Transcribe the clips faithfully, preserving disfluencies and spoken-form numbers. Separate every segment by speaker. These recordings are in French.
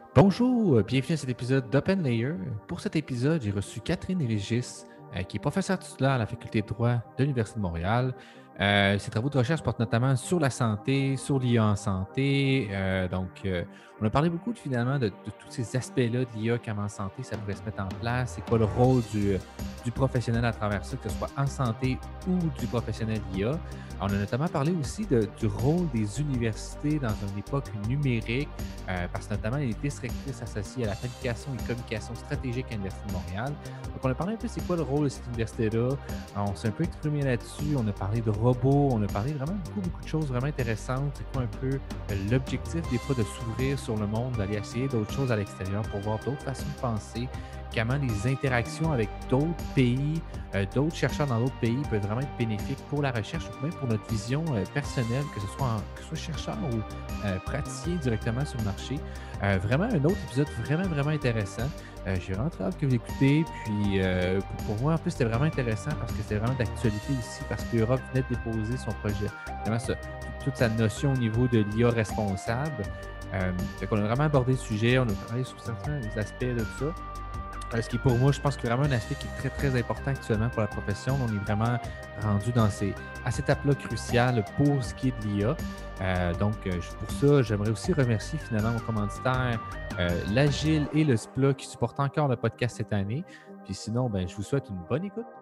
Speaker 1: Bonjour, bienvenue à cet épisode d'Open Layer. Pour cet épisode, j'ai reçu Catherine Régis, euh, qui est professeure titulaire à la Faculté de droit de l'Université de Montréal. Euh, ses travaux de recherche portent notamment sur la santé, sur l'I A en santé. Euh, donc, euh, on a parlé beaucoup de, finalement de, de tous ces aspects-là de l'I A, comment en santé ça pourrait se mettre en place, c'est quoi le rôle du, du professionnel à travers ça, que ce soit en santé ou du professionnel I A. On a notamment parlé aussi de, du rôle des universités dans une époque numérique, euh, parce que notamment les directrices associées à la planification et communication stratégique à l'Université de Montréal. Donc, on a parlé un peu c'est quoi le rôle de cette université-là. On s'est un peu exprimé là-dessus. On a parlé de robots. On a parlé vraiment beaucoup, beaucoup de choses vraiment intéressantes. C'est quoi un peu euh, l'objectif des fois de s'ouvrir sur le monde, d'aller essayer d'autres choses à l'extérieur pour voir d'autres façons de penser, comment les interactions avec d'autres pays, euh, d'autres chercheurs dans d'autres pays peuvent vraiment être bénéfiques pour la recherche ou même pour notre vision euh, personnelle, que ce soit, en, que ce soit chercheur ou euh, praticien directement sur le marché. Euh, vraiment un autre épisode vraiment, vraiment intéressant. Euh, j'ai vraiment très hâte que vous l'écoutez. Puis euh, pour, pour moi, en plus, c'était vraiment intéressant parce que c'était vraiment d'actualité ici, parce que l'Europe venait de déposer son projet, vraiment ça, toute sa notion au niveau de l'I A responsable. Euh, fait qu'on a vraiment abordé le sujet, on a parlé sur certains aspects de tout ça. Ce qui est pour moi, je pense que vraiment un aspect qui est très, très important actuellement pour la profession. On est vraiment rendu dans ces, à cette étape-là cruciale pour ce qui est de l'I A. Euh, donc, pour ça, j'aimerais aussi remercier finalement mon commanditaire, euh, l'Agile et le S P L A qui supportent encore le podcast cette année. Puis sinon, ben, je vous souhaite une bonne écoute.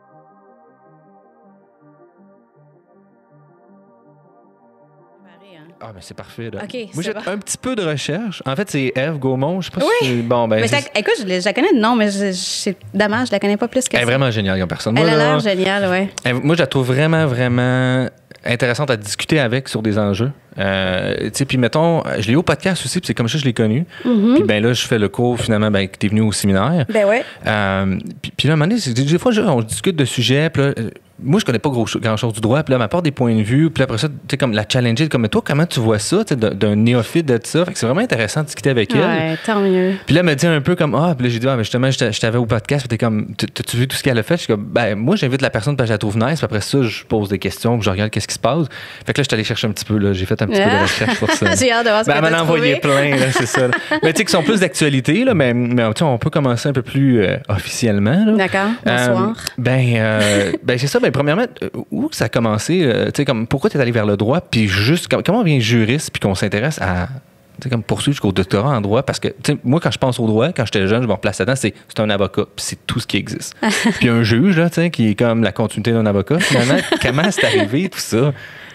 Speaker 1: Ah, mais c'est parfait. Là.
Speaker 2: Okay,
Speaker 1: moi, j'ai
Speaker 2: bon.
Speaker 1: un petit peu de recherche. En fait, c'est Eve Gaumont. Je sais pas oui. si... Bon, ben,
Speaker 2: mais écoute, je, je la connais de nom, mais je, je, c'est dommage, je la connais pas plus que ça.
Speaker 1: Elle est vraiment géniale comme personne.
Speaker 2: Elle
Speaker 1: moi,
Speaker 2: a l'air
Speaker 1: là,
Speaker 2: géniale, oui.
Speaker 1: Moi, je la trouve vraiment, vraiment intéressante à discuter avec sur des enjeux. Euh, tu sais, puis mettons, je l'ai eu au podcast aussi, puis c'est comme ça que je l'ai connu. Mm-hmm. Puis ben là, je fais le cours, finalement, ben, que t'es venu au séminaire.
Speaker 2: Ben ouais.
Speaker 1: Euh, puis, puis là, à un moment donné, des fois, on discute de sujets, puis là, moi, je connais pas gros, grand-chose du droit, puis là, elle m'apporte des points de vue, puis après ça, tu sais, comme la challenger, comme toi, comment tu vois ça, tu sais, d'un néophyte de ça? Fait que c'est vraiment intéressant de discuter avec elle.
Speaker 2: Ouais, tant mieux.
Speaker 1: Puis là, elle me dit un peu comme, ah, puis là, j'ai dit, ah, ben justement, je t'avais au podcast, puis t'es comme, t'as-tu vu tout ce qu'elle a fait? Je suis comme, ben, moi, j'invite la personne, puis je la trouve nice, puis après ça, je pose des questions, puis je regarde qu'est-ce qui se passe. Fait que là, je suis allé chercher un petit peu, là, j'ai fait un petit ah. peu de recherche pour ça.
Speaker 2: J'ai hâte de voir ce
Speaker 1: ben,
Speaker 2: que
Speaker 1: elle m'en a envoyé plein, là, c'est ça. Là. Mais tu sais, qui sont plus d'actualité, là, mais, mais on peut commencer un peu plus euh, officiellement. Là.
Speaker 2: D'accord, bonsoir.
Speaker 1: Euh, ben, euh, ben, c'est ça, ben, premièrement, où ça a commencé? Euh, tu sais, comme, pourquoi tu es allé vers le droit? Puis juste, comment on devient juriste, puis qu'on s'intéresse à, tu sais, comme poursuivre jusqu'au doctorat en droit? Parce que, tu sais, moi, quand je pense au droit, quand j'étais jeune, je me replace là-dedans, c'est, c'est un avocat, puis c'est tout ce qui existe. Puis un juge, là, tu sais, qui est comme la continuité d'un avocat, finalement, comment c'est arrivé, tout ça?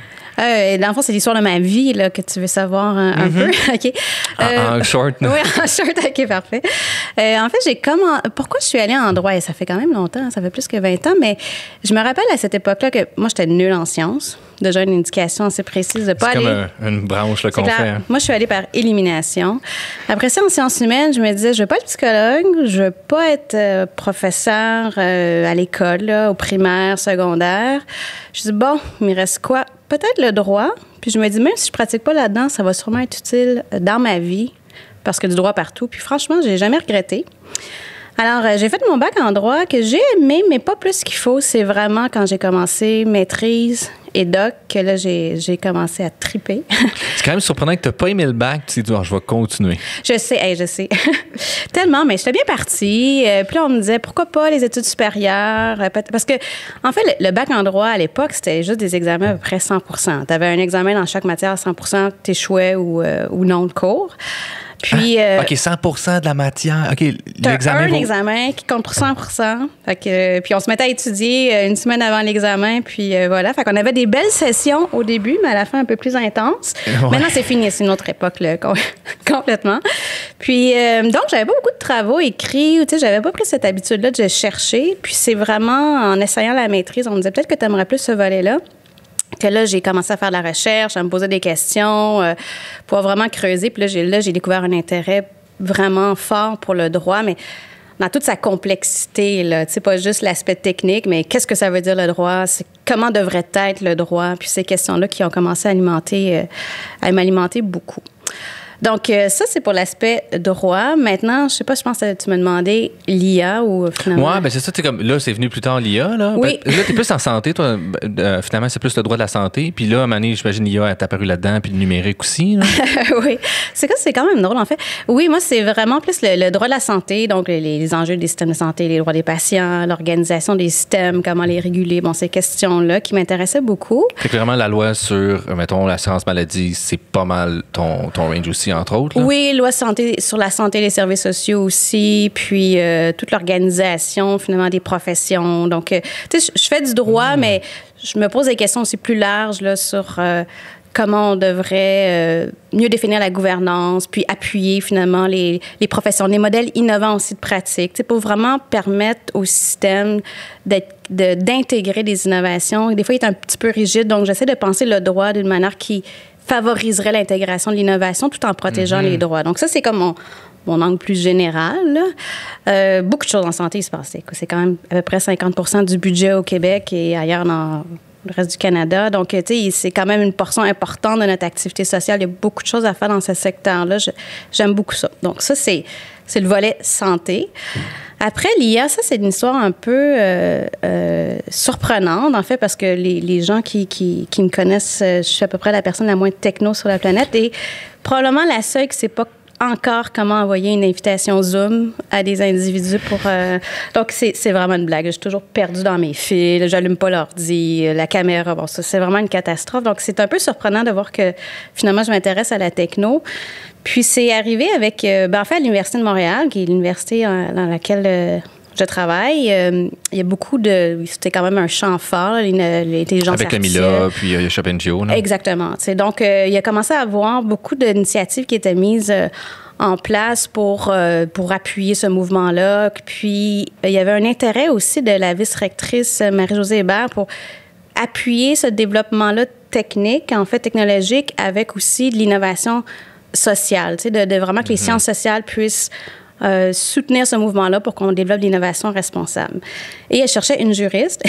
Speaker 2: Euh, dans le fond, c'est l'histoire de ma vie là, que tu veux savoir un, un mm-hmm. peu. OK.
Speaker 1: Euh, en, en short.
Speaker 2: Oui, en short. OK, parfait. Euh, en fait, j'ai comment... Pourquoi je suis allée en droit? Et ça fait quand même longtemps, ça fait plus que vingt ans, mais je me rappelle à cette époque-là que moi, j'étais nulle en sciences. Déjà, une indication assez précise de pas
Speaker 1: c'est
Speaker 2: aller...
Speaker 1: C'est comme un, une branche là, qu'on fait. Hein.
Speaker 2: Moi, je suis allée par élimination. Après ça, en sciences humaines, je me disais, je veux pas être psychologue, je veux pas être euh, professeur euh, à l'école, là, au primaire, secondaire. Je dis, bon, il me reste quoi? Peut-être le droit. Puis je me dis, même si je pratique pas là-dedans, ça va sûrement être utile dans ma vie parce qu'il y a du droit partout. Puis franchement, j'ai jamais regretté. Alors, euh, j'ai fait mon bac en droit que j'ai aimé, mais pas plus qu'il faut. C'est vraiment quand j'ai commencé maîtrise et doc que là, j'ai, j'ai commencé à triper.
Speaker 1: C'est quand même surprenant que tu n'as pas aimé le bac. Tu t'es dit, oh, je vais continuer.
Speaker 2: Je sais, hey, je sais. Tellement, mais j'étais bien partie. Euh, puis là, on me disait, pourquoi pas les études supérieures? Parce que, en fait, le, le bac en droit, à l'époque, c'était juste des examens à peu près cent pour cent. Tu avais un examen dans chaque matière à cent pour cent, tu échouais ou, euh, ou non de cours. Puis,
Speaker 1: ah, OK, cent pour cent de la matière. OK,
Speaker 2: l'examen. Un vaut... examen qui compte pour cent pour cent. Fait que, puis on se mettait à étudier une semaine avant l'examen. Puis euh, voilà. Fait qu'on avait des belles sessions au début, mais à la fin un peu plus intenses. Ouais. Maintenant, c'est fini. C'est une autre époque, là, complètement. Puis euh, donc, j'avais pas beaucoup de travaux écrits. Tu sais, j'avais pas pris cette habitude-là de chercher. Puis c'est vraiment en essayant la maîtrise, on me disait peut-être que tu aimerais plus ce volet-là. Que là, j'ai commencé à faire de la recherche, à me poser des questions, euh, pour vraiment creuser. Puis là j'ai, là, j'ai découvert un intérêt vraiment fort pour le droit, mais dans toute sa complexité, là. Tu sais, pas juste l'aspect technique, mais qu'est-ce que ça veut dire le droit? C'est comment devrait être le droit? Puis ces questions-là qui ont commencé à alimenter, euh, à m'alimenter beaucoup. Donc, euh, ça, c'est pour l'aspect droit. Maintenant, je sais pas, je pense que tu m'as demandé l'I A ou finalement...
Speaker 1: Oui, ben c'est ça, comme, là, c'est venu plus tard l'I A. Là,
Speaker 2: oui.
Speaker 1: ben, là tu es plus en santé, toi. Euh, finalement, c'est plus le droit de la santé. Puis là, à un moment donné, j'imagine l'I A est apparu là-dedans, puis le numérique aussi.
Speaker 2: Oui, c'est, c'est quand même drôle, en fait. Oui, moi, c'est vraiment plus le, le droit de la santé, donc les, les enjeux des systèmes de santé, les droits des patients, l'organisation des systèmes, comment les réguler, bon, ces questions-là qui m'intéressaient beaucoup.
Speaker 1: Fait que vraiment, la loi sur, mettons, l'assurance maladie, c'est pas mal ton, ton range aussi, entre autres. Là.
Speaker 2: Oui, loi santé, sur la santé et les services sociaux aussi, puis euh, toute l'organisation, finalement, des professions. Donc, euh, tu sais, je fais du droit, mmh. mais je me pose des questions aussi plus larges là, sur euh, comment on devrait euh, mieux définir la gouvernance, puis appuyer, finalement, les, les professions, les modèles innovants aussi de pratique, tu sais, pour vraiment permettre au système d'être, de, d'intégrer des innovations. Des fois, il est un petit peu rigide, donc j'essaie de penser le droit d'une manière qui favoriserait l'intégration de l'innovation tout en protégeant mm-hmm. les droits. Donc ça, c'est comme mon, mon angle plus général. Euh, beaucoup de choses en santé, il se passe. C'est quand même à peu près cinquante pour cent du budget au Québec et ailleurs dans le reste du Canada. Donc, tu sais, c'est quand même une portion importante de notre activité sociale. Il y a beaucoup de choses à faire dans ce secteur-là. Je, j'aime beaucoup ça. Donc ça, c'est, c'est le volet santé. Après, l'I A, ça, c'est une histoire un peu euh, euh, surprenante, en fait, parce que les, les gens qui, qui, qui me connaissent, je suis à peu près la personne la moins techno sur la planète et probablement la seule qui ne sait pas encore comment envoyer une invitation Zoom à des individus pour... Euh... Donc, c'est, c'est vraiment une blague. Je suis toujours perdue dans mes fils. J'allume pas l'ordi, la caméra. Bon, ça, c'est vraiment une catastrophe. Donc, c'est un peu surprenant de voir que, finalement, je m'intéresse à la techno. Puis, c'est arrivé avec... Euh, ben, en fait, à l'Université de Montréal, qui est l'université euh, dans laquelle... Euh, je travaille. Euh, il y a beaucoup de... C'était quand même un champ fort, l'intelligence
Speaker 1: Avec
Speaker 2: artificielle.
Speaker 1: Avec le Mila, puis il y a Shopengio.
Speaker 2: Exactement. T'sais. Donc, euh, il a commencé à avoir beaucoup d'initiatives qui étaient mises euh, en place pour, euh, pour appuyer ce mouvement-là. Puis, il y avait un intérêt aussi de la vice-rectrice Marie-Josée Hébert pour appuyer ce développement-là technique, en fait, technologique, avec aussi de l'innovation sociale. De, de vraiment que les mm-hmm. sciences sociales puissent Euh, soutenir ce mouvement-là pour qu'on développe l'innovation responsable. Et elle cherchait une juriste.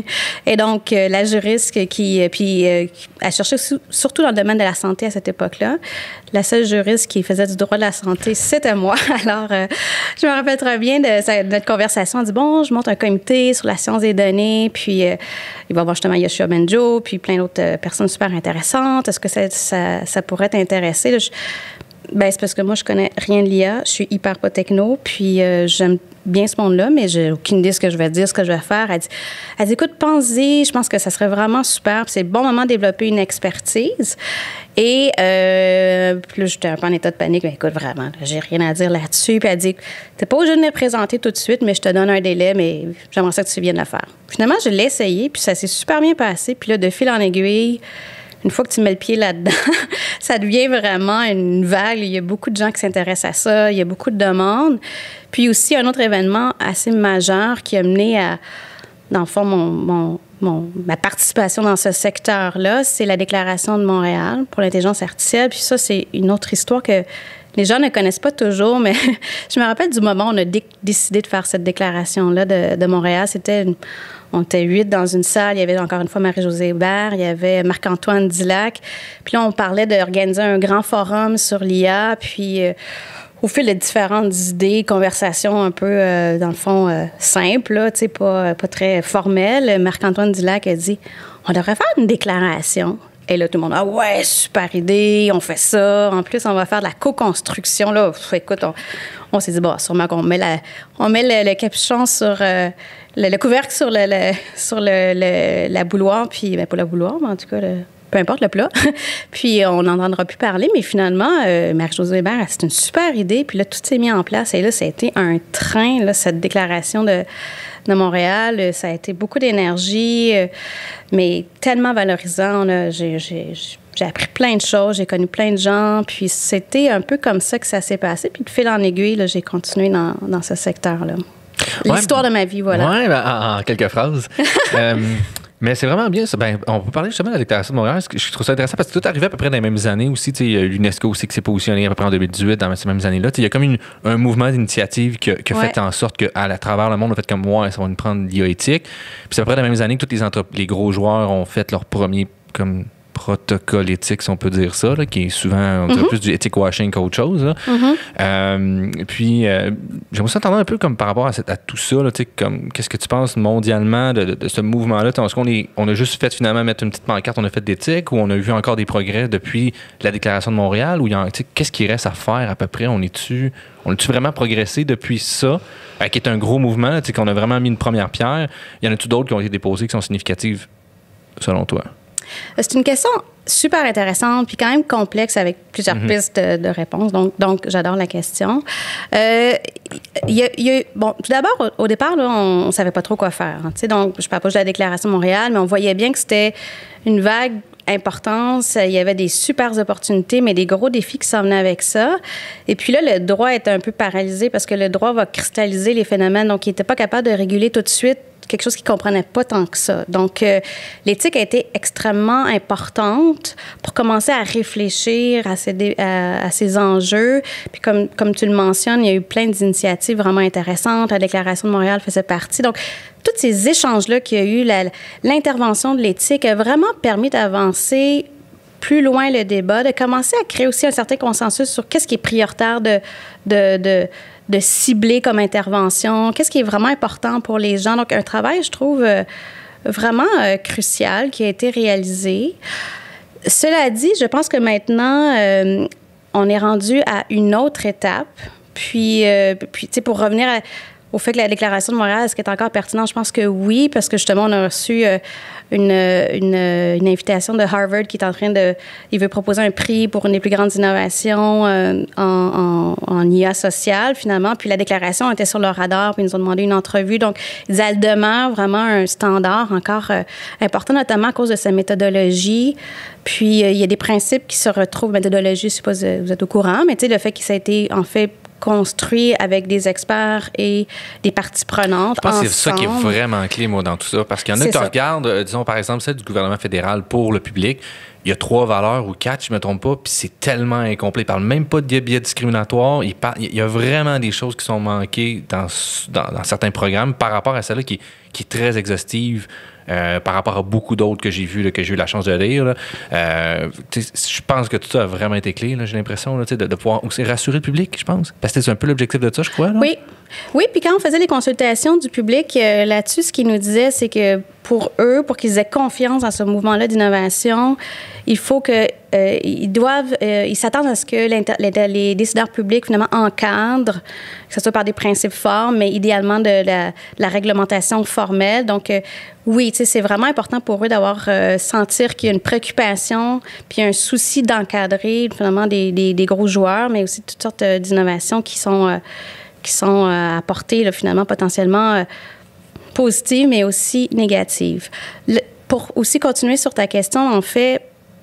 Speaker 2: Et donc, euh, la juriste qui... Euh, puis, euh, elle cherchait sou- surtout dans le domaine de la santé à cette époque-là. La seule juriste qui faisait du droit de la santé, c'était moi. Alors, euh, je me rappelle très bien de, de notre conversation. Elle dit, bon, je monte un comité sur la science des données, puis euh, il va y avoir justement Yoshua Benjo, puis plein d'autres euh, personnes super intéressantes. Est-ce que ça, ça, ça pourrait t'intéresser? Là, je, ben, c'est parce que moi, je connais rien de l'I A. Je suis hyper pas techno, puis euh, j'aime bien ce monde-là, mais j'ai aucune idée de ce que je vais dire, ce que je vais faire. Elle dit, elle dit écoute, pense-y, je pense que ça serait vraiment super. Puis c'est le bon moment de développer une expertise. Et euh, puis là, j'étais un peu en état de panique. Mais écoute, vraiment, là, j'ai rien à dire là-dessus. Puis elle dit, t'es pas obligé de venir présenter tout de suite, mais je te donne un délai, mais j'aimerais ça que tu viennes le faire. Finalement, je l'ai essayé, puis ça s'est super bien passé. Puis là, de fil en aiguille, une fois que tu mets le pied là-dedans, ça devient vraiment une vague. Il y a beaucoup de gens qui s'intéressent à ça. Il y a beaucoup de demandes. Puis aussi, un autre événement assez majeur qui a mené à, dans le fond, mon, mon, mon, ma participation dans ce secteur-là, c'est la Déclaration de Montréal pour l'intelligence artificielle. Puis ça, c'est une autre histoire que les gens ne connaissent pas toujours, mais je me rappelle du moment où on a dé- décidé de faire cette déclaration-là de, de Montréal. C'était une... On était huit dans une salle. Il y avait encore une fois Marie-Josée Hébert, il y avait Marc-Antoine Dillac. Puis là, on parlait d'organiser un grand forum sur l'I A. Puis, euh, au fil de différentes idées, conversations un peu, euh, dans le fond, euh, simples, là, tu sais, pas, pas très formelles, Marc-Antoine Dillac a dit « On devrait faire une déclaration. » Et là, tout le monde, ah ouais, super idée, on fait ça. En plus, on va faire de la co-construction. Là, écoute, on, on s'est dit, bon, sûrement qu'on met, la, on met le, le capuchon sur, euh, le, le couvercle sur, le, le, sur le, le, la bouilloire, puis, ben, pas la bouilloire, mais en tout cas, le, peu importe le plat. Puis, on n'entendra plus parler. Mais finalement, euh, Marie-Josée Hébert, c'est une super idée. Puis là, tout s'est mis en place. Et là, ça a été un train, là, cette déclaration de, de Montréal. Ça a été beaucoup d'énergie, euh, mais tellement valorisant. Là. J'ai, j'ai, j'ai appris plein de choses. J'ai connu plein de gens. Puis, c'était un peu comme ça que ça s'est passé. Puis, de fil en aiguille, là, j'ai continué dans, dans ce secteur-là. L'histoire ouais, de ma vie, voilà.
Speaker 1: Oui, ben, en, en quelques phrases. euh, Mais c'est vraiment bien ça. Ben, on peut parler justement de la Déclaration de Montréal. Je trouve ça intéressant parce que tout arrivait à peu près dans les mêmes années aussi. L'UNESCO aussi qui s'est positionné à peu près en deux mille dix-huit dans ces mêmes années-là. Il y a comme une, un mouvement d'initiative qui a, qui a ouais. fait en sorte qu'à à travers le monde, on a fait comme moi, ça va nous prendre l'I A éthique. Puis c'est à peu près dans les mêmes années que tous les, entre, les gros joueurs ont fait leur premier comme
Speaker 3: protocole éthique, si on peut dire ça, là, qui est souvent, on dirait
Speaker 2: mm-hmm.
Speaker 3: plus du ethic washing qu'autre chose. Là.
Speaker 2: Mm-hmm.
Speaker 3: Euh, puis, euh, j'aimerais s'entendre un peu comme par rapport à, cette, à tout ça, là, comme, qu'est-ce que tu penses mondialement de, de, de ce mouvement-là? Est-ce qu'on est, on a juste fait finalement mettre une petite pancarte, on a fait d'éthique, ou on a vu encore des progrès depuis la Déclaration de Montréal? Ou il y a, qu'est-ce qu'il reste à faire à peu près? On est-tu, on a-tu vraiment progressé depuis ça, euh, qui est un gros mouvement, là, qu'on a vraiment mis une première pierre? Y en a-tu d'autres qui ont été déposées qui sont significatives, selon toi?
Speaker 2: C'est une question super intéressante puis quand même complexe avec plusieurs mm-hmm. pistes de, de réponses. Donc, donc, j'adore la question. Euh, y a, y a, bon, tout d'abord, au, au départ, là, on ne savait pas trop quoi faire. Hein, donc, je ne parle pas de la Déclaration de Montréal, mais on voyait bien que c'était une vague importance. Il y avait des super opportunités, mais des gros défis qui s'en venaient avec ça. Et puis là, le droit était un peu paralysé parce que le droit va cristalliser les phénomènes. Donc, il n'était pas capable de réguler tout de suite quelque chose qu'il ne comprenait pas tant que ça. Donc, euh, l'éthique a été extrêmement importante pour commencer à réfléchir à ces, dé- à, à ces enjeux. Puis comme, comme tu le mentionnes, il y a eu plein d'initiatives vraiment intéressantes. La Déclaration de Montréal faisait partie. Donc, tous ces échanges-là qu'il y a eu, la, l'intervention de l'éthique a vraiment permis d'avancer plus loin le débat, de commencer à créer aussi un certain consensus sur qu'est-ce qui est prioritaire de... de, de de cibler comme intervention, qu'est-ce qui est vraiment important pour les gens. Donc, un travail, je trouve, euh, vraiment euh, crucial qui a été réalisé. Cela dit, je pense que maintenant, euh, on est rendu à une autre étape. Puis, euh, puis tu sais, pour revenir à, au fait que la Déclaration de Montréal, est-ce qu'elle est encore pertinente? Je pense que oui, parce que justement, on a reçu euh, une, une, une invitation de Harvard qui est en train de... Il veut proposer un prix pour une des plus grandes innovations euh, en, en, en I A sociale, finalement. Puis la déclaration était sur leur radar, puis ils nous ont demandé une entrevue. Donc, ils elle demeure vraiment un standard encore euh, important, notamment à cause de sa méthodologie. Puis, euh, il y a des principes qui se retrouvent, méthodologie, je ne sais pas si vous êtes au courant, mais tu sais, le fait que ça a été, en fait, construit avec des experts et des parties prenantes.
Speaker 3: Je pense
Speaker 2: ensemble.
Speaker 3: que c'est ça qui est vraiment clé, moi, dans tout ça. Parce qu'il y en a qui regardent, euh, disons, par exemple, celle du gouvernement fédéral pour le public. Il y a trois valeurs ou quatre, je ne me trompe pas, puis c'est tellement incomplet. Il ne parle même pas de biais discriminatoires. Il, parle, il y a vraiment des choses qui sont manquées dans, dans, dans certains programmes par rapport à celle-là qui, qui est très exhaustive. Euh, par rapport à beaucoup d'autres que j'ai vus, là, que j'ai eu la chance de lire. Euh, je pense que tout ça a vraiment été clé, là, j'ai l'impression, là, de, de pouvoir aussi rassurer le public, je pense. Parce que c'est un peu l'objectif de ça, je crois. Là.
Speaker 2: Oui. Oui, puis quand on faisait les consultations du public euh, là-dessus, ce qu'ils nous disaient, c'est que pour eux, pour qu'ils aient confiance dans ce mouvement-là d'innovation, il faut que euh, ils doivent, euh, ils s'attendent à ce que les, les décideurs publics finalement encadrent, que ce soit par des principes forts, mais idéalement de la, de la réglementation formelle. Donc euh, oui, tu sais, c'est vraiment important pour eux d'avoir euh, sentir qu'il y a une préoccupation, puis un souci d'encadrer finalement des, des, des gros joueurs, mais aussi toutes sortes euh, d'innovations qui sont euh, qui sont euh, apportées là, finalement potentiellement euh, positives, mais aussi négatives. Le, pour aussi continuer sur ta question, en fait,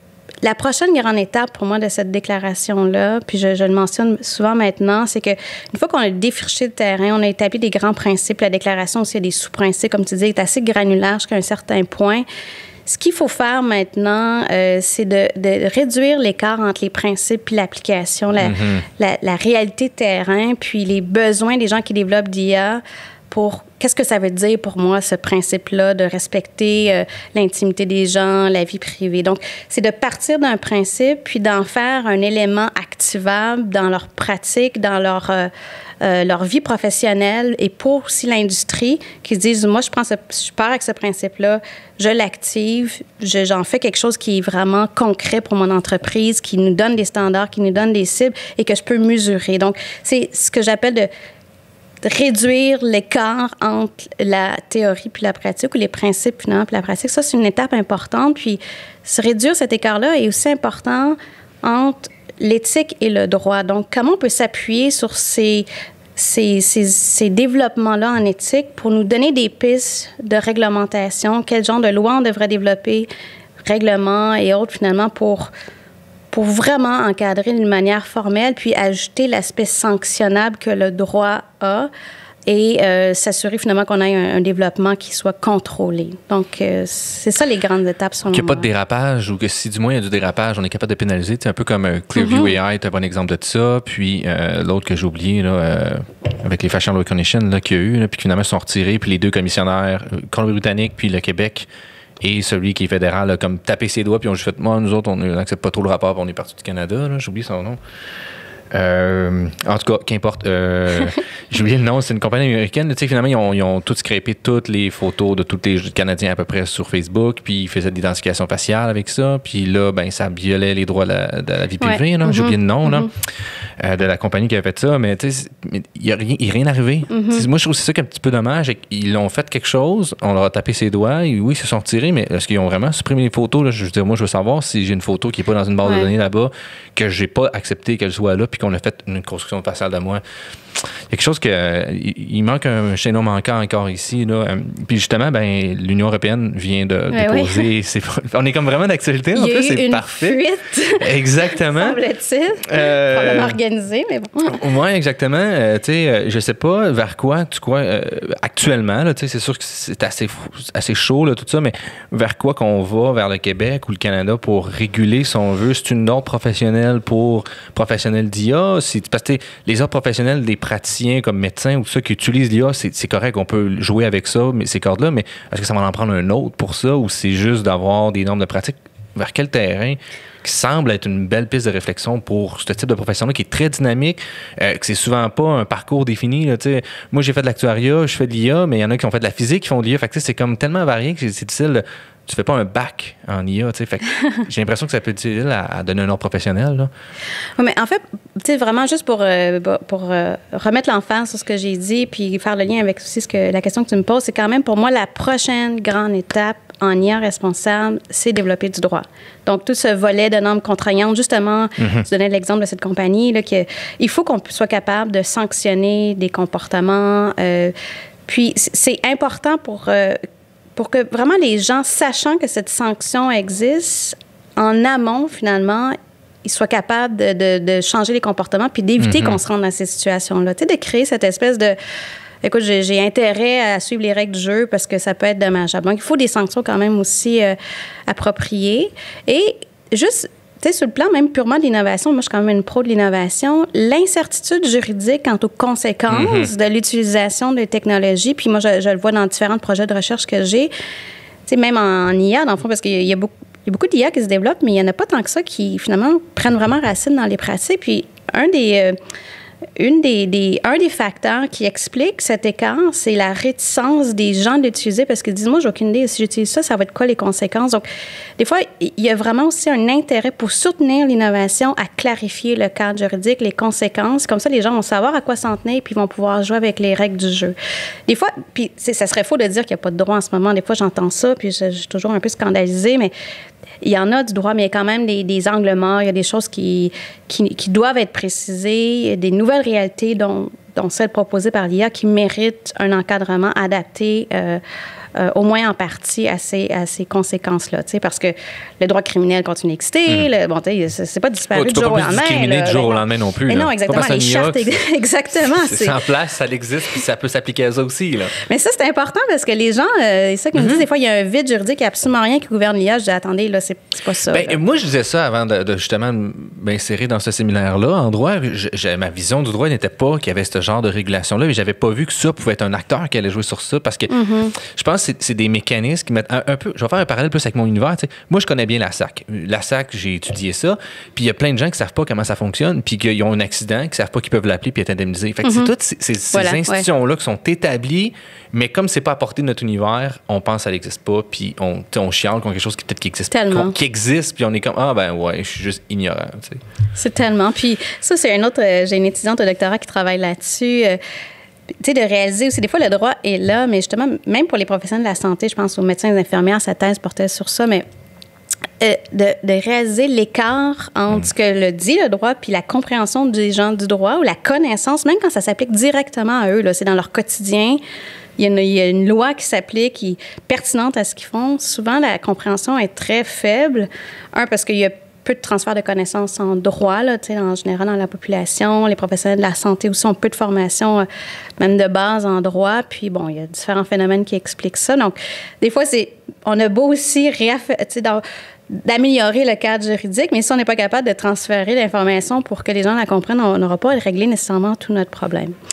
Speaker 2: la prochaine grande étape pour moi de cette déclaration-là, puis je, je le mentionne souvent maintenant, c'est qu'une fois qu'on a défriché le terrain, on a établi des grands principes, la déclaration aussi a des sous-principes, comme tu dis, est assez granulaire jusqu'à un certain point. Ce qu'il faut faire maintenant, euh, c'est de, de réduire l'écart entre les principes et l'application, la, mm-hmm. la, la réalité de terrain, puis les besoins des gens qui développent d'I A pour qu'est-ce que ça veut dire pour moi, ce principe-là de respecter euh, l'intimité des gens, la vie privée. Donc, c'est de partir d'un principe puis d'en faire un élément activable dans leur pratique, dans leur, euh, euh, leur vie professionnelle et pour aussi l'industrie qui se disent, moi, je, prends ce, je pars avec ce principe-là, je l'active, je, j'en fais quelque chose qui est vraiment concret pour mon entreprise, qui nous donne des standards, qui nous donne des cibles et que je peux mesurer. Donc, c'est ce que j'appelle de de réduire l'écart entre la théorie puis la pratique ou les principes finalement puis la pratique. Ça, c'est une étape importante. Puis, se réduire cet écart-là est aussi important entre l'éthique et le droit. Donc, comment on peut s'appuyer sur ces, ces, ces, ces développements-là en éthique pour nous donner des pistes de réglementation, quel genre de loi on devrait développer, règlements et autres finalement pour... pour vraiment encadrer d'une manière formelle, puis ajouter l'aspect sanctionnable que le droit a et euh, s'assurer finalement qu'on ait un, un développement qui soit contrôlé. Donc, euh, c'est ça les grandes étapes. Qu'il
Speaker 3: n'y a pas de dérapage ou que si du moins il y a du dérapage, on est capable de pénaliser. C'est un peu comme euh, Clearview mm-hmm. A I est un bon exemple de ça. Puis euh, l'autre que j'ai oublié, là, euh, avec les facial recognition là, qu'il y a eu, là, puis qui finalement sont retirés. Puis les deux commissionnaires, euh, Colombie-Britannique puis le Québec, et celui qui est fédéral a comme tapé ses doigts, puis on a juste fait, moi, nous autres, on n'accepte pas trop le rapport, puis on est parti du Canada, là, j'oublie son nom. Euh, en tout cas, qu'importe. Euh, j'ai oublié le nom, c'est une compagnie américaine. Tu sais, finalement, ils ont, ils ont tout scrapé toutes les photos de tous les Canadiens à peu près sur Facebook, puis ils faisaient de l'identification faciale avec ça. Puis là, ben, ça violait les droits de la, de la vie privée. Ouais. Mm-hmm. J'ai oublié le nom là, mm-hmm. euh, de la compagnie qui avait fait ça. Mais tu sais, il n'y a rien, rien arrivé. Mm-hmm. Moi, je trouve que c'est ça qui est un petit peu dommage. Ils ont fait quelque chose, on leur a tapé ses doigts, et oui, ils se sont retirés, mais est-ce qu'ils ont vraiment supprimé les photos? Là? Je veux dire, moi, je veux savoir si j'ai une photo qui n'est pas dans une base ouais. de données là-bas, que j'ai pas accepté qu'elle soit là, puis qu'on a fait une construction faciale de moi. Il y a quelque chose que euh, il manque un chaînon manquant encore ici là. Puis justement, ben l'Union européenne vient de ouais, déposer. Oui. C'est, on est comme vraiment d'actualité. En plus, c'est
Speaker 2: une
Speaker 3: parfait.
Speaker 2: Fuite.
Speaker 3: Exactement.
Speaker 2: Semble-t-il. Euh, Probablement organisé, mais bon.
Speaker 3: Oui, exactement. Euh, tu sais, je sais pas vers quoi tu crois euh, actuellement. Là, tu sais, c'est sûr que c'est assez assez chaud là, tout ça, mais vers quoi qu'on va vers le Québec ou le Canada pour réguler, si on veut, c'est une ordre professionnelle pour professionnels d'I A. C'est, parce que les ordres professionnels des praticiens comme médecins ou ceux qui utilisent l'I A, c'est, c'est correct, on peut jouer avec ça, mais ces cordes-là, mais est-ce que ça va en prendre un autre pour ça ou c'est juste d'avoir des normes de pratique? Vers quel terrain qui semble être une belle piste de réflexion pour ce type de profession-là qui est très dynamique, euh, que c'est souvent pas un parcours défini. Là, moi, j'ai fait de l'actuariat, je fais de l'I A, mais il y en a qui ont fait de la physique, qui font de l'I A. Fait que, c'est comme tellement varié que c'est difficile. De, tu fais pas un bac en I A. Fait que, j'ai l'impression que ça peut être utile à, à donner un ordre professionnel. Là.
Speaker 2: Oui, mais en fait, tu sais, vraiment juste pour, euh, pour euh, remettre l'emphase sur ce que j'ai dit puis faire le lien avec aussi ce que, la question que tu me poses, c'est quand même pour moi la prochaine grande étape en I A responsable, c'est développer du droit. Donc, tout ce volet de normes contraignantes, justement, mm-hmm. tu donnais l'exemple de cette compagnie, là, que, il faut qu'on soit capable de sanctionner des comportements. Euh, puis, c'est important pour, euh, pour que vraiment les gens, sachant que cette sanction existe, en amont, finalement, ils soient capables de, de, de changer les comportements puis d'éviter mm-hmm. qu'on se rende dans ces situations-là. Tu sais, de créer cette espèce de... Écoute, j'ai, j'ai intérêt à suivre les règles du jeu parce que ça peut être dommageable. Donc, il faut des sanctions quand même aussi euh, appropriées. Et juste, tu sais, sur le plan même purement de l'innovation, moi, je suis quand même une pro de l'innovation, l'incertitude juridique quant aux conséquences mm-hmm. de l'utilisation des technologies, puis moi, je, je le vois dans différents projets de recherche que j'ai, tu sais, même en, en I A, dans le fond, parce qu'il y a, il y a beaucoup, il y a beaucoup d'I A qui se développent, mais il n'y en a pas tant que ça qui, finalement, prennent vraiment racine dans les pratiques. Puis, un des... Euh, Une des, des, un des facteurs qui explique cet écart, c'est la réticence des gens de l'utiliser parce qu'ils disent, moi, j'ai aucune idée, si j'utilise ça, ça va être quoi les conséquences? Donc, des fois, il y a vraiment aussi un intérêt pour soutenir l'innovation à clarifier le cadre juridique, les conséquences. Comme ça, les gens vont savoir à quoi s'en tenir puis vont pouvoir jouer avec les règles du jeu. Des fois, puis ça serait faux de dire qu'il n'y a pas de droit en ce moment. Des fois, j'entends ça puis je, je suis toujours un peu scandalisée, mais il y en a du droit, mais il y a quand même des, des angles morts, il y a des choses qui, qui, qui doivent être précisées, des nouvelles réalités, dont, dont celles proposées par l'I A, qui méritent un encadrement adapté, euh, euh, au moins en partie, à ces, à ces conséquences-là. Parce que le droit criminel continue d'exister, mmh. le, bon, c'est, c'est pas disparu oh, du jour au lendemain. Tu peux pas
Speaker 3: discriminer du jour au lendemain non plus.
Speaker 2: Mais non, exactement. Les chartes, exactement.
Speaker 3: C'est, c'est en place, ça existe, puis ça peut s'appliquer à ça aussi. Là.
Speaker 2: Mais ça, c'est important parce que les gens, euh, c'est ça qu'ils me disent, des fois, il y a un vide juridique, il n'y a absolument rien qui gouverne l'I A. Je dis, attendez, là, c'est, c'est pas ça.
Speaker 3: Ben, moi, je disais ça avant de, de justement m'insérer dans ce séminaire-là. En droit, je, je, ma vision du droit n'était pas qu'il y avait ce genre de régulation-là, mais j'avais pas vu que ça pouvait être un acteur qui allait jouer sur ça parce que mm-hmm. je pense que c'est, c'est des mécanismes qui mettent un, un peu... Je vais faire un parallèle plus avec mon univers. T'sais. Moi, je connais bien la S A C. La S A C, j'ai étudié ça. Puis il y a plein de gens qui ne savent pas comment ça fonctionne, puis qu'ils ont un accident, qui ne savent pas qu'ils peuvent l'appeler puis être indemnisés. Fait que mm-hmm. c'est toutes ces, ces, voilà, ces institutions-là ouais. qui sont établies, mais comme c'est pas à portée de notre univers, on pense qu'elle n'existe pas, puis on, on chiale contre quelque chose qui peut-être qui existe, qui existe, puis on est comme, ah ben ouais, je suis juste ignorant. T'sais.
Speaker 2: C'est tellement. Puis ça, c'est un autre... J'ai une étudiante au doctorat qui travaille là-dessus. Euh, Tu sais, de réaliser aussi, des fois, le droit est là, mais justement, même pour les professionnels de la santé, je pense aux médecins et aux infirmières, sa thèse portait sur ça, mais euh, de, de réaliser l'écart entre ce que le dit le droit puis la compréhension des gens du droit ou la connaissance, même quand ça s'applique directement à eux, là, c'est dans leur quotidien. Il y, a une, il y a une loi qui s'applique, qui est pertinente à ce qu'ils font. Souvent, la compréhension est très faible. Un, parce qu'il y a peu de transfert de connaissances en droit, là, en général, dans la population. Les professionnels de la santé aussi ont peu de formation, euh, même de base, en droit. Puis, bon, il y a différents phénomènes qui expliquent ça. Donc, des fois, c'est, on a beau aussi réaff- dans, d'améliorer le cadre juridique, mais si on n'est pas capable de transférer l'information pour que les gens la comprennent, on n'aura pas à régler nécessairement tout notre problème.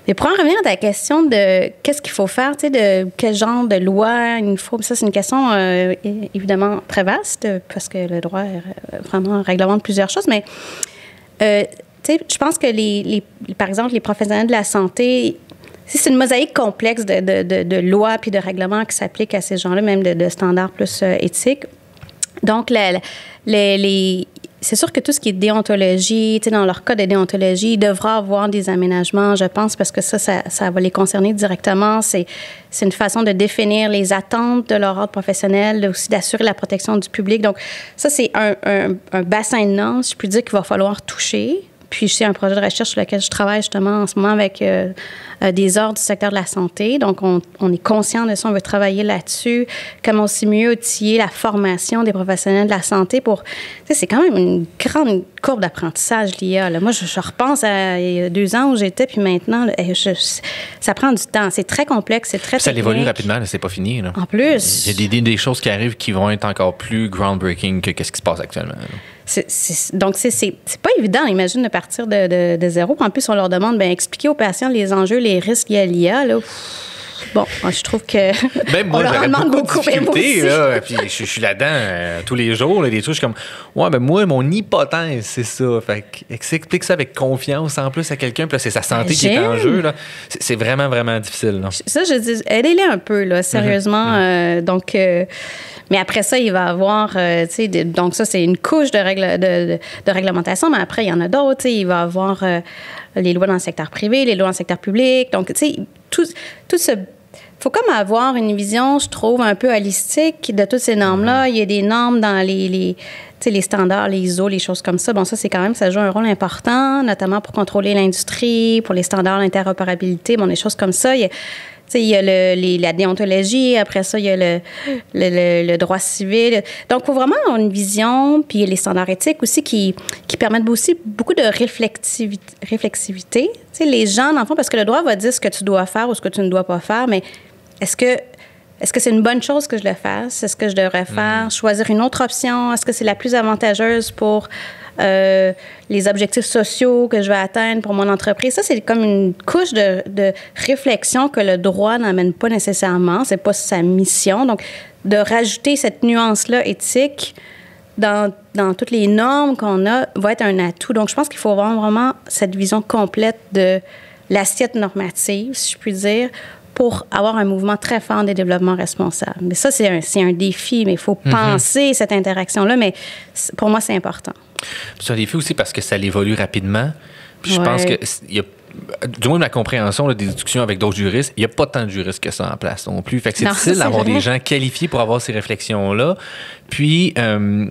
Speaker 2: Mais pour en revenir à ta question de qu'est-ce qu'il faut faire, tu sais, de quel genre de loi il faut, ça, c'est une question euh, évidemment très vaste parce que le droit est vraiment réglemente plusieurs choses, mais euh, tu sais, je pense que, les, les, par exemple, les professionnels de la santé, c'est une mosaïque complexe de, de, de, de lois puis de règlements qui s'appliquent à ces gens-là, même de, de standards plus euh, éthiques. Donc, la, la, les, les c'est sûr que tout ce qui est déontologie, tu sais, dans leur cas de déontologie, il devra avoir des aménagements, je pense, parce que ça, ça, ça va les concerner directement. C'est, c'est une façon de définir les attentes de leur ordre professionnel, aussi d'assurer la protection du public. Donc, ça, c'est un, un, un bassin de normes, je puis dire, qu'il va falloir toucher. Puis, c'est un projet de recherche sur lequel je travaille justement en ce moment avec euh, euh, des ordres du secteur de la santé. Donc, on, on est conscient de ça, on veut travailler là-dessus. Comment aussi mieux outiller la formation des professionnels de la santé pour... Tu sais, c'est quand même une grande courbe d'apprentissage, l'I A. Là. Moi, je, je repense à il y a deux ans où j'étais, puis maintenant, là, je, je, ça prend du temps. C'est très complexe, c'est très
Speaker 3: Ça
Speaker 2: technique.
Speaker 3: évolue rapidement, là, c'est pas fini. Là.
Speaker 2: En plus...
Speaker 3: Il y a des, des choses qui arrivent qui vont être encore plus groundbreaking que ce qui se passe actuellement. Là.
Speaker 2: C'est, c'est, donc, c'est, c'est, c'est pas évident, imagine, de partir de, de, de zéro. En plus, on leur demande, bien, expliquer aux patients les enjeux, les risques liés à l'I A. Là. Bon, je trouve que.
Speaker 3: Même moi, j'aurais beaucoup, beaucoup de difficultés. Là, puis je, je suis là-dedans euh, tous les jours. Là, des trucs, je suis comme, ouais, ben moi, mon hypothèse, c'est ça. Fait que, explique ça avec confiance en plus à quelqu'un. Puis là, c'est sa santé J'aime. qui est en jeu. Là. C'est, c'est vraiment, vraiment difficile. Là.
Speaker 2: Ça, je dis, aidez-les un peu, là, sérieusement. Mm-hmm. Euh, donc. Euh, Mais après ça, il va avoir, euh, tu sais, donc ça, c'est une couche de, règle, de, de, de réglementation, mais après, il y en a d'autres, tu sais, il va avoir euh, les lois dans le secteur privé, les lois dans le secteur public. Donc, tu sais, tout, tout ce... Il faut comme avoir une vision, je trouve, un peu holistique de toutes ces normes-là. Il y a des normes dans les, les, tu sais, les standards, les I S O, les choses comme ça. Bon, ça, c'est quand même, ça joue un rôle important, notamment pour contrôler l'industrie, pour les standards d'interopérabilité, bon, des choses comme ça. Il y a, tu sais, il y a le, les, la déontologie, après ça, il y a le, le, le, le droit civil. Donc, il faut vraiment avoir une vision, puis il y a les standards éthiques aussi qui, qui permettent aussi beaucoup de réflexivité. réflexivité. Tu sais, les gens, dans le fond, parce que le droit va dire ce que tu dois faire ou ce que tu ne dois pas faire, mais est-ce que, est-ce que c'est une bonne chose que je le fasse? Est-ce que je devrais faire? Mmh. Choisir une autre option? Est-ce que c'est la plus avantageuse pour... Euh, les objectifs sociaux que je vais atteindre pour mon entreprise. Ça, c'est comme une couche de, de réflexion que le droit n'amène pas nécessairement. C'est pas sa mission. Donc, de rajouter cette nuance-là éthique dans, dans toutes les normes qu'on a va être un atout. Donc, je pense qu'il faut avoir vraiment cette vision complète de l'assiette normative, si je puis dire, pour avoir un mouvement très fort des développements responsables. Mais ça, c'est un, c'est un défi, mais il faut mm-hmm. penser cette interaction-là. Mais pour moi, c'est important.
Speaker 3: C'est un défi aussi parce que ça évolue rapidement. Puis je ouais. pense que, y a, du moins de ma compréhension là, des discussions avec d'autres juristes, il n'y a pas tant de juristes que ça en place non plus. Fait que c'est non, difficile ça, d'avoir vrai. des gens qualifiés pour avoir ces réflexions-là. Puis, euh,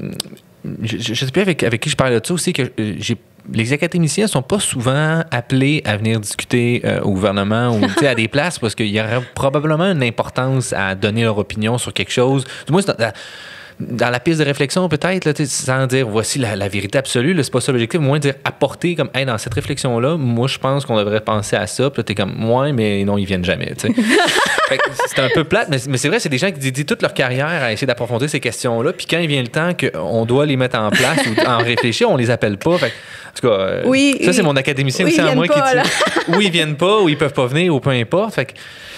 Speaker 3: je ne sais plus avec, avec qui je parlais de ça aussi, que euh, j'ai les académiciens ne sont pas souvent appelés à venir discuter euh, au gouvernement ou à des places parce qu'il y aurait probablement une importance à donner leur opinion sur quelque chose. Du moins, c'est dans, dans la piste de réflexion, peut-être, là, sans dire voici la, la vérité absolue, là, c'est pas ça l'objectif, au moins dire apporter comme hey, dans cette réflexion-là, moi, je pense qu'on devrait penser à ça. Puis là, t'es comme ouais, mais non, ils viennent jamais. Fait que c'est un peu plate, mais, mais c'est vrai, c'est des gens qui dédient toute leur carrière à essayer d'approfondir ces questions-là. Puis quand il vient le temps qu'on doit les mettre en place ou en réfléchir, on les appelle pas. Fait que, en tout cas, euh,
Speaker 2: oui,
Speaker 3: ça, c'est mon académicien
Speaker 2: oui,
Speaker 3: aussi en moi
Speaker 2: pas,
Speaker 3: qui dit ou ils viennent pas, ou ils peuvent pas venir, ou peu importe. Fait que,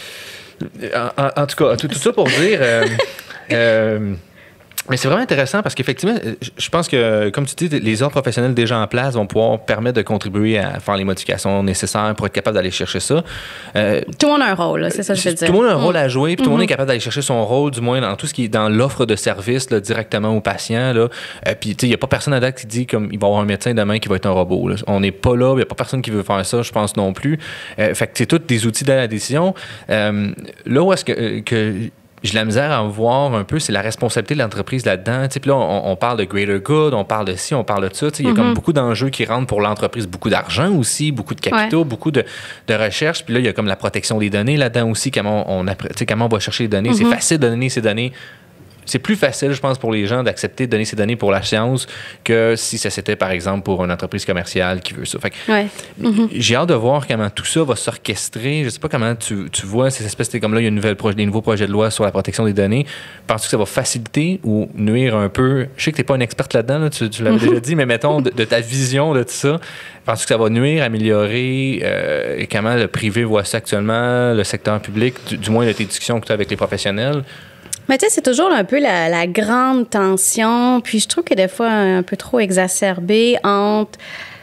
Speaker 3: en, en, en tout cas, tout, tout ça pour dire. Euh, euh, Mais c'est vraiment intéressant parce qu'effectivement, je pense que, comme tu dis, les ordres professionnels déjà en place vont pouvoir permettre de contribuer à faire les modifications nécessaires pour être capable d'aller chercher ça.
Speaker 2: Euh, tout le monde a un rôle, là, c'est ça que je veux dire.
Speaker 3: Tout le monde a un rôle à jouer, puis mm-hmm. tout le monde est capable d'aller chercher son rôle, du moins dans tout ce qui est dans l'offre de service là, directement aux patients. Là. Euh, puis, tu sais, il n'y a pas personne à date qui dit comme il va y avoir un médecin demain qui va être un robot. Là. On n'est pas là, il n'y a pas personne qui veut faire ça, je pense non plus. Euh, fait que c'est tous des outils de la décision. Euh, là où est-ce que... Euh, que j'ai la misère à voir un peu, c'est la responsabilité de l'entreprise là-dedans. Puis là, on, on parle de greater good, on parle de ci, on parle de ça. Il y a mm-hmm. comme beaucoup d'enjeux qui rentrent pour l'entreprise, beaucoup d'argent aussi, beaucoup de capitaux, ouais. beaucoup de, de recherche. Puis là, il y a comme la protection des données là-dedans aussi, comment on, on, comment on va chercher les données. Mm-hmm. C'est facile de donner ces données c'est plus facile, je pense, pour les gens d'accepter de donner ces données pour la science que si ça c'était, par exemple, pour une entreprise commerciale qui veut ça. Fait que,
Speaker 2: ouais. mm-hmm.
Speaker 3: J'ai hâte de voir comment tout ça va s'orchestrer. Je sais pas comment tu, tu vois ces espèces de... Comme là, il y a une nouvelle projet, des nouveaux projets de loi sur la protection des données. Penses-tu que ça va faciliter ou nuire un peu? Je sais que tu n'es pas une experte là-dedans, là, tu, tu l'avais déjà dit, mais mettons, de, de ta vision de tout ça, penses-tu que ça va nuire, améliorer? Euh, et comment le privé voit ça actuellement, le secteur public, du, du moins de tes discussions que tu as avec les professionnels?
Speaker 2: Mais tu sais, c'est toujours un peu la, la grande tension, puis je trouve que des fois un peu trop exacerbée entre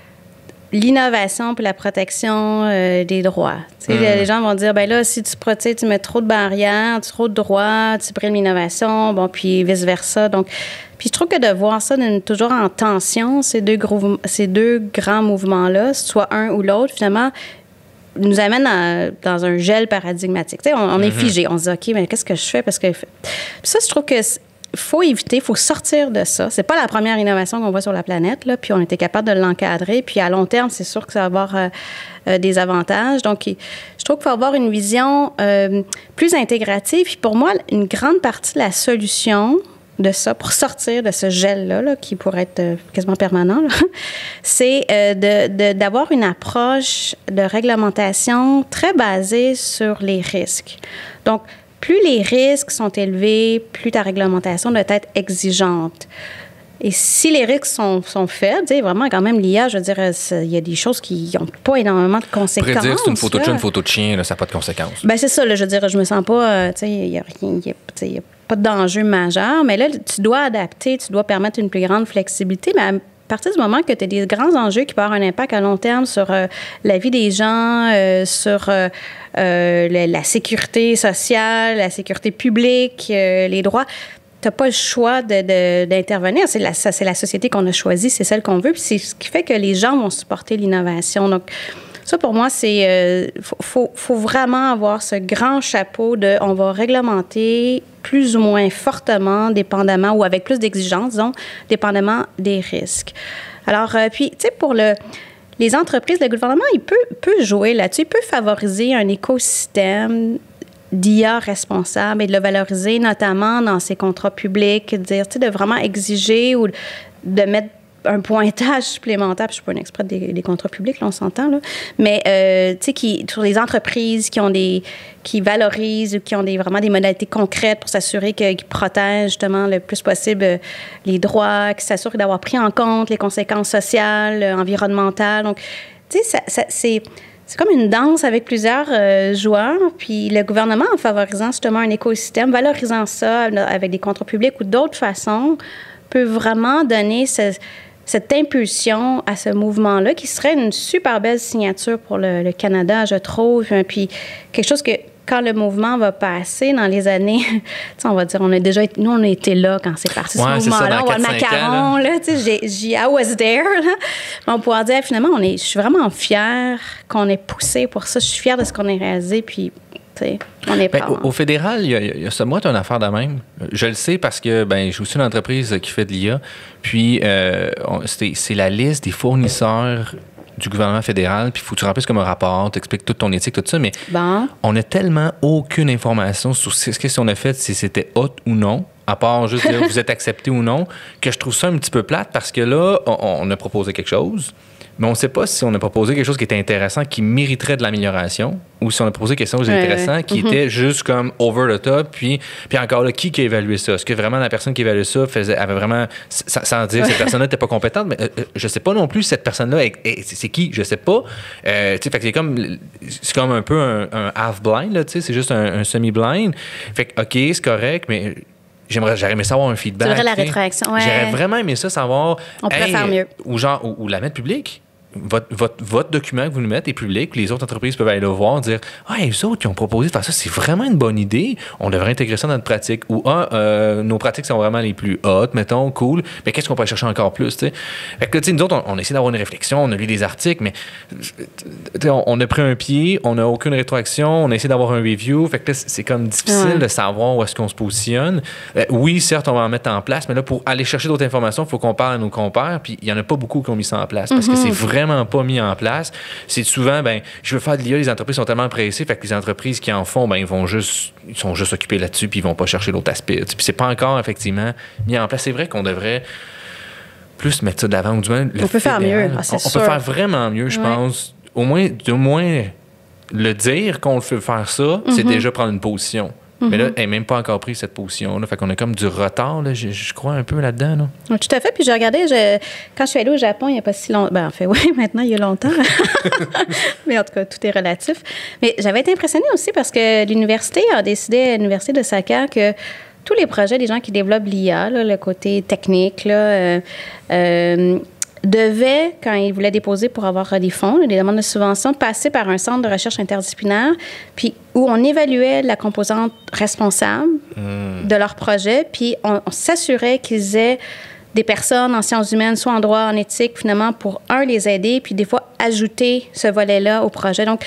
Speaker 2: l'innovation et la protection euh, des droits. Tu sais, mmh. Les gens vont dire, ben là, si tu protèges, tu mets trop de barrières, trop de droits, tu brimes l'innovation, bon, puis vice-versa. Donc, puis je trouve que de voir ça toujours en tension, ces deux, gros, ces deux grands mouvements-là, soit un ou l'autre, finalement, nous amène à, dans un gel paradigmatique. Tu sais, on, on est mm-hmm. figé. On se dit, OK, mais qu'est-ce que je fais? Parce que puis ça, je trouve que faut éviter, il faut sortir de ça. C'est pas la première innovation qu'on voit sur la planète, là, puis on était capable de l'encadrer. Puis à long terme, c'est sûr que ça va avoir euh, euh, des avantages. Donc, je trouve qu'il faut avoir une vision euh, plus intégrative. Puis pour moi, une grande partie de la solution de ça, pour sortir de ce gel-là, là, qui pourrait être euh, quasiment permanent, là, c'est euh, de, de, d'avoir une approche de réglementation très basée sur les risques. Donc, plus les risques sont élevés, plus ta réglementation doit être exigeante. Et si les risques sont, sont faibles, tu sais, vraiment, quand même, l'I A, je veux dire, il y a des choses qui n'ont pas énormément de conséquences.
Speaker 3: Prédire c'est une photo de chat, une photo de chien, là, ça n'a pas de conséquences.
Speaker 2: Bien, c'est ça, là, je veux dire, je me sens pas, euh, tu sais, il n'y a rien, il y a pas d'enjeu majeur, mais là, tu dois adapter, tu dois permettre une plus grande flexibilité, mais à partir du moment que tu as des grands enjeux qui peuvent avoir un impact à long terme sur euh, la vie des gens, euh, sur euh, euh, la, la sécurité sociale, la sécurité publique, euh, les droits, tu n'as pas le choix de, de, d'intervenir. C'est la, c'est la société qu'on a choisie, c'est celle qu'on veut, puis c'est ce qui fait que les gens vont supporter l'innovation. Donc, ça, pour moi, c'est... Euh, faut, faut vraiment avoir ce grand chapeau de... On va réglementer plus ou moins fortement, dépendamment, ou avec plus d'exigences, disons, dépendamment des risques. Alors, euh, puis, tu sais, pour le... Les entreprises, le gouvernement, il peut, peut jouer là-dessus. Il peut favoriser un écosystème d'I A responsable et de le valoriser, notamment dans ses contrats publics, dire, tu sais, de vraiment exiger ou de mettre un pointage supplémentaire. Je ne suis pas une experte des, des contrats publics, là, on s'entend, là. Mais, euh, tu sais, qui, sur les entreprises qui ont des... qui valorisent ou qui ont des, vraiment des modalités concrètes pour s'assurer que, qu'ils protègent, justement, le plus possible les droits, qui s'assurent d'avoir pris en compte les conséquences sociales, environnementales. Donc, tu sais, ça, ça, c'est... C'est comme une danse avec plusieurs euh, joueurs. Puis le gouvernement, en favorisant justement un écosystème, valorisant ça avec des contrats publics ou d'autres façons, peut vraiment donner ce, cette impulsion à ce mouvement-là qui serait une super belle signature pour le, le Canada, je trouve. Puis quelque chose que, quand le mouvement va passer dans les années, on va dire, on a déjà été, nous, on a été là quand c'est parti,
Speaker 3: ouais,
Speaker 2: ce mouvement-là. On voit le macaron, là, tu sais, j'ai, j'ai, I was there, là. On pourra dire, finalement, on est, je suis vraiment fière qu'on ait poussé pour ça. Je suis fière de ce qu'on a réalisé, puis, tu sais, on est
Speaker 3: ben, au, au fédéral, il y a, il y a ça. Moi, tu as une affaire de même. Je le sais parce que, ben, j'ai aussi une entreprise qui fait de l'I A, puis euh, on, c'est, c'est la liste des fournisseurs du gouvernement fédéral, puis il faut que tu remplisses comme un rapport, t'expliques toute ton éthique, tout ça, mais
Speaker 2: bon. On
Speaker 3: n'a tellement aucune information sur ce que on a fait, si c'était hot ou non, à part juste dire vous êtes accepté ou non, que je trouve ça un petit peu plate parce que là, on, on a proposé quelque chose, mais on ne sait pas si on a proposé quelque chose qui était intéressant, qui mériterait de l'amélioration, ou si on a proposé quelque chose d'intéressant ouais, qui mm-hmm. était juste comme over the top, puis, puis encore là, qui qui a évalué ça? Est-ce que vraiment la personne qui évaluait ça faisait, avait vraiment, sans dire que cette personne-là n'était pas compétente, mais euh, je sais pas non plus si cette personne-là, est, est, c'est qui? Je sais pas. Euh, tu sais, fait que c'est comme, c'est comme un peu un, un half-blind, là, tu sais, c'est juste un, un semi-blind. Fait que, OK, c'est correct, mais... J'aimerais, j'aurais aimé savoir un feedback.
Speaker 2: Tu aurais la rétroaction, ouais.
Speaker 3: J'aurais vraiment aimé ça, savoir...
Speaker 2: On pourrait hey, faire mieux.
Speaker 3: Ou genre, ou, ou la mettre publique. Votre, votre, votre document que vous nous mettez est public. Les autres entreprises peuvent aller le voir, dire « Ah, les autres qui ont proposé de faire ça, c'est vraiment une bonne idée. On devrait intégrer ça dans notre pratique. » Ou « Ah, euh, nos pratiques sont vraiment les plus hautes, mettons, cool. Mais qu'est-ce qu'on pourrait chercher encore plus? » Fait que, tu sais, nous autres, on, on essaie d'avoir une réflexion, on a lu des articles, mais on, on a pris un pied, on n'a aucune rétroaction, on a essayé d'avoir un review. Fait que là, c'est comme difficile ouais. de savoir où est-ce qu'on se positionne. Euh, oui, certes, on va en mettre en place, mais là, pour aller chercher d'autres informations, il faut qu'on parle à nos compères, puis il n'y en a pas beaucoup qui ont mis ça en place parce mm-hmm. que c'est vraiment vraiment pas mis en place. C'est souvent, ben, je veux faire de l'I A, les entreprises sont tellement pressées, fait que les entreprises qui en font, ben, ils vont juste, ils sont juste occupés là-dessus, puis ils vont pas chercher l'autre aspect. Puis c'est pas encore, effectivement, mis en place. C'est vrai qu'on devrait plus mettre ça de l'avant, ou du moins le
Speaker 2: On peut faire mieux. Ah,
Speaker 3: on, on peut faire vraiment mieux, je
Speaker 2: ouais.
Speaker 3: pense. Au moins, au moins, le dire qu'on veut faire ça, mm-hmm. c'est déjà prendre une position. Mm-hmm. Mais là, elle n'est même pas encore pris cette position-là. Fait qu'on a comme du retard, là, je, je crois, un peu là-dedans. Là.
Speaker 2: Oui, tout à fait. Puis j'ai regardé, je, quand je suis allée au Japon, il n'y a pas si longtemps. Ben, en fait, oui, maintenant, il y a longtemps. Mais en tout cas, tout est relatif. Mais j'avais été impressionnée aussi parce que l'université a décidé, à l'université de Saka, que tous les projets des gens qui développent l'I A, là, le côté technique, là, euh, euh, devaient, quand ils voulaient déposer pour avoir des fonds, des demandes de subvention, passer par un centre de recherche interdisciplinaire, puis où on évaluait la composante responsable mmh. de leur projet, puis on, on s'assurait qu'ils aient des personnes en sciences humaines, soit en droit, en éthique, finalement, pour, un, les aider, puis des fois, ajouter ce volet-là au projet. Donc,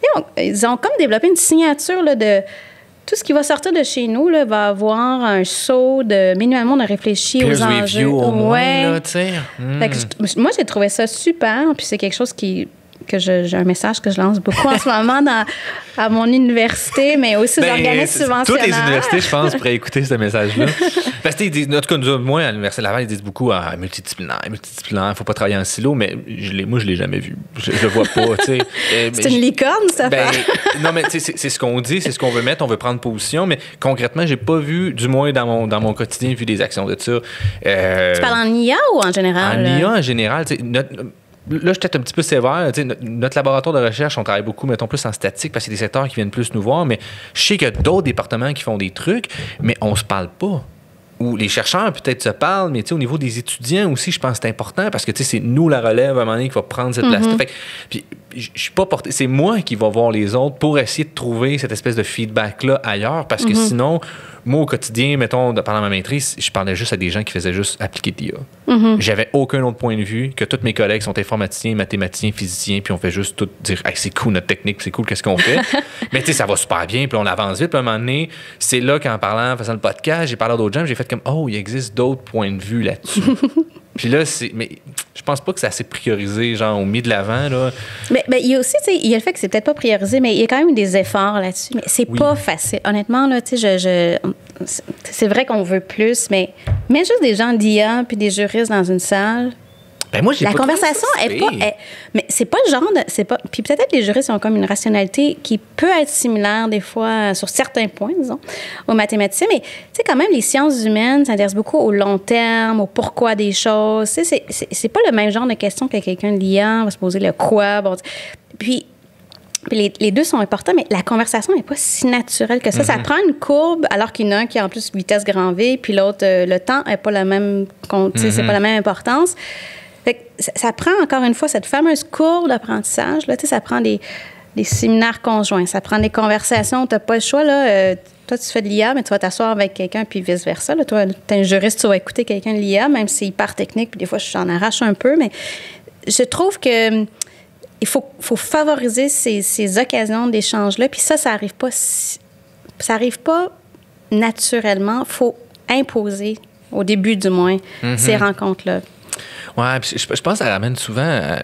Speaker 2: ils ont comme développé une signature là, de... Tout ce qui va sortir de chez nous là, va avoir un saut de... Minimalement, on a réfléchi
Speaker 3: Peer
Speaker 2: aux enjeux.
Speaker 3: Review, au moins,
Speaker 2: ouais.
Speaker 3: là, tu sais. Mm.
Speaker 2: Fait que je, moi, j'ai trouvé ça super. Puis c'est quelque chose qui... que je, j'ai un message que je lance beaucoup en ce moment dans, à mon université, mais aussi aux ben, organismes subventionnaires.
Speaker 3: Toutes les universités, je pense, pourraient écouter ce message-là. Parce que, en tout cas, nous, moi, à l'Université Laval, ils disent beaucoup ah, multidisciplinaire, multidisciplinaire, il ne faut pas travailler en silo, mais je l'ai, moi, je ne l'ai jamais vu. Je ne le vois pas, tu sais.
Speaker 2: Euh, c'est une licorne, ça
Speaker 3: ben, non, mais c'est, c'est ce qu'on dit, c'est ce qu'on veut mettre, on veut prendre position, mais concrètement, je n'ai pas vu, du moins dans mon, dans mon quotidien, vu des actions de ça. Euh,
Speaker 2: tu parles en I A ou en général?
Speaker 3: En I A, en général, tu sais, notre... Là, je suis peut-être un petit peu sévère. Tu sais, notre laboratoire de recherche, on travaille beaucoup, mettons, plus en statique parce que c'est des secteurs qui viennent plus nous voir. Mais je sais qu'il y a d'autres départements qui font des trucs, mais on se parle pas. Ou les chercheurs peut-être se parlent, mais tu sais, au niveau des étudiants aussi, je pense que c'est important parce que tu sais, c'est nous la relève à un moment donné qui va prendre cette place-là.
Speaker 2: Mm-hmm.
Speaker 3: Fait que, puis je suis pas porté, c'est moi qui va voir les autres pour essayer de trouver cette espèce de feedback-là ailleurs parce que mm-hmm. sinon, moi au quotidien, mettons, pendant ma maîtrise, je parlais juste à des gens qui faisaient juste appliquer de l'I A. Mm-hmm. J'avais aucun autre point de vue que tous mes collègues sont informaticiens, mathématiciens, physiciens, puis on fait juste tout dire hey, c'est cool notre technique, c'est cool, qu'est-ce qu'on fait. Mais tu sais, ça va super bien, puis on avance vite. Puis à un moment donné, c'est là qu'en parlant, en faisant le podcast, j'ai parlé à d'autres gens, j'ai fait comme oh, il existe d'autres points de vue là-dessus. Puis là, c'est. Mais je pense pas que c'est assez priorisé, genre, au mis de l'avant, là.
Speaker 2: Mais, mais il y a aussi, tu sais, il y a le fait que c'est peut-être pas priorisé, mais il y a quand même des efforts là-dessus. Mais c'est oui. pas facile. Honnêtement, là, tu sais, je, je, c'est vrai qu'on veut plus, mais mais juste des gens d'I A puis des juristes dans une salle.
Speaker 3: Ben moi, j'ai
Speaker 2: la
Speaker 3: pas
Speaker 2: conversation est pas. Est, mais c'est pas le genre de. C'est pas, puis peut-être que les juristes ont comme une rationalité qui peut être similaire des fois sur certains points, disons, aux mathématiciens. Mais tu sais, quand même, les sciences humaines s'intéressent beaucoup au long terme, au pourquoi des choses. Tu sais, c'est, c'est, c'est pas le même genre de question que quelqu'un de l'I A va se poser le quoi. Bon, puis. Puis les, les deux sont importants, mais la conversation n'est pas si naturelle que ça. Mm-hmm. Ça prend une courbe, alors qu'il y en a un qui a en plus vitesse grand V, puis l'autre, euh, le temps n'est pas la même, mm-hmm. c'est pas la même importance. Fait que ça, ça prend, encore une fois, cette fameuse courbe d'apprentissage. Là, ça prend des, des séminaires conjoints, ça prend des conversations. Tu n'as pas le choix. Là, euh, toi, tu fais de l'I A, mais tu vas t'asseoir avec quelqu'un, puis vice-versa. Là, toi, tu es un juriste, tu vas écouter quelqu'un de l'I A, même si c'est hyper technique, puis des fois, je t'en arrache un peu. Mais je trouve que il faut, faut favoriser ces, ces occasions d'échange-là. Puis ça, ça n'arrive pas, ça arrive pas naturellement. Il faut imposer, au début du moins, mm-hmm. ces rencontres-là.
Speaker 3: Oui, je, je pense que ça ramène souvent... À,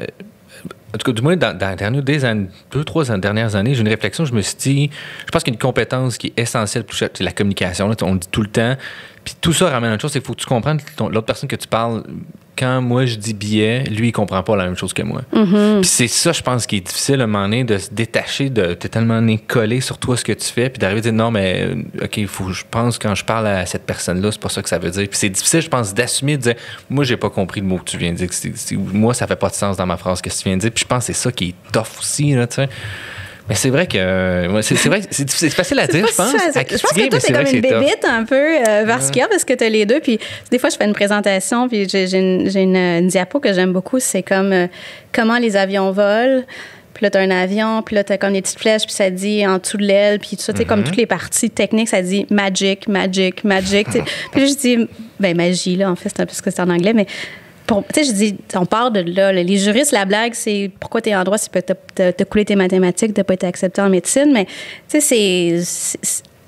Speaker 3: en tout cas, du moins, dans, dans, dans des années, deux, trois dernières années, j'ai une réflexion, je me suis dit... Je pense qu'il y a une compétence qui est essentielle pour c'est la communication. Là, on le dit tout le temps. Puis tout ça ramène à une chose, c'est qu'il faut que tu comprennes ton, l'autre personne que tu parles... Quand moi, je dis billet, lui, il comprend pas la même chose que moi. Mm-hmm. Puis c'est ça, je pense, qui est difficile à un moment donné, de se détacher, de t'es tellement collé sur toi ce que tu fais, puis d'arriver à dire non, mais OK, il faut, je pense, quand je parle à cette personne-là, c'est pas ça que ça veut dire. Puis c'est difficile, je pense, d'assumer, de dire moi, j'ai pas compris le mot que tu viens de dire. C'est, c'est, moi, ça fait pas de sens dans ma phrase que tu viens de dire. Puis je pense que c'est ça qui est tough aussi, là, tu sais. Mais c'est vrai que euh, c'est, c'est vrai c'est, c'est facile à dire, je pense. À critiquer,
Speaker 2: je pense que toi, c'est comme une bébite un peu euh, vasculaire parce que tu as les deux. Puis des fois, je fais une présentation, puis j'ai, j'ai, une, j'ai une, une diapo que j'aime beaucoup. C'est comme euh, comment les avions volent. Puis là, tu as un avion, puis là, tu as comme des petites flèches, puis ça dit en dessous de l'aile, puis tout ça, tu sais, mm-hmm. comme toutes les parties techniques, ça dit magic, magic, magic. Puis là, je dis, ben magie, là, en fait, c'est un peu ce que c'est en anglais, mais. Tu sais, je dis, on part de là. Les juristes, la blague, c'est pourquoi tu es en droit, c'est parce que tu as coulé tes mathématiques, tu n'as pas été accepté en médecine. Mais, tu sais, c'est, c'est.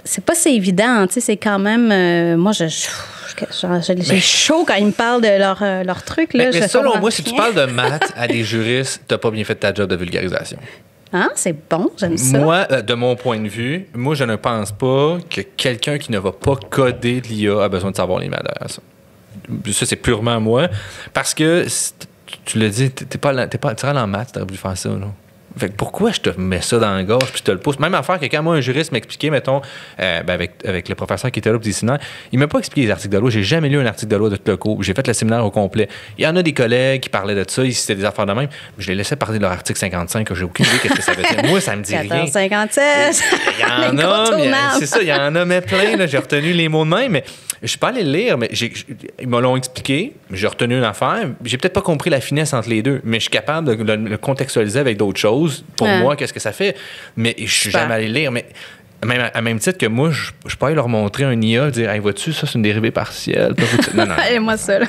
Speaker 2: c'est pas si évident, tu sais, c'est quand même... Euh, moi, je... je Genre, j'ai mais, chaud quand ils me parlent de leur, euh, leur truc. Là,
Speaker 3: mais, mais selon moi, si
Speaker 2: rien.
Speaker 3: tu parles de maths à des juristes, t'as pas bien fait ta job de vulgarisation.
Speaker 2: Ah, c'est bon, j'aime ça.
Speaker 3: Moi, euh, de mon point de vue, moi, je ne pense pas que quelqu'un qui ne va pas coder de l'I A a besoin de savoir les maths derrière ça. Ça, c'est purement moi. Parce que, tu l'as dit, t'es pas, t'es pas en maths, t'aurais voulu faire ça, là. Fait que pourquoi je te mets ça dans la gorge puis je te le pousse? Même affaire que quand moi, un juriste m'expliquait, mettons, euh, ben avec, avec le professeur qui était là pour des séminaires, il m'a pas expliqué les articles de loi. J'ai jamais lu un article de loi de tout le cours. J'ai fait le séminaire au complet. Il y en a des collègues qui parlaient de ça, c'était des affaires de même. Je les laissais parler de leur article cinquante-cinq, que j'ai aucune idée qu'est-ce que ça veut dire. Moi, ça me dit rien.
Speaker 2: cinquante-sept
Speaker 3: Il y en a, c'est ça, il y en a mais plein. Là, j'ai retenu les mots de même, mais je suis pas allé le lire, mais j'ai, ils me l'ont expliqué. J'ai retenu une affaire. J'ai peut-être pas compris la finesse entre les deux, mais je suis capable de le, le contextualiser avec d'autres choses. Pour ah. moi, qu'est-ce que ça fait? Mais je suis jamais allé le lire. Mais même, à même titre que moi, je, je peux aller leur montrer un I A, dire, hey, vois-tu, ça, c'est une dérivée partielle. Non, non.
Speaker 2: Allez, moi, ça, là.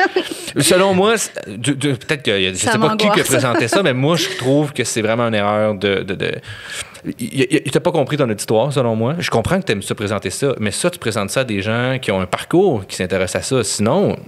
Speaker 3: Selon moi, de, de, peut-être que je ne sais pas qui qui a présenté ça, mais moi, je trouve que c'est vraiment une erreur de. de, de il t'a pas compris ton auditoire, selon moi. Je comprends que tu aimes ça présenter ça, mais ça, tu présentes ça à des gens qui ont un parcours, qui s'intéressent à ça. Sinon.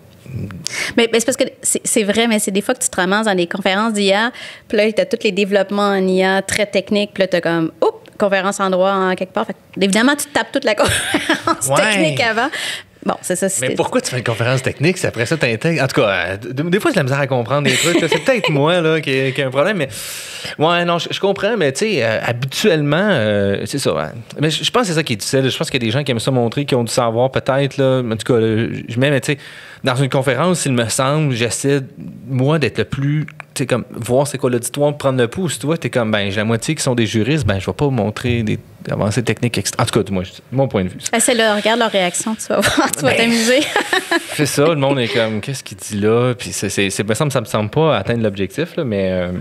Speaker 2: Mais, mais c'est parce que c'est, c'est vrai, mais c'est des fois que tu te ramasses dans des conférences d'I A, puis là, tu as tous les développements en I A très techniques, puis là, tu as comme, oups, conférence en droit en quelque part. Fait, évidemment, tu tapes toute la conférence ouais. technique avant. Bon, c'est ça.
Speaker 3: Mais pourquoi tu fais une conférence technique si après ça t'intègres? En tout cas, des fois, j'ai la misère à comprendre des trucs. C'est peut-être moi là, qui, ai, qui ai un problème, mais ouais, non, je, je comprends, mais tu sais, euh, habituellement, euh, c'est ça. Hein. Mais je, je pense que c'est ça qui est difficile. Je pense qu'il y a des gens qui aiment ça montrer, qui ont du savoir peut-être. Là. En tout cas, là, je mets, mais tu sais, dans une conférence, il me semble, j'essaie, moi, d'être le plus. Tu sais, comme, voir c'est quoi l'auditoire, prendre le pouce. Tu vois, t'es comme, ben, j'ai la moitié qui sont des juristes, ben, je vais pas vous montrer des avancées techniques extra. En tout cas, moi, mon point de vue.
Speaker 2: Ah, c'est là, regarde leur réaction, tu vas voir, tu vas ben, t'amuser.
Speaker 3: C'est ça, le monde est comme, qu'est-ce qu'il dit là? Puis c'est, c'est, c'est, ça me semble pas atteindre l'objectif, là, mais. Euh,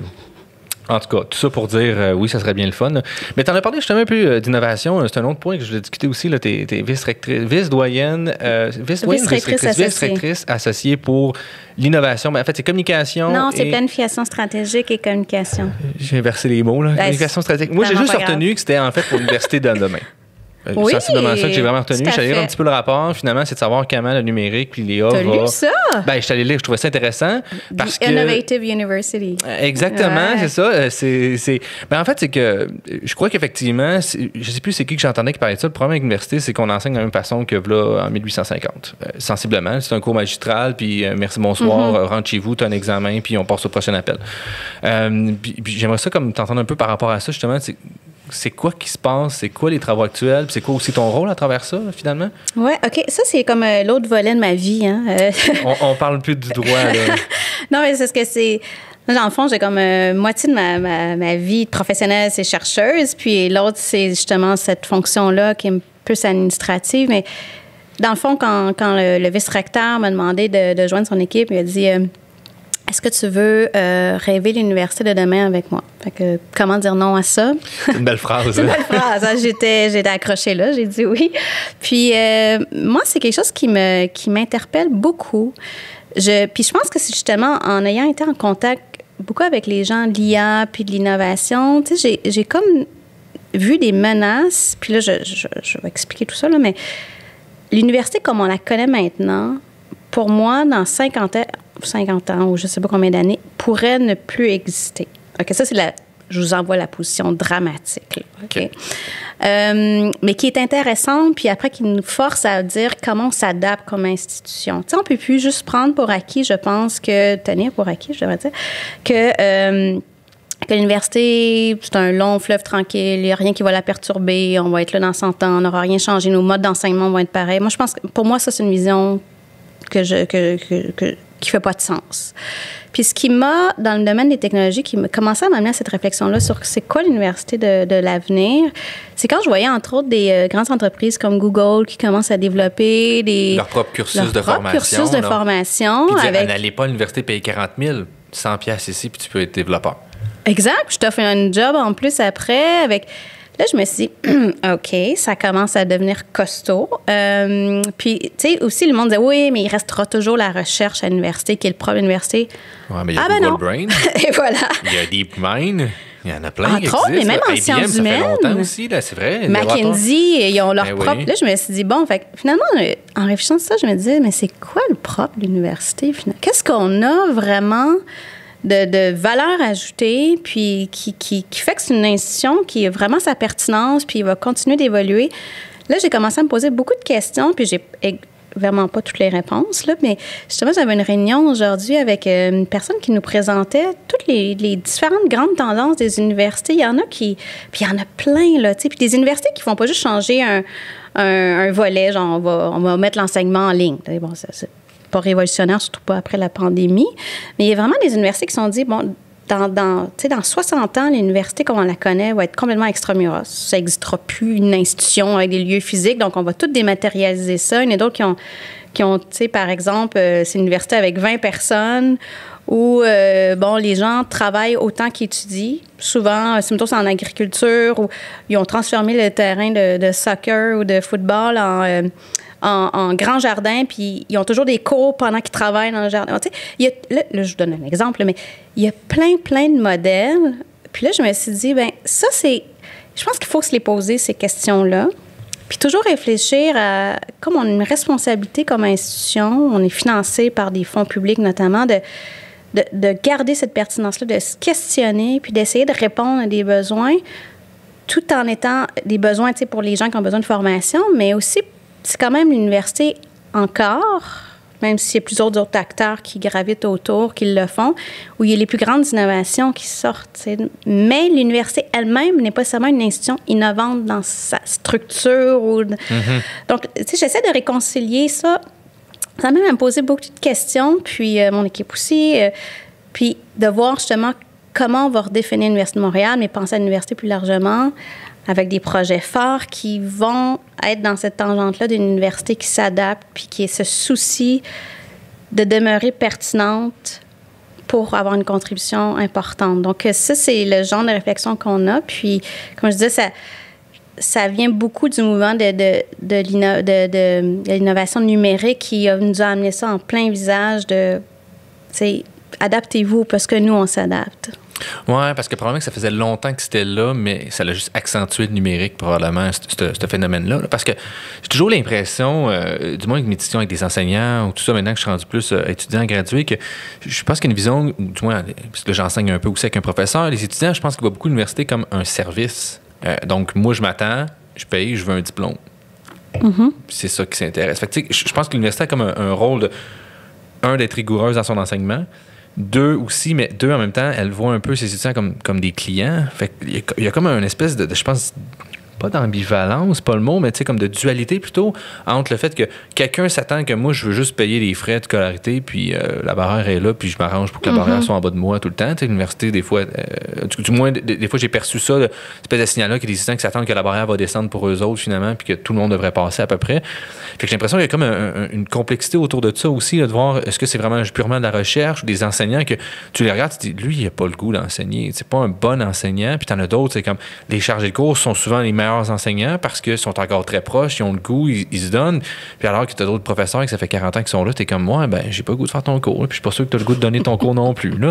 Speaker 3: En tout cas, tout ça pour dire, euh, oui, ça serait bien le fun. Mais tu en as parlé justement un peu euh, d'innovation. C'est un autre point que je voulais discuter aussi. Tu es vice-rectrice, vice-doyenne, euh, vice-doyenne, vice-rectrice, vice-rectrice, vice-rectrice associée pour l'innovation. Mais en fait, c'est communication.
Speaker 2: Non, c'est
Speaker 3: et...
Speaker 2: planification stratégique et communication.
Speaker 3: J'ai inversé les mots, là. Ben, communication stratégique. Moi, j'ai juste retenu que c'était en fait pour l'Université de demain. Oui, sensiblement ça que j'ai vraiment retenu. J'allais lire un petit peu le rapport. Finalement, c'est de savoir comment le numérique puis l'I A
Speaker 2: T'as
Speaker 3: va...
Speaker 2: lu ça?
Speaker 3: Ben, je suis allé lire. Je trouvais ça intéressant. Parce
Speaker 2: The
Speaker 3: que...
Speaker 2: Innovative University.
Speaker 3: Exactement,
Speaker 2: ouais.
Speaker 3: c'est ça. C'est, c'est... Ben, en fait, c'est que je crois qu'effectivement, c'est... je sais plus c'est qui que j'entendais qui parlait de ça. Le problème avec l'université, c'est qu'on enseigne de la même façon que là, en dix-huit cent cinquante. Euh, sensiblement. C'est un cours magistral, puis euh, merci, bonsoir, mm-hmm. rentre chez vous, tu as un examen, puis on passe au prochain appel. Euh, puis, puis j'aimerais ça comme t'entendre un peu par rapport à ça, justement. C'est... C'est quoi qui se passe? C'est quoi les travaux actuels? Puis c'est quoi aussi ton rôle à travers ça, finalement?
Speaker 2: Oui, OK. Ça, c'est comme euh, l'autre volet de ma vie. Hein? Euh...
Speaker 3: on, on parle plus du droit, là.
Speaker 2: Non, mais c'est ce que c'est... Dans le fond, j'ai comme euh, moitié de ma, ma, ma vie professionnelle, c'est chercheuse. Puis l'autre, c'est justement cette fonction-là qui est plus administrative. Mais dans le fond, quand, quand le, le vice-recteur m'a demandé de, de joindre son équipe, il a dit... Euh, Est-ce que tu veux euh, rêver l'université de demain avec moi? Fait que, comment dire non à ça?
Speaker 3: C'est une belle phrase.
Speaker 2: C'est une belle phrase. Hein? J'étais, j'étais accrochée là, j'ai dit oui. Puis, euh, moi, c'est quelque chose qui, me, qui m'interpelle beaucoup. Je, puis, je pense que c'est justement en ayant été en contact beaucoup avec les gens de l'I A puis de l'innovation, tu sais, j'ai, j'ai comme vu des menaces. Puis là, je, je, je vais expliquer tout ça, là, mais l'université comme on la connaît maintenant, pour moi, dans cinquante ans, cinquante ans ou je ne sais pas combien d'années, pourrait ne plus exister. OK, ça, c'est la... Je vous envoie la position dramatique. Là, OK? okay. Euh, mais qui est intéressante, puis après, qui nous force à dire comment on s'adapte comme institution. Tu sais, on ne peut plus juste prendre pour acquis, je pense, que... Tenir pour acquis, je devrais dire, que... Euh, que l'université, c'est un long fleuve tranquille, il n'y a rien qui va la perturber, on va être là dans cent ans, on n'aura rien changé, nos modes d'enseignement vont être pareils. Moi, je pense que pour moi, ça, c'est une vision que je... Que, que, que, qui fait pas de sens. Puis ce qui m'a, dans le domaine des technologies, qui m'a commencé à m'amener à cette réflexion-là sur c'est quoi l'université de, de l'avenir, c'est quand je voyais, entre autres, des euh, grandes entreprises comme Google qui commencent à développer des...
Speaker 3: Leur propre cursus
Speaker 2: leur
Speaker 3: de
Speaker 2: propre
Speaker 3: formation.
Speaker 2: cursus de
Speaker 3: là.
Speaker 2: formation.
Speaker 3: Puis dire,
Speaker 2: avec...
Speaker 3: n'allez pas à l'université payer quarante mille, cent piastres ici, puis tu peux être développeur.
Speaker 2: Exact. Je t'offre un job en plus après avec... Là, je me suis dit, OK, ça commence à devenir costaud. Euh, puis, tu sais, aussi, le monde disait, oui, mais il restera toujours la recherche à l'université, qui est le problème de l'université.
Speaker 3: Oui, mais il y a
Speaker 2: ah,
Speaker 3: Google
Speaker 2: ben non.
Speaker 3: Brain.
Speaker 2: Et voilà.
Speaker 3: Il y a DeepMind. il y en a plein.
Speaker 2: Entre autres, mais même en sciences humaines.
Speaker 3: Ça fait longtemps aussi, là, c'est vrai.
Speaker 2: McKinsey, ils ont leur
Speaker 3: ben
Speaker 2: propre...
Speaker 3: Oui.
Speaker 2: Là, je me suis dit, bon, fait, finalement, en réfléchissant à ça, je me disais, mais c'est quoi le propre de l'université? Qu'est-ce qu'on a vraiment de, de valeur ajoutée, puis qui, qui, qui fait que c'est une institution qui a vraiment sa pertinence, puis va continuer d'évoluer? Là, j'ai commencé à me poser beaucoup de questions, puis j'ai vraiment pas toutes les réponses, là, mais justement, j'avais une réunion aujourd'hui avec une personne qui nous présentait toutes les, les différentes grandes tendances des universités. Il y en a qui... Puis il y en a plein, là, tu sais. Puis des universités qui font pas juste changer un, un, un volet, genre on va, on va mettre l'enseignement en ligne. Bon, ça, c'est pas révolutionnaire, surtout pas après la pandémie. Mais il y a vraiment des universités qui se sont dit, bon, dans, dans, dans soixante ans, l'université, comme on la connaît, va être complètement extramuros. Ça n'existera plus une institution avec des lieux physiques, donc on va tout dématérialiser ça. Il y en a d'autres qui ont, qui ont tu sais, par exemple, euh, c'est une université avec vingt personnes où, euh, bon, les gens travaillent autant qu'ils étudient. Souvent, c'est plutôt en agriculture, où ils ont transformé le terrain de, de soccer ou de football en... Euh, En, en grand jardin, puis ils ont toujours des cours pendant qu'ils travaillent dans le jardin. Tu sais, il y a, là, là, je vous donne un exemple, mais il y a plein, plein de modèles. Puis là, je me suis dit, bien, ça, c'est... Je pense qu'il faut se les poser, ces questions-là. Puis toujours réfléchir à... Comme on a une responsabilité comme institution, on est financé par des fonds publics notamment, de, de, de garder cette pertinence-là, de se questionner, puis d'essayer de répondre à des besoins, tout en étant des besoins, tu sais, pour les gens qui ont besoin de formation, mais aussi c'est quand même l'université encore, même s'il y a plusieurs autres acteurs qui gravitent autour, qui le font, où il y a les plus grandes innovations qui sortent. T'sais. Mais l'université elle-même n'est pas seulement une institution innovante dans sa structure. Ou de... mm-hmm. Donc, tu sais, j'essaie de réconcilier ça. Ça m'a même posé beaucoup de questions, puis euh, mon équipe aussi, euh, puis de voir justement comment on va redéfinir l'Université de Montréal, mais penser à l'université plus largement, avec des projets forts qui vont être dans cette tangente-là d'une université qui s'adapte puis qui se soucie de demeurer pertinente pour avoir une contribution importante. Donc, ça, c'est le genre de réflexion qu'on a. Puis, comme je disais, ça, ça vient beaucoup du mouvement de, de, de, l'inno, de, de, de l'innovation numérique qui a, nous a amené ça en plein visage de, tu sais, adaptez-vous parce que nous, on s'adapte.
Speaker 3: Oui, parce que probablement que ça faisait longtemps que c'était là, mais ça l'a juste accentué le numérique, probablement, ce phénomène-là. Parce que j'ai toujours l'impression, euh, du moins avec mes discussions avec des enseignants ou tout ça, maintenant que je suis rendu plus euh, étudiant gradué, que je pense qu'il y a une vision, ou du moins, parce que j'enseigne un peu aussi avec un professeur, les étudiants, je pense qu'ils voient beaucoup l'université comme un service. Euh, donc, moi, je m'attends, je paye, je veux un diplôme. Mm-hmm. C'est ça qui s'intéresse. Fait que, je pense que l'université a comme un, un rôle de, un, d'être rigoureuse dans son enseignement. Deux aussi, mais deux en même temps, elle voit un peu ses étudiants comme, comme des clients. Fait qu'il y a, il y a comme une espèce de, de je pense, pas d'ambivalence, pas le mot, mais tu sais, comme de dualité plutôt, entre le fait que quelqu'un s'attend que moi, je veux juste payer les frais de scolarité, puis euh, la barrière est là, puis je m'arrange pour que la mm-hmm. barrière soit en bas de moi tout le temps. Tu sais, l'université, des fois, euh, du, du moins, des, des fois, j'ai perçu ça, cette espèce de signal-là, qu'il y a des étudiants qui s'attendent que la barrière va descendre pour eux autres, finalement, puis que tout le monde devrait passer à peu près. Fait que j'ai l'impression qu'il y a comme un, un, une complexité autour de ça aussi, là, de voir est-ce que c'est vraiment purement de la recherche ou des enseignants que tu les regardes, tu te dis, lui, il n'a pas le goût d'enseigner. C'est pas un bon enseignant, puis t'en as d'autres, c'est comme les chargés de cours sont souvent les meilleurs enseignants parce qu'ils sont encore très proches, ils ont le goût, ils, ils se donnent. Puis alors que tu as d'autres professeurs que ça fait quarante ans qu'ils sont là, tu es comme moi, ben j'ai pas le goût de faire ton cours. Là, puis je suis pas sûr que tu as le goût de donner ton cours non plus. Là.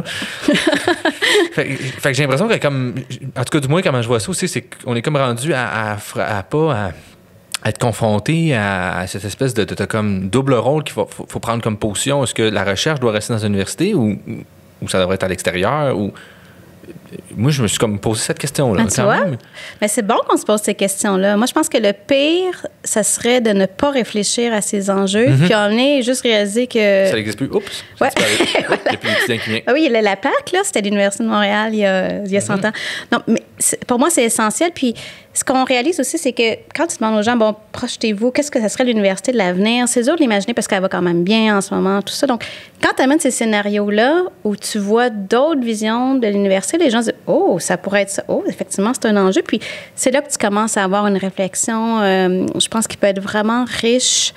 Speaker 3: fait, fait que j'ai l'impression que, comme, en tout cas, du moins, comment je vois ça aussi, c'est qu'on est comme rendu à, à, à, à pas à, à être confronté à, à cette espèce de, de, de comme double rôle qu'il faut, faut, faut prendre comme position. Est-ce que la recherche doit rester dans une université ou, ou ça devrait être à l'extérieur ou... Moi, je me suis comme posé cette question-là.
Speaker 2: Ah, tu vois? Mais c'est bon qu'on se pose ces questions-là. Moi, je pense que le pire, ça serait de ne pas réfléchir à ces enjeux, mm-hmm. puis on est juste réaliser que...
Speaker 3: Ça n'existe plus. Oups! Ouais. Il n'y a plus d'étudiants qui viennent.
Speaker 2: Ah oui, la P A C, là, c'était l'Université de Montréal il y a, il y a cent mm-hmm. ans. Non, mais pour moi, c'est essentiel. Puis ce qu'on réalise aussi, c'est que quand tu demandes aux gens, bon, projetez-vous, qu'est-ce que ça serait l'université de l'avenir? C'est dur de l'imaginer parce qu'elle va quand même bien en ce moment, tout ça. Donc, quand tu amènes ces scénarios-là où tu vois d'autres visions de l'université, les gens disent, oh, ça pourrait être ça. Oh, effectivement, c'est un enjeu. Puis c'est là que tu commences à avoir une réflexion, euh, je pense, qui peut être vraiment riche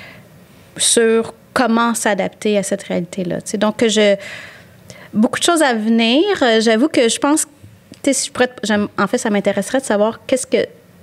Speaker 2: sur comment s'adapter à cette réalité-là. Tu sais, donc, je, beaucoup de choses à venir. J'avoue que je pense, si je pourrais, en fait, ça m'intéresserait de savoir qu'est-ce que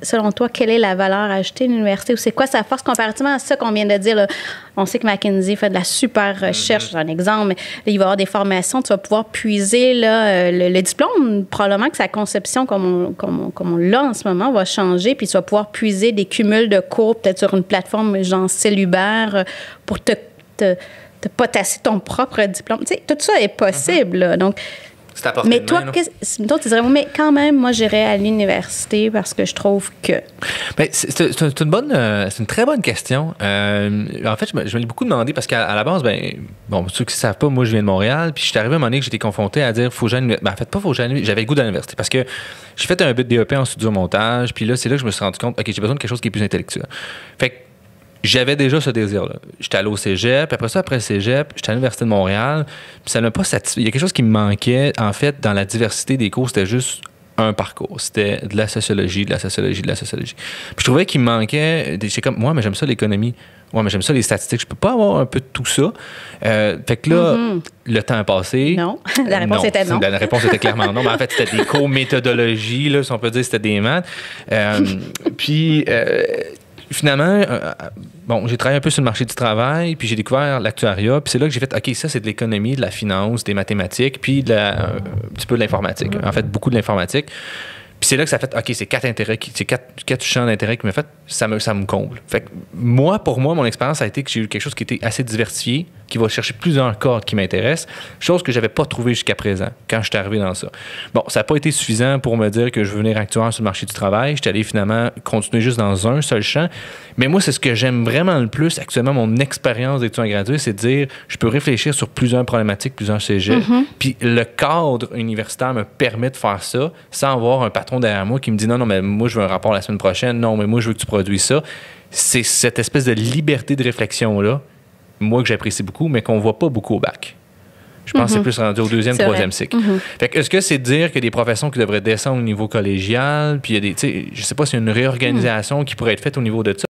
Speaker 2: selon toi, quelle est la valeur ajoutée de l'université ou c'est quoi sa force comparativement à ça qu'on vient de dire? Là? On sait que McKinsey fait de la super recherche, j'ai un exemple, mais là, il va y avoir des formations, tu vas pouvoir puiser là, le, le diplôme, probablement que sa conception, comme on, comme, on, comme on l'a en ce moment, va changer, puis tu vas pouvoir puiser des cumuls de cours, peut-être sur une plateforme genre Cellubert, pour te, te, te potasser ton propre diplôme. Tu sais, tout ça est possible. Là. Donc,
Speaker 3: c'est à portée
Speaker 2: mais
Speaker 3: de
Speaker 2: toi,
Speaker 3: main,
Speaker 2: toi, tu dirais, mais quand même, moi, j'irais à l'université parce que je trouve que.
Speaker 3: Bien, c'est, c'est, c'est, une bonne, euh, c'est une très bonne question. Euh, en fait, je me, je me l'ai beaucoup demandé parce qu'à à la base, ben, bon, ceux qui ne savent pas, moi, je viens de Montréal, puis je suis arrivé à un moment donné que j'étais confronté à dire, faut que j'aille. Ben, en fait, pas faut que j'aille. J'avais le goût de l'université parce que j'ai fait un B D E P en studio-montage, puis là, c'est là que je me suis rendu compte, OK, j'ai besoin de quelque chose qui est plus intellectuel. Fait que j'avais déjà ce désir-là. J'étais allé au cégep, puis après ça, après le cégep, j'étais à l'Université de Montréal, puis ça ne m'a pas satisfait. Il y a quelque chose qui me manquait, en fait, dans la diversité des cours, c'était juste un parcours. C'était de la sociologie, de la sociologie, de la sociologie. Puis je trouvais qu'il me manquait, j'étais comme, moi, mais j'aime ça l'économie. Ouais, mais j'aime ça les statistiques. Je peux pas avoir un peu de tout ça. Euh, fait que là, mm-hmm. le temps a passé.
Speaker 2: Non. La réponse
Speaker 3: non.
Speaker 2: était non.
Speaker 3: La réponse était clairement non. Mais en fait, c'était des cours méthodologie, là, si on peut dire, c'était des maths. Euh, puis, euh, finalement, euh, bon, j'ai travaillé un peu sur le marché du travail, puis j'ai découvert l'actuariat, puis c'est là que j'ai fait, OK, ça, c'est de l'économie, de la finance, des mathématiques, puis de la, un petit peu de l'informatique. En fait, beaucoup de l'informatique. Puis c'est là que ça fait, OK, c'est quatre intérêts, qui, c'est quatre, quatre champs d'intérêt qui me fait, ça me, ça me comble. Fait que moi, pour moi, mon expérience a été que j'ai eu quelque chose qui était assez diversifié, qui va chercher plusieurs cordes qui m'intéressent, chose que je n'avais pas trouvée jusqu'à présent, quand je suis arrivé dans ça. Bon, ça n'a pas été suffisant pour me dire que je veux venir actuaire sur le marché du travail. J'étais allé finalement continuer juste dans un seul champ. Mais moi, c'est ce que j'aime vraiment le plus, actuellement, mon expérience d'étudiant gradué, c'est de dire, je peux réfléchir sur plusieurs problématiques, plusieurs sujets. Mm-hmm. Puis le cadre universitaire me permet de faire ça sans avoir un patron derrière moi qui me dit, non, non, mais moi, je veux un rapport la semaine prochaine. Non, mais moi, je veux que tu produises ça. C'est cette espèce de liberté de réflexion-là, moi, que j'apprécie beaucoup, mais qu'on ne voit pas beaucoup au bac. Je pense mm-hmm. que c'est plus rendu au deuxième, c'est troisième vrai. cycle. Mm-hmm. Fait que, est-ce que c'est de dire qu'il y a des professions qui devraient descendre au niveau collégial, puis il y a des, tu sais, je sais pas s'il y a une réorganisation mm. qui pourrait être faite au niveau de ça.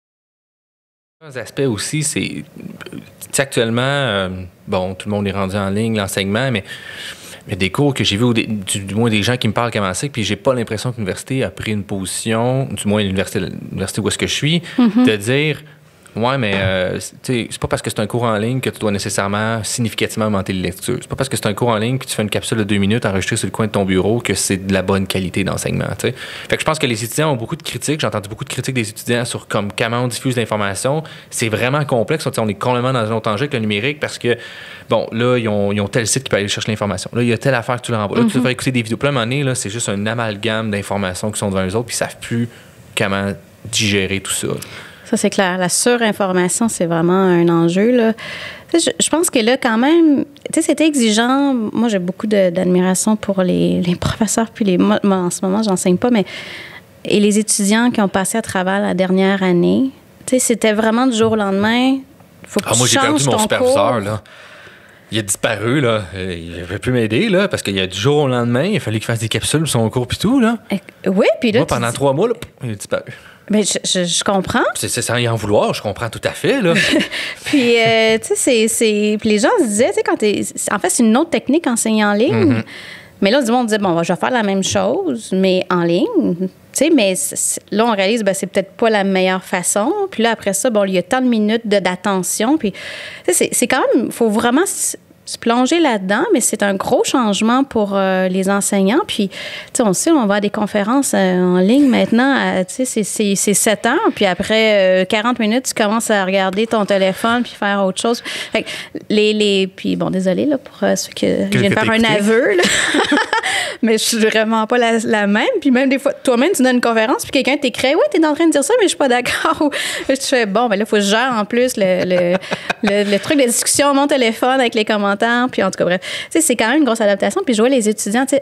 Speaker 3: Un aspect aussi, c'est, actuellement, euh, bon, tout le monde est rendu en ligne, l'enseignement, mais il y a des cours que j'ai vus, des, du, du moins des gens qui me parlent comment c'est, puis j'ai pas l'impression que l'université a pris une position, du moins l'université, l'université où est-ce que je suis, mm-hmm. de dire, ouais, mais euh, c'est pas parce que c'est un cours en ligne que tu dois nécessairement significativement augmenter les lectures. C'est pas parce que c'est un cours en ligne que tu fais une capsule de deux minutes enregistrée sur le coin de ton bureau que c'est de la bonne qualité d'enseignement. T'sais. Fait que je pense que les étudiants ont beaucoup de critiques. J'ai entendu beaucoup de critiques des étudiants sur comme comment on diffuse l'information. C'est vraiment complexe. On est complètement dans un autre enjeu que le numérique parce que, bon, là, ils ont, ils ont tel site qui peut aller chercher l'information. Là, il y a telle affaire que tu leur envoies. Là, mm-hmm. tu vas écouter des vidéos. Puis à un moment donné, là, c'est juste un amalgame d'informations qui sont devant eux autres puis ils savent plus comment digérer tout ça.
Speaker 2: Ça, c'est clair. La surinformation, c'est vraiment un enjeu, là. Je, je pense que là, quand même, tu sais, c'était exigeant. Moi, j'ai beaucoup de, d'admiration pour les, les professeurs, puis les... Moi, en ce moment, j'enseigne pas, mais... Et les étudiants qui ont passé à travers la dernière année, tu sais, c'était vraiment du jour au lendemain. Faut que ah, tu
Speaker 3: moi, j'ai perdu mon superviseur,
Speaker 2: cours.
Speaker 3: là. Il a disparu, là. Il ne veut plus m'aider, là, parce qu'il y a du jour au lendemain, il a fallu qu'il fasse des capsules pour son cours, puis tout, là.
Speaker 2: Oui, puis là...
Speaker 3: Moi, pendant dis... trois mois, là, il a disparu.
Speaker 2: Bien, je, je, je comprends.
Speaker 3: C'est, c'est sans y en vouloir, je comprends tout à fait, là.
Speaker 2: Puis, euh, tu sais, c'est, c'est... Puis les gens se disaient, tu sais, quand t'es... En fait, c'est une autre technique enseigner en ligne. Mm-hmm. Mais là, du monde disait, bon, je vais faire la même chose, mais en ligne. Tu sais, mais c'est... là, on réalise, ben, c'est peut-être pas la meilleure façon. Puis là, après ça, bon, il y a tant de minutes de, d'attention. Puis, tu sais, c'est, c'est quand même... Il faut vraiment... se plonger là-dedans, mais c'est un gros changement pour euh, les enseignants. Puis, tu sais, on sait, on va à des conférences euh, en ligne maintenant, tu sais, c'est, c'est, c'est sept ans, puis après euh, quarante minutes, tu commences à regarder ton téléphone puis faire autre chose. Fait que les, les... Puis, bon, désolé là, pour euh, ceux que... que je viens de faire un aveu, là. Mais je suis vraiment pas la, la même. Puis même des fois, toi-même, tu donnes une conférence, puis quelqu'un t'écrit « Ouais, t'es en train de dire ça, mais je suis pas d'accord. » Je fais « Bon, ben là, il faut que je gère en plus le, le, le, le truc de discussion, mon téléphone avec les commentaires. » Puis en tout cas, bref, tu sais, c'est quand même une grosse adaptation. Puis je vois les étudiants, tu sais,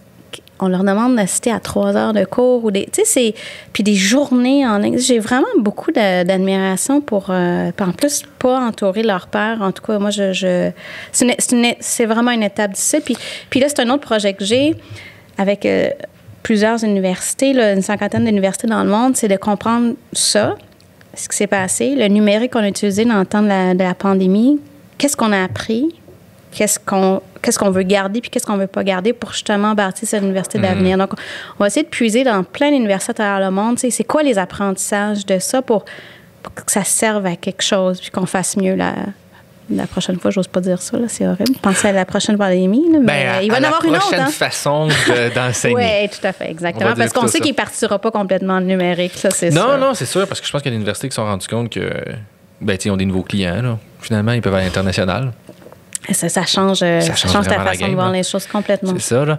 Speaker 2: on leur demande d'assister à trois heures de cours ou des, tu sais, c'est, puis des journées en ligne. J'ai vraiment beaucoup de, d'admiration pour, euh, en plus, pas entourer leur père. En tout cas, moi, je, je c'est, une, c'est, une, c'est vraiment une étape difficile. Puis, puis là, c'est un autre projet que j'ai avec euh, plusieurs universités, là, une cinquantaine d'universités dans le monde, c'est de comprendre ça, ce qui s'est passé, le numérique qu'on a utilisé dans le temps de la, de la pandémie, qu'est-ce qu'on a appris, Qu'est-ce qu'on, qu'est-ce qu'on veut garder puis qu'est-ce qu'on veut pas garder pour justement bâtir cette université
Speaker 3: Mm.
Speaker 2: d'avenir. Donc, on va essayer de puiser dans plein d'universités à travers le monde. Tu sais, c'est quoi les apprentissages de ça pour, pour que ça serve à quelque chose puis qu'on fasse mieux la, la prochaine fois. J'ose pas dire ça, là, c'est horrible. Pensez à la prochaine pandémie, là, mais
Speaker 3: Ben,
Speaker 2: il va
Speaker 3: à
Speaker 2: en avoir
Speaker 3: la
Speaker 2: une autre.
Speaker 3: prochaine
Speaker 2: Hein?
Speaker 3: façon de- d'enseigner.
Speaker 2: Oui, tout à fait, exactement.
Speaker 3: On va dire
Speaker 2: Parce qu'on
Speaker 3: tout
Speaker 2: sait
Speaker 3: ça.
Speaker 2: qu'il partira pas complètement numérique, ça, c'est
Speaker 3: Non,
Speaker 2: sûr.
Speaker 3: non, c'est sûr, parce que je pense qu'il y a des universités qui se sont rendues compte que, ben, tu sais, ils ont des nouveaux clients, là. Finalement, ils peuvent aller à l'international.
Speaker 2: Ça, ça change, euh,
Speaker 3: Ça
Speaker 2: ça
Speaker 3: change
Speaker 2: change ta
Speaker 3: vraiment la
Speaker 2: façon
Speaker 3: game,
Speaker 2: de voir
Speaker 3: hein.
Speaker 2: les choses complètement.
Speaker 3: C'est ça, là.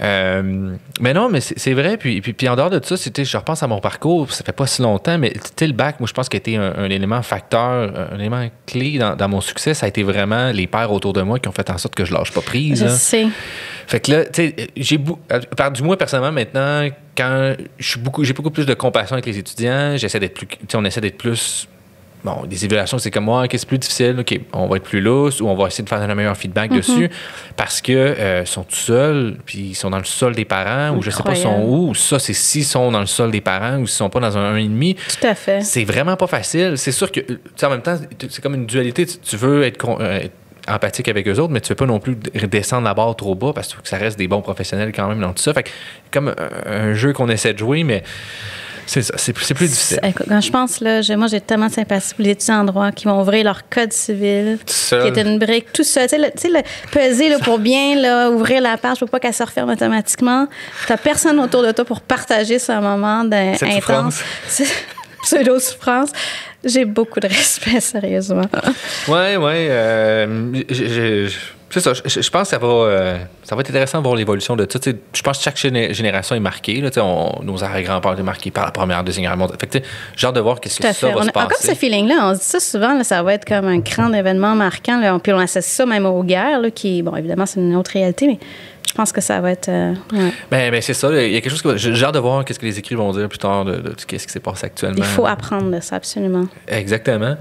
Speaker 3: Euh, mais non, mais c'est c'est vrai. Puis, puis, puis en dehors de ça, c'était, je repense à mon parcours, ça fait pas si longtemps, mais tu sais, le bac, moi, je pense qu'il a été un, un élément facteur, un élément clé dans, dans mon succès. Ça a été vraiment les pairs autour de moi qui ont fait en sorte que je lâche pas prise.
Speaker 2: Je
Speaker 3: là.
Speaker 2: sais.
Speaker 3: Fait que là, tu sais, j'ai bou- par du moins personnellement maintenant, quand je suis beaucoup, j'ai beaucoup plus de compassion avec les étudiants, j'essaie d'être plus, tu sais, on essaie d'être plus. Bon, des évaluations, c'est comme moi, OK, c'est plus difficile, OK, on va être plus lousse ou on va essayer de faire un meilleur feedback
Speaker 2: Mm-hmm.
Speaker 3: dessus parce que euh, sont tout seuls, puis ils sont dans le sol des parents, ou je sais pas, sont
Speaker 2: Incroyable.
Speaker 3: où, ou ça, c'est s'ils sont dans le sol des parents ou s'ils sont pas dans un un et demi.
Speaker 2: Tout à fait.
Speaker 3: C'est vraiment pas facile. C'est sûr que, tu sais, en même temps, c'est comme une dualité. Tu, tu veux être, con- euh, être empathique avec eux autres, mais tu veux pas non plus descendre la barre trop bas parce que tu veux que ça reste des bons professionnels quand même dans tout ça. Fait que, comme un, un jeu qu'on essaie de jouer, mais c'est ça, c'est c'est plus difficile.
Speaker 2: C'est- écoute, Quand je pense, là, j'ai- moi, j'ai tellement de sympathie pour les étudiants en droit qui vont ouvrir leur code civil,
Speaker 3: Tout seul.
Speaker 2: qui est une brique, tout ça. Tu sais, le- tu sais, le peser là, pour bien là, ouvrir la page pour pas qu'elle se referme automatiquement. T'as personne autour de toi pour partager ce moment d'un-
Speaker 3: Cette
Speaker 2: intense.
Speaker 3: souffrance.
Speaker 2: C'est- Pseudo-souffrance. J'ai beaucoup de respect, sérieusement.
Speaker 3: Ouais, ouais. euh, j'ai- j'ai- c'est ça. Je, je pense que ça va, euh, ça va être intéressant de voir l'évolution de tout. Tu sais, je pense que chaque géné- génération est marquée. Là, tu sais, on- nos arrière-grands-parents étaient marqués par la première, deuxième guerre mondiale. Fait que, tu sais, j'ai hâte de voir qu'est-ce
Speaker 2: Tout
Speaker 3: que
Speaker 2: à
Speaker 3: ça
Speaker 2: fait.
Speaker 3: va
Speaker 2: On
Speaker 3: se
Speaker 2: a encore
Speaker 3: passer.
Speaker 2: ce feeling-là. On se dit ça souvent, là, ça va être comme un grand événement marquant. Là. Puis on associe ça même aux guerres, là, qui, bon, évidemment, c'est une autre réalité, mais je pense que ça va être. euh, ouais.
Speaker 3: Ben, ben c'est ça. Il y a quelque chose que j'ai j'ai hâte de voir qu'est-ce que les écrits vont dire plus tard de, de, de qu'est-ce qui s'est passé actuellement.
Speaker 2: Il faut apprendre de ça, absolument.
Speaker 3: Exactement.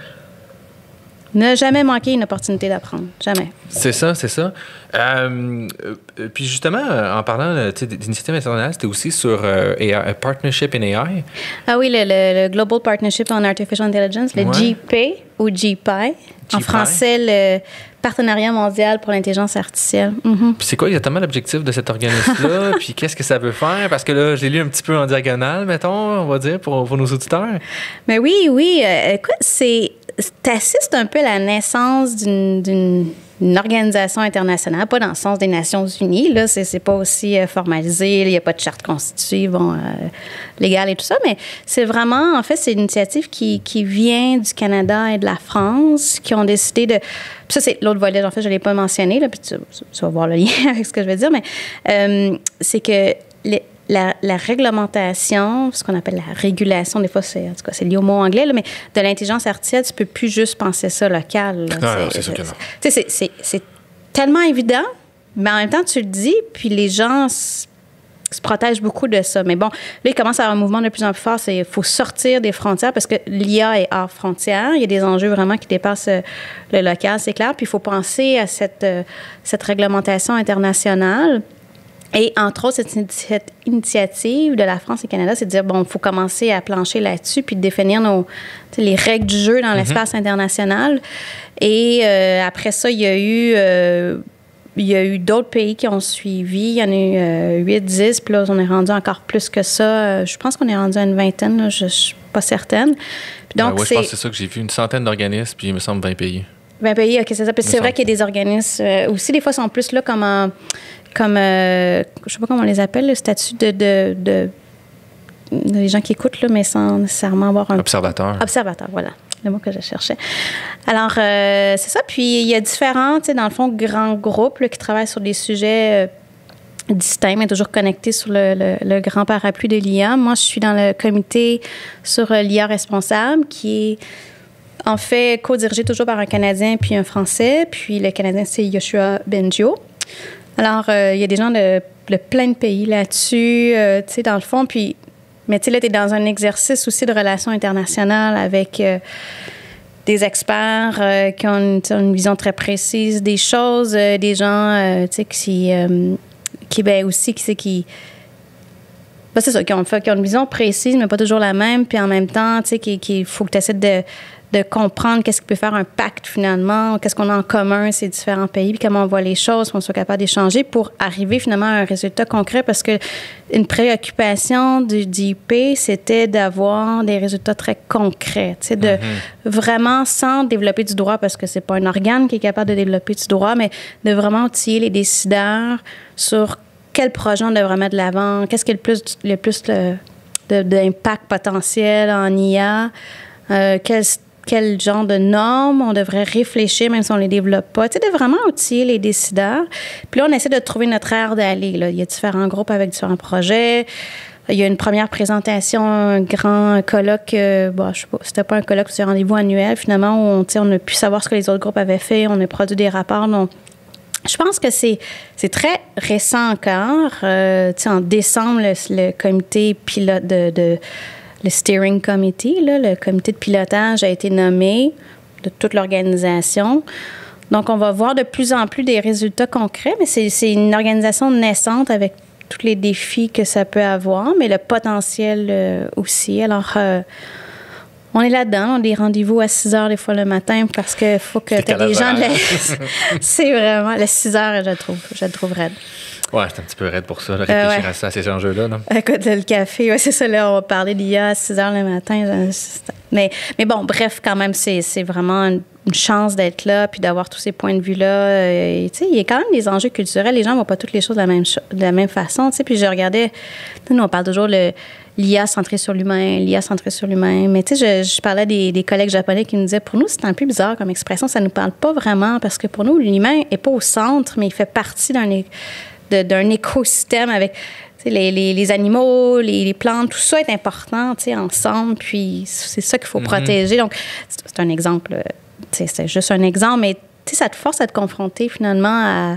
Speaker 2: Ne jamais manquer une opportunité d'apprendre. Jamais.
Speaker 3: C'est ça, c'est ça. Euh, euh, puis justement, euh, en parlant euh, tu sais, d'initiative internationale, c'était aussi sur euh, A I, euh, Partnership in A I.
Speaker 2: Ah oui, le, le- le Global Partnership on Artificial Intelligence, le
Speaker 3: Ouais.
Speaker 2: G P ou G P I. En
Speaker 3: G P I.
Speaker 2: français, le Partenariat mondial pour l'intelligence artificielle. Mhm.
Speaker 3: Puis c'est quoi exactement l'objectif de cet organisme-là? Puis qu'est-ce que ça veut faire? Parce que là, je l'ai lu un petit peu en diagonale, mettons, on va dire, pour, pour nos auditeurs.
Speaker 2: Mais oui, oui. euh, écoute, c'est. T'assistes un peu à la naissance d'une, d'une une organisation internationale, pas dans le sens des Nations Unies, là, c'est, c'est pas aussi euh, formalisé, il n'y a pas de charte constituée, bon, euh, légale et tout ça, mais c'est vraiment, en fait, c'est une initiative qui, qui vient du Canada et de la France, qui ont décidé de... Puis ça, c'est l'autre volet, en fait, je ne l'ai pas mentionné, là, puis tu, tu vas voir le lien avec ce que je veux dire, mais euh, c'est que les, La, la réglementation, ce qu'on appelle la régulation, des fois, c'est, en tout cas, c'est lié au mot anglais, là, mais de l'intelligence artificielle, tu ne peux plus juste penser ça local. Là.
Speaker 3: Non,
Speaker 2: c'est,
Speaker 3: non, c'est sûr que non.
Speaker 2: Tu sais, c'est, c'est, c'est tellement évident, mais en même temps, tu le dis, puis les gens s- se protègent beaucoup de ça. Mais bon, là, il commence à avoir un mouvement de plus en plus fort, c'est qu'il faut sortir des frontières parce que l'I A est hors frontières. Il y a des enjeux vraiment qui dépassent euh, le local, c'est clair. Puis il faut penser à cette, euh, cette réglementation internationale. Et entre autres, cette, cette initiative de la France et du Canada, c'est de dire, bon, il faut commencer à plancher là-dessus puis de définir nos, tu sais, les règles du jeu dans l'espace international. Et euh, après ça, il y a eu... Euh, il y a eu d'autres pays qui ont suivi. Il y en a eu euh, huit, dix, puis là, on est rendu encore plus que ça. Euh, je pense qu'on est rendu à une vingtaine, là, je ne suis pas certaine. Puis donc,
Speaker 3: Ah ouais,
Speaker 2: c'est...
Speaker 3: je pense que c'est ça que j'ai vu, une centaine d'organismes, puis il me semble vingt pays.
Speaker 2: vingt pays, OK, c'est ça. Puis c'est
Speaker 3: Me
Speaker 2: vrai
Speaker 3: semble.
Speaker 2: qu'il y a des organismes euh, aussi, des fois, sont plus là comme un... comme, euh, je sais pas comment on les appelle, le statut de, de, de, de les gens qui écoutent, là, mais sans nécessairement avoir un...
Speaker 3: Observateur.
Speaker 2: Observateur, voilà, le mot que je cherchais. Alors, euh, c'est ça. Puis, il y a différents, tu sais, dans le fond, grands groupes là, qui travaillent sur des sujets euh, distincts, mais toujours connectés sur le, le, le grand parapluie de l'I A. Moi, je suis dans le comité sur euh, l'I A responsable, qui est en fait co-dirigé toujours par un Canadien puis un Français. Puis, le Canadien, c'est Yoshua Bengio. Alors, euh, il y a des gens de, de plein de pays là-dessus, euh, tu sais, dans le fond. Puis, mais tu sais, là, tu es dans un exercice aussi de relations internationales avec euh, des experts euh, qui ont une, une vision très précise des choses, euh, des gens, euh, tu sais, qui, euh, qui, ben aussi, qui, qui ben, c'est ça, qui ont, fait, qui ont une vision précise, mais pas toujours la même. Puis en même temps, tu sais, qu'il faut que tu essaies de de comprendre qu'est-ce qui peut faire un pacte finalement, qu'est-ce qu'on a en commun ces différents pays, puis comment on voit les choses, qu'on soit capable d'échanger pour arriver finalement à un résultat concret, parce que une préoccupation du D I P, c'était d'avoir des résultats très concrets, tu sais, de mm-hmm. vraiment sans développer du droit, parce que c'est pas un organe qui est capable de développer du droit, mais de vraiment outiller les décideurs sur quel projet on devrait mettre de l'avant, qu'est-ce qui est le plus, le plus le, de, d'impact potentiel en I A, euh, quel quel genre de normes on devrait réfléchir, même si on ne les développe pas. Tu sais, de vraiment outiller les décideurs. Puis là, on essaie de trouver notre aire d'aller. Là. Il y a différents groupes avec différents projets. Il y a une première présentation, un grand colloque. Euh, bon, je sais pas, c'était pas un colloque, c'était un rendez-vous annuel, finalement, où on, tu sais, on a pu savoir ce que les autres groupes avaient fait. On a produit des rapports. Donc, je pense que c'est, c'est très récent encore. Euh, tu sais, en décembre, le, le comité pilote de... de le steering committee, là, le comité de pilotage a été nommé de toute l'organisation. Donc, on va voir de plus en plus des résultats concrets, mais c'est, c'est une organisation naissante avec tous les défis que ça peut avoir, mais le potentiel euh, aussi. Alors, euh, on est là-dedans. On a des rendez-vous à six heures des fois le matin parce qu'il faut que tu aies des gens... De la... c'est vraiment... Le six heures, je le trouve, je le trouve raide.
Speaker 3: Ouais, c'est un petit peu raide pour ça, là, réfléchir euh, ouais. à ça, à ces enjeux-là. Non?
Speaker 2: À côté le café, ouais, c'est ça, là, on va parler d'I A à six heures le matin. Mais, mais bon, bref, quand même, c'est, c'est vraiment une, une chance d'être là puis d'avoir tous ces points de vue-là. Et, tu sais, il y a quand même des enjeux culturels. Les gens ne voient pas toutes les choses de la même, de la même façon. Tu sais, puis je regardais, nous, on parle toujours de l'I A centrée sur l'humain, l'I A centrée sur l'humain. Mais tu sais, je, je parlais des, des collègues japonais qui nous disaient, pour nous, c'est un peu bizarre comme expression. Ça ne nous parle pas vraiment parce que pour nous, l'humain n'est pas au centre, mais il fait partie d'un... De, d'un écosystème avec les, les, les animaux, les, les plantes, tout ça est important ensemble, puis c'est ça qu'il faut mm-hmm. protéger. Donc, c'est, c'est un exemple, c'est juste un exemple, mais ça te force à te confronter finalement à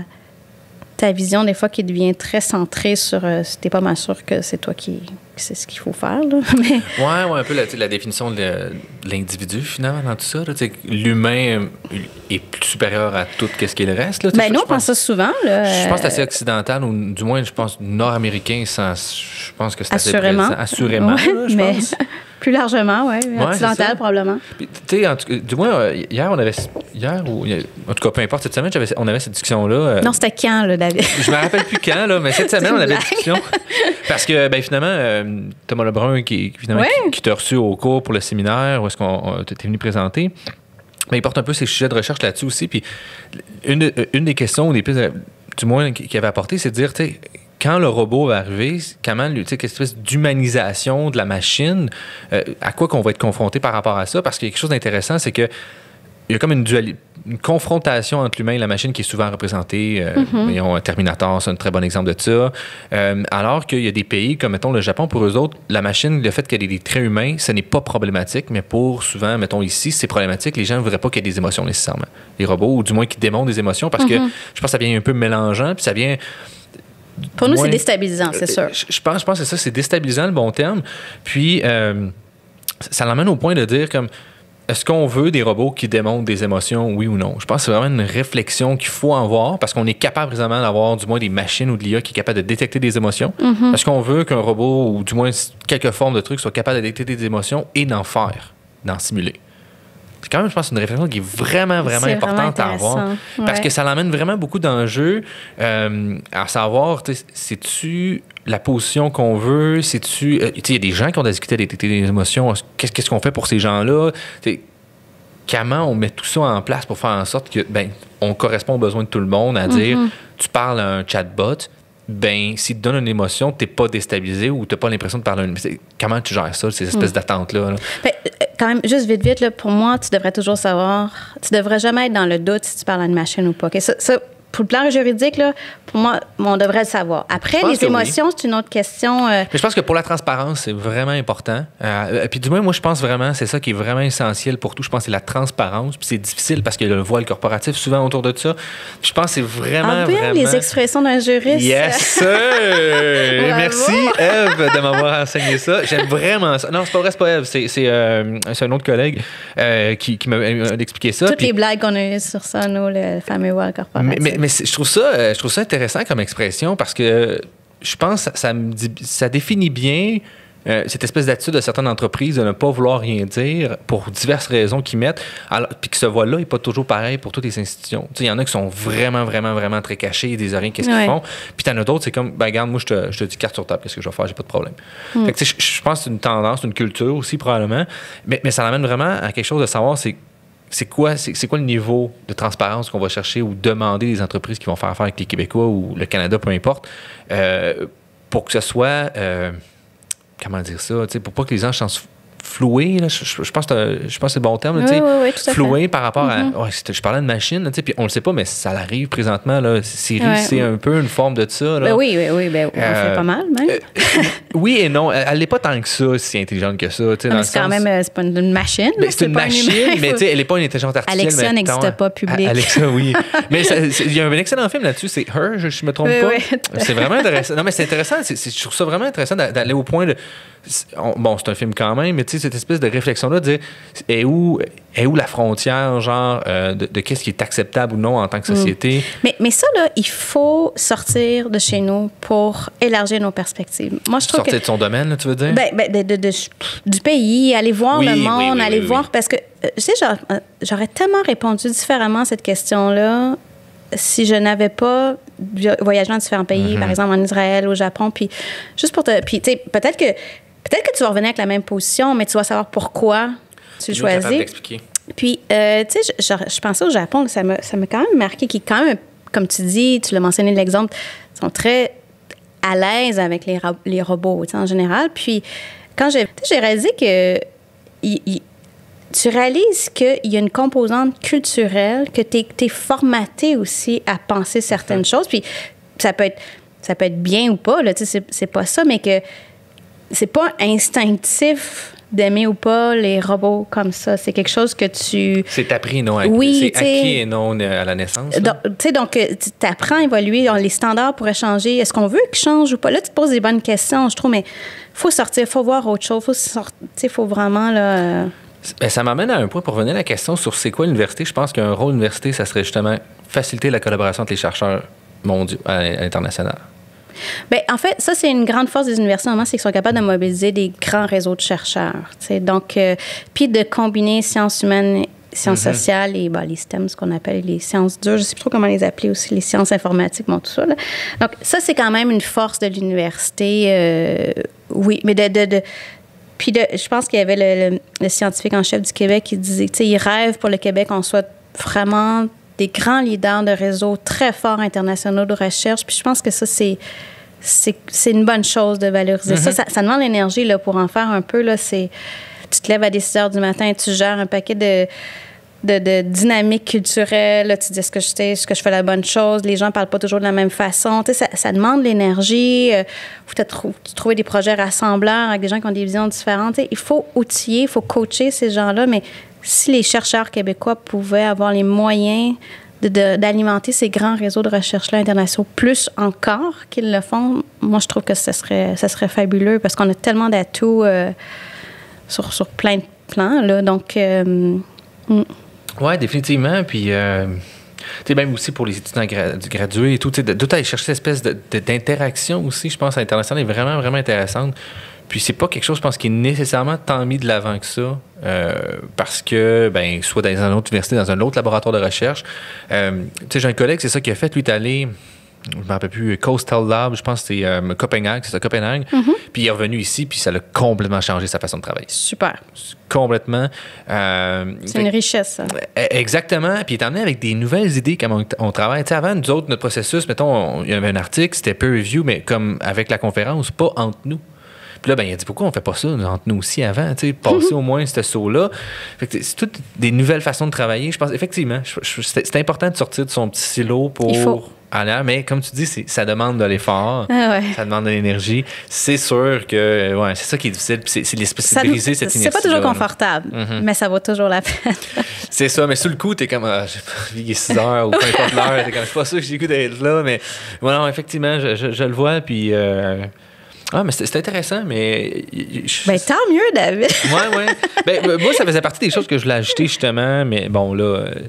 Speaker 2: ta vision, des fois, qui devient très centrée sur euh, si t'es pas mal sûr que c'est toi qui c'est ce qu'il faut faire. Là. Mais...
Speaker 3: Oui, ouais, un peu la, la définition de, de l'individu, finalement, dans tout ça. Là, l'humain est plus supérieur à tout ce qui le reste. Là,
Speaker 2: ben nous, on pense ça souvent. Là,
Speaker 3: je pense que c'est assez occidental, ou du moins, je pense nord-américain, sans, je pense que c'est assez
Speaker 2: Assurément.
Speaker 3: présent. Assurément.
Speaker 2: Ouais,
Speaker 3: là, je
Speaker 2: mais...
Speaker 3: pense.
Speaker 2: Plus largement, oui. Ouais, occidental, probablement.
Speaker 3: Tu sais, du moins, hier, on avait... Hier, ou... En tout cas, peu importe, cette semaine, j'avais, on avait cette discussion-là. Euh,
Speaker 2: non, c'était quand, là, David?
Speaker 3: Je me rappelle plus quand, là, mais cette semaine, on avait une discussion. Parce que, ben finalement, euh, Thomas Lebrun, qui, finalement, ouais. qui, qui t'a reçu au cours pour le séminaire, où est-ce qu'on t'es venu présenter, ben, il porte un peu ses sujets de recherche là-dessus aussi. Puis, une, une des questions, des plus, du moins, qu'il avait apporté, c'est de dire, tu sais, quand le robot va arriver, comment, tu sais, quelle espèce d'humanisation de la machine, euh, à quoi qu'on va être confronté par rapport à ça? Parce qu'il y a quelque chose d'intéressant, c'est que il y a comme une dualité, une confrontation entre l'humain et la machine qui est souvent représentée. Euh, mm-hmm. Voyons, Terminator, c'est un très bon exemple de ça. Euh, alors qu'il y a des pays comme, mettons, le Japon, pour eux autres, la machine, le fait qu'elle ait des traits humains, ce n'est pas problématique, mais pour souvent, mettons ici, c'est problématique. Les gens ne voudraient pas qu'il y ait des émotions nécessairement. Les robots, ou du moins qu'ils démontrent des émotions, parce mm-hmm. que je pense que ça vient un peu mélangeant, puis ça vient...
Speaker 2: Pour nous, moins, c'est déstabilisant, c'est sûr.
Speaker 3: Je, je, pense, je pense que c'est ça, c'est déstabilisant, le bon terme. Puis, euh, ça l'emmène au point de dire comme... Est-ce qu'on veut des robots qui démontrent des émotions, oui ou non? Je pense que c'est vraiment une réflexion qu'il faut avoir parce qu'on est capable présentement d'avoir du moins des machines ou de l'I A qui est capable de détecter des émotions. Mm-hmm. Est-ce qu'on veut qu'un robot ou du moins quelques formes de trucs soit capable de détecter des émotions et d'en faire, d'en simuler? C'est quand même, je pense, une réflexion qui est vraiment, vraiment
Speaker 2: c'est
Speaker 3: importante
Speaker 2: vraiment
Speaker 3: à avoir.
Speaker 2: Ouais.
Speaker 3: Parce que ça l'emmène vraiment beaucoup d'enjeux. Euh, à savoir, c'est-tu la position qu'on veut? C'est-tu... Euh, il y a des gens qui ont discuté à détecter des émotions. Qu'est-ce, qu'est-ce qu'on fait pour ces gens-là? T'sais, comment on met tout ça en place pour faire en sorte que, ben, on correspond aux besoins de tout le monde, à dire, mm-hmm. tu parles à un chatbot, ben, s'il te donne une émotion, t'es pas déstabilisé ou t'as pas l'impression de parler à une... Comment tu gères ça, ces espèces mm. d'attentes-là? Là?
Speaker 2: Ben, quand même, juste vite, vite, là, pour moi, tu devrais toujours savoir... Tu devrais jamais être dans le doute si tu parles à une machine ou pas. Okay? Ça, ça, pour le plan juridique, là, pour moi, on devrait le savoir. Après, les émotions, oui. c'est une autre question. Euh...
Speaker 3: Mais je pense que pour la transparence, c'est vraiment important. Euh, puis du moins, moi, je pense vraiment, c'est ça qui est vraiment essentiel pour tout. Je pense que c'est la transparence. Puis c'est difficile parce qu'il y a le voile corporatif souvent autour de ça. Puis je pense que c'est vraiment,
Speaker 2: ah, bien,
Speaker 3: vraiment...
Speaker 2: les expressions d'un juriste.
Speaker 3: Yes, sir! Merci, Ève, de m'avoir enseigné ça. J'aime vraiment ça. Non, c'est pas vrai, c'est pas Ève. C'est, c'est, euh, c'est un autre collègue euh, qui, qui m'a expliqué ça.
Speaker 2: Toutes
Speaker 3: puis...
Speaker 2: les blagues qu'on a eues sur ça, nous, le fameux voile corporatif.
Speaker 3: Mais, mais, mais je trouve ça, je trouve ça intéressant comme expression parce que je pense que ça, ça, me dit, ça définit bien euh, cette espèce d'attitude de certaines entreprises de ne pas vouloir rien dire pour diverses raisons qu'ils mettent, alors, puis que ce voile-là n'est pas toujours pareil pour toutes les institutions. Il y en a qui sont vraiment, vraiment, vraiment très cachés, ils disent rien, qu'est-ce qu'ils
Speaker 2: ouais.
Speaker 3: font. Puis t'en as d'autres, c'est comme, ben regarde, moi, je te, je te dis carte sur table, qu'est-ce que je vais faire, j'ai pas de problème. Mm. Fait que, je, je pense que c'est une tendance, une culture aussi, probablement, mais, mais ça l'amène vraiment à quelque chose de savoir, c'est C'est quoi, c'est, c'est quoi le niveau de transparence qu'on va chercher ou demander des entreprises qui vont faire affaire avec les Québécois ou le Canada, peu importe, euh, pour que ce soit, euh, comment dire ça, pour pas que les gens se sentent floués, là, je, je, je, pense que, je pense que c'est le bon terme,
Speaker 2: oui, oui, oui,
Speaker 3: floués par rapport
Speaker 2: mm-hmm.
Speaker 3: à... Ouais, je parlais de machine, puis on le sait pas, mais ça arrive présentement. Là, Siri, ouais, c'est oui. un peu une forme de ça. Là.
Speaker 2: Ben oui, oui, oui, ben, on euh, fait pas mal, même. Euh,
Speaker 3: oui et non, elle n'est pas tant que ça, si intelligente que ça.
Speaker 2: Non,
Speaker 3: dans
Speaker 2: mais c'est quand sens... même, c'est pas une machine.
Speaker 3: Ben, c'est, c'est une machine, une mais elle n'est pas une intelligence artificielle.
Speaker 2: Alexa n'existe pas, public.
Speaker 3: Alexa, oui. Mais il y a un excellent film là-dessus, c'est Her, je ne me trompe oui, pas. Oui. C'est vraiment intéressant. Non, mais c'est intéressant, c'est, c'est, je trouve ça vraiment intéressant d'aller au point de... On, bon, c'est un film quand même, mais tu sais, cette espèce de réflexion-là, de dire, est où, est où la frontière, genre, euh, de, de qu'est-ce qui est acceptable ou non en tant que société?
Speaker 2: Mm. Mais, mais ça, là, il faut sortir de chez nous pour élargir nos perspectives. Moi, je trouve
Speaker 3: sortir
Speaker 2: que,
Speaker 3: de son domaine, là, tu veux dire?
Speaker 2: Ben, ben de, de, de, du pays, aller voir oui, le monde, oui, oui, aller oui, voir, oui. parce que, euh, tu sais, j'aurais, j'aurais tellement répondu différemment à cette question-là si je n'avais pas voyagé dans différents pays, mm-hmm. par exemple en Israël, au Japon, puis juste pour te... Puis, tu sais, peut-être que Peut-être que tu vas revenir avec la même position, mais tu vas savoir pourquoi tu le choisis. Puis, euh, tu sais, je, je, je pensais au Japon, ça m'a, ça m'a quand même marqué qu'ils, quand même, comme tu dis, tu l'as mentionné l'exemple, sont très à l'aise avec les, les robots, tu sais, en général. Puis, quand j'ai, j'ai réalisé que y, y, tu réalises qu'il y a une composante culturelle, que tu es formaté aussi à penser certaines mmh. choses. Puis, ça peut être, ça peut être bien ou pas, là, tu sais, c'est, c'est pas ça, mais que c'est pas instinctif d'aimer ou pas les robots comme ça. C'est quelque chose que tu...
Speaker 3: C'est appris, non acquis.
Speaker 2: Oui,
Speaker 3: c'est acquis et non à la naissance.
Speaker 2: Donc, tu sais, donc, tu apprends à évoluer. Les standards pourraient changer. Est-ce qu'on veut qu'ils changent ou pas? Là, tu te poses des bonnes questions, je trouve, mais il faut sortir, il faut voir autre chose. Il faut vraiment, là... Euh...
Speaker 3: Ben, ça m'amène à un point pour revenir à la question sur c'est quoi l'université. Je pense qu'un rôle de l'université, ça serait justement faciliter la collaboration entre les chercheurs mondiaux à l'international.
Speaker 2: Bien, en fait, ça, c'est une grande force des universités, normalement, c'est qu'ils sont capables de mobiliser des grands réseaux de chercheurs. T'sais. Donc, euh, puis de combiner sciences humaines, sciences mm-hmm. sociales et ben, les S T E M, ce qu'on appelle les sciences dures, je ne sais plus trop comment les appeler aussi, les sciences informatiques, bon, tout ça. Là. Donc, ça, c'est quand même une force de l'université. Euh, oui, mais de... de, de puis de, je pense qu'il y avait le, le, le scientifique en chef du Québec qui disait, tu sais, il rêve pour le Québec qu'on soit vraiment des grands leaders de réseaux très forts internationaux de recherche. Puis je pense que ça, c'est, c'est, c'est une bonne chose de valoriser mm-hmm. ça, ça. Ça demande l'énergie là, pour en faire un peu. Là, c'est, tu te lèves à des six heures du matin et tu gères un paquet de, de, de dynamiques culturelles. Là, tu dis, est-ce que, je, est-ce que je fais la bonne chose? Les gens ne parlent pas toujours de la même façon. Tu sais, ça, ça demande l'énergie. Il faut peut-être trouver des projets rassembleurs avec des gens qui ont des visions différentes. Tu sais, il faut outiller, il faut coacher ces gens-là, mais si les chercheurs québécois pouvaient avoir les moyens de, de, d'alimenter ces grands réseaux de recherche-là internationaux, plus encore qu'ils le font, moi, je trouve que ce serait, ça serait fabuleux parce qu'on a tellement d'atouts euh, sur, sur plein de plans. Là, donc, euh, mm.
Speaker 3: oui, définitivement. Puis, euh, tu sais, même aussi pour les étudiants gra- gradués et tout, tu sais, de, d'aller chercher cette espèce de, de, d'interaction aussi, je pense, à l'international est vraiment, vraiment intéressante. Puis c'est pas quelque chose, je pense, qui est nécessairement tant mis de l'avant que ça, euh, parce que, ben, soit dans une autre université, dans un autre laboratoire de recherche. Euh, tu sais, j'ai un collègue, c'est ça qu'il a fait. Lui, il est allé, je ne me rappelle plus, Coastal Lab, je pense que c'est euh, Copenhague, c'est ça, Copenhague. Mm-hmm. Puis il est revenu ici, puis ça l'a complètement changé sa façon de travailler.
Speaker 2: Super.
Speaker 3: Complètement. Euh,
Speaker 2: c'est une richesse, ça.
Speaker 3: Exactement. Puis il est amené avec des nouvelles idées, comme on, on travaille. Tu sais, avant, nous autres, notre processus, mettons, il y avait un article, c'était peer review, mais comme avec la conférence, pas entre nous. Puis là, ben, il a dit, pourquoi on fait pas ça entre nous aussi avant, tu sais, passer mm-hmm. au moins ce saut-là. Fait que c'est toutes des nouvelles façons de travailler. Je pense, effectivement, je, je, c'est, c'est important de sortir de son petit silo pour aller, mais comme tu dis, c'est, ça demande de l'effort,
Speaker 2: ah ouais.
Speaker 3: ça demande de l'énergie. C'est sûr que, ouais, c'est ça qui est difficile, puis c'est, c'est, c'est, c'est de briser cette inertie.
Speaker 2: C'est pas toujours confortable, mm-hmm. mais ça vaut toujours la peine.
Speaker 3: C'est ça, mais sur le coup, t'es comme, ah, j'ai pas envie, il est six heures ou peu importe l'heure, t'es comme, je suis pas sûr que j'ai le goût d'être là, mais ouais, non, effectivement, je, je, je le vois, puis... Euh, Ah, mais c'est, c'est intéressant, mais... Je...
Speaker 2: Ben, tant mieux, David.
Speaker 3: Oui, oui. Ben, moi, ça faisait partie des choses que je voulais ajouter, justement, mais bon, là,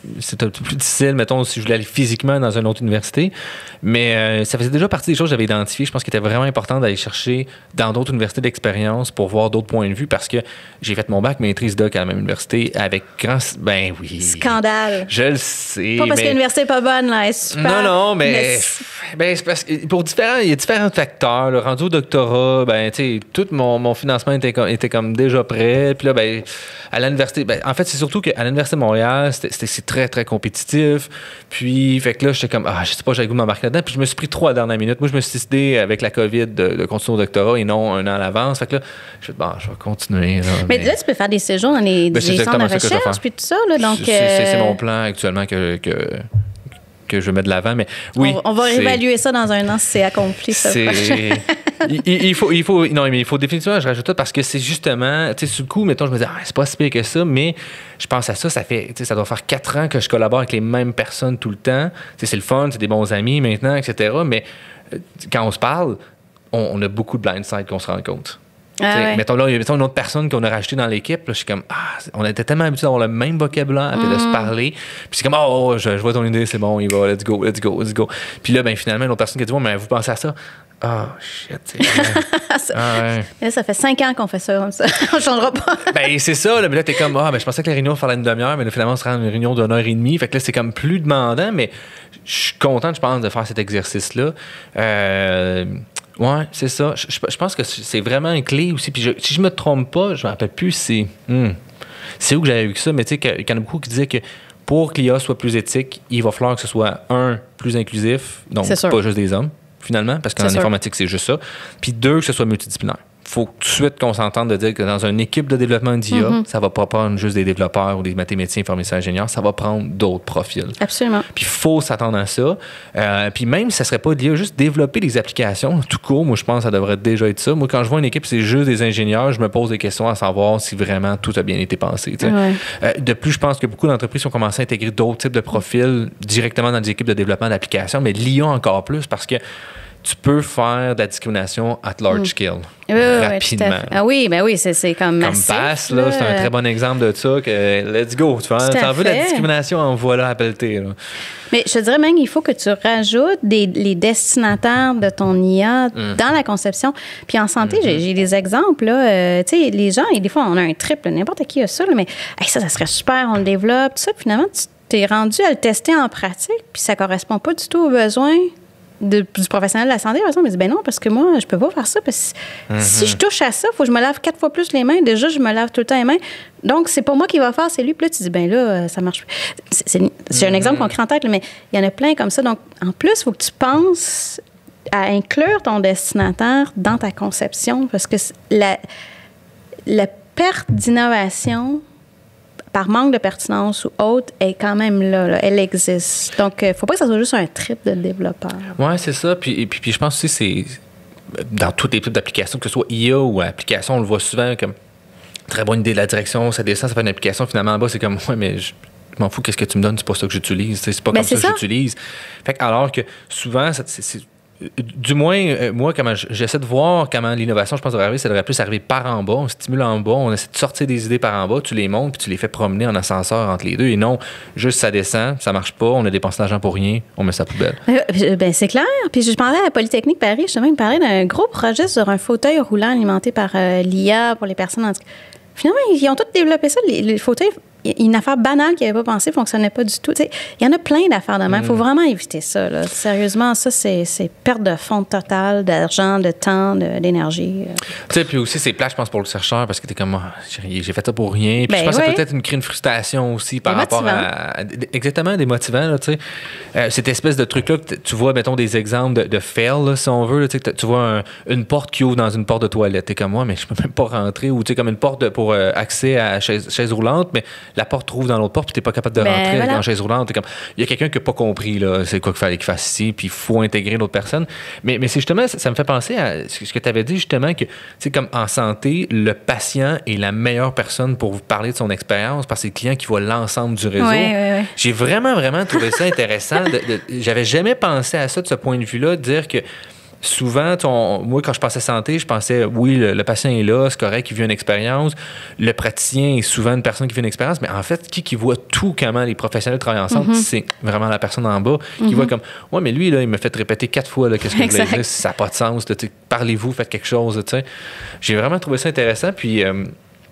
Speaker 3: c'est un peu plus difficile, mettons, si je voulais aller physiquement dans une autre université. Mais euh, ça faisait déjà partie des choses que j'avais identifiées. Je pense qu'il était vraiment important d'aller chercher dans d'autres universités d'expérience pour voir d'autres points de vue parce que j'ai fait mon bac maîtrise doc à la même université avec grand... Ben oui.
Speaker 2: Scandale.
Speaker 3: Je le sais.
Speaker 2: Pas parce
Speaker 3: mais...
Speaker 2: que l'université n'est pas bonne, là. Elle est super.
Speaker 3: Non, non, mais... mais ben, c'est parce que pour différents... Il y a différents facteurs. Le rendu au doctorat, ben, tu sais, tout mon, mon financement était comme, était comme déjà prêt. Puis là, ben, à l'université... Ben, en fait, c'est surtout qu'à l'Université de Montréal, c'était, c'était, c'est très, très compétitif. Puis, fait que là, j'étais comme, ah, je sais pas, j'avais le goût de m'embarquer là-dedans. Puis je me suis pris trois à la dernière minute. Moi, je me suis décidé avec la COVID de, de continuer au doctorat et non un an à l'avance. Fait que là, je me bon, je vais continuer. Là,
Speaker 2: mais,
Speaker 3: mais
Speaker 2: là, tu peux faire des séjours dans les,
Speaker 3: ben,
Speaker 2: des centres de recherche puis tout ça. Là, donc,
Speaker 3: c'est,
Speaker 2: euh...
Speaker 3: c'est, c'est mon plan actuellement que... que que je mets de l'avant, mais oui.
Speaker 2: On, on va réévaluer ça dans un an si c'est accompli, ça.
Speaker 3: C'est... il, il, faut, il faut, non, mais il faut définitivement, je rajoute ça parce que c'est justement, tu sais, sur le coup, mettons, je me dis, ah, c'est pas si pire que ça, mais je pense à ça, ça fait, tu sais, ça doit faire quatre ans que je collabore avec les mêmes personnes tout le temps. Tu sais, c'est le fun, c'est des bons amis maintenant, et cetera. Mais quand on se parle, on, on a beaucoup de blindside qu'on se rend compte. Ah ouais. Mettons là, mettons une autre personne qu'on a rajoutée dans l'équipe, là, je suis comme, ah, on était tellement habitués d'avoir le même vocabulaire, puis mm. de se parler. Puis c'est comme, oh, oh je, je vois ton idée, c'est bon, il va, let's go, let's go, let's go. Puis là, ben finalement, une autre personne qui a dit, ouais, mais vous pensez à ça? Ah, oh, shit, c'est
Speaker 2: ça, ah, ouais. ça fait cinq ans qu'on fait ça comme ça. On ne changera pas.
Speaker 3: Ben, c'est ça. Là, mais là, t'es comme, ah, ben, je pensais que les réunions fallait une demi-heure, mais là, finalement, on se rend à une réunion d'une heure et demie. Fait que là, c'est comme plus demandant, mais je suis content, je pense, de faire cet exercice-là. Euh. Ouais, c'est ça. Je, je pense que c'est vraiment une clé aussi. Puis je, si je me trompe pas, je me rappelle plus, c'est. Hmm, c'est où que j'avais vu ça, mais tu sais, qu'il y en a beaucoup qui disaient que pour que l'I A soit plus éthique, il va falloir que ce soit, un, plus inclusif, donc pas juste des hommes, finalement, parce qu'en informatique, c'est juste ça. Puis deux, que ce soit multidisciplinaire. Il faut tout de suite qu'on s'entende de dire que dans une équipe de développement d'I A, mm-hmm. ça va pas prendre juste des développeurs ou des mathématiciens, informaticiens, ingénieurs, ça va prendre d'autres profils.
Speaker 2: Absolument.
Speaker 3: Puis il faut s'attendre à ça. Euh, puis même si ça serait pas d'I A, juste développer des applications, tout court, moi je pense que ça devrait déjà être ça. Moi, quand je vois une équipe, c'est juste des ingénieurs, je me pose des questions à savoir si vraiment tout a bien été pensé. Ouais. Euh, de plus, je pense que beaucoup d'entreprises ont commencé à intégrer d'autres types de profils directement dans des équipes de développement d'applications, mais l'I A encore plus parce que tu peux faire de la discrimination at large mm. scale.
Speaker 2: Oui, rapidement. Oui, ah oui, ben oui, c'est, c'est comme massif.
Speaker 3: Comme Bass, là, c'est un très bon exemple de ça. Que, let's go. Tu en veux de la discrimination, en voilà à pelleter. Là.
Speaker 2: Mais je te dirais même qu'il faut que tu rajoutes des, les destinataires de ton I A mm. dans la conception. Puis en santé, mm-hmm. j'ai, j'ai des exemples. Là, euh, tu sais, les gens, et des fois, on a un trip, là, n'importe qui a ça, là, mais hey, ça, ça serait super, on le développe, tout ça. Puis finalement, tu t'es rendu à le tester en pratique, puis ça correspond pas du tout aux besoins De, du professionnel de la santé, par exemple, il dit ben non, parce que moi, je peux pas faire ça. Parce que mm-hmm. si je touche à ça, il faut que je me lave quatre fois plus les mains. Déjà, je me lave tout le temps les mains. Donc, c'est pas moi qui va faire, c'est lui. Puis là, tu dis ben là, ça marche. C'est, c'est, c'est mm-hmm. un exemple concret en tête, mais il y en a plein comme ça. Donc, en plus, il faut que tu penses à inclure ton destinataire dans ta conception parce que la, la perte d'innovation par manque de pertinence ou autre, est quand même là, là. Elle existe. Donc, il ne faut pas que ça soit juste un trip de développeur.
Speaker 3: Oui, c'est ça. Puis, puis, puis je pense aussi c'est dans tous les types d'applications, que ce soit I A ou application, on le voit souvent comme très bonne idée de la direction, ça descend, ça fait une application, finalement en bas, c'est comme ouais, mais je, je m'en fous, qu'est-ce que tu me donnes, c'est pas ça que j'utilise, c'est pas ben comme c'est ça, ça que j'utilise. Fait que, alors que souvent, c'est, c'est du moins, euh, moi, comment j'essaie de voir comment l'innovation, je pense, devrait arriver, ça devrait plus arriver par en bas. On stimule en bas, on essaie de sortir des idées par en bas, tu les montes, puis tu les fais promener en ascenseur entre les deux. Et non, juste ça descend, ça marche pas, on a dépensé de l'argent pour rien, on met ça à la poubelle.
Speaker 2: Euh, ben, c'est clair. Puis je parlais à la Polytechnique Paris, justement, il me parlait d'un gros projet sur un fauteuil roulant alimenté par euh, l'I A pour les personnes handicapées. Finalement, ils ont tous développé ça, les, les fauteuils. Une affaire banale qu'ils n'avaient pas pensé ne fonctionnait pas du tout. Il y en a plein d'affaires de même. Il faut vraiment éviter ça. Là. Sérieusement, ça, c'est, c'est perte de fonds totale, d'argent, de temps, de, d'énergie.
Speaker 3: Tu sais, puis aussi, c'est plat, je pense, pour le chercheur, parce que t'es comme, oh, j'ai, j'ai fait ça pour rien. Puis ben, je pense ouais. que ça peut être une, créer une frustration aussi par rapport à, à. Exactement, démotivant. Là, euh, cette espèce de truc-là, que tu vois, mettons, des exemples de, de fail, là, si on veut. Là, tu vois un, une porte qui ouvre dans une porte de toilette. T'es comme moi, mais je peux même pas rentrer. Ou tu sais, comme une porte de, pour euh, accès à chaise, chaise roulante, mais la porte trouve dans l'autre porte, puis t'es pas capable de ben, rentrer voilà. dans la chaise roulante. T'es comme, il y a quelqu'un qui n'a pas compris là, c'est quoi qu'il fallait qu'il fasse ici, puis il faut intégrer l'autre personne. Mais, mais c'est justement, ça, ça me fait penser à ce que tu avais dit justement, que c'est comme en santé, le patient est la meilleure personne pour vous parler de son expérience parce que c'est le client qui voit l'ensemble du réseau.
Speaker 2: Oui, oui, oui.
Speaker 3: J'ai vraiment, vraiment trouvé ça intéressant. De, de, j'avais jamais pensé à ça de ce point de vue-là, de dire que souvent, ton, moi, quand je pensais santé, je pensais, oui, le, le patient est là, c'est correct, il vit une expérience. Le praticien est souvent une personne qui vit une expérience, mais en fait, qui, qui voit tout, comment les professionnels travaillent ensemble, mm-hmm. c'est vraiment la personne en bas qui mm-hmm. voit comme, ouais, mais lui, là, il m'a fait répéter quatre fois, là, qu'est-ce que vous voulez dire, ça n'a pas de sens, là, parlez-vous, faites quelque chose, tu sais. J'ai vraiment trouvé ça intéressant, puis... Euh,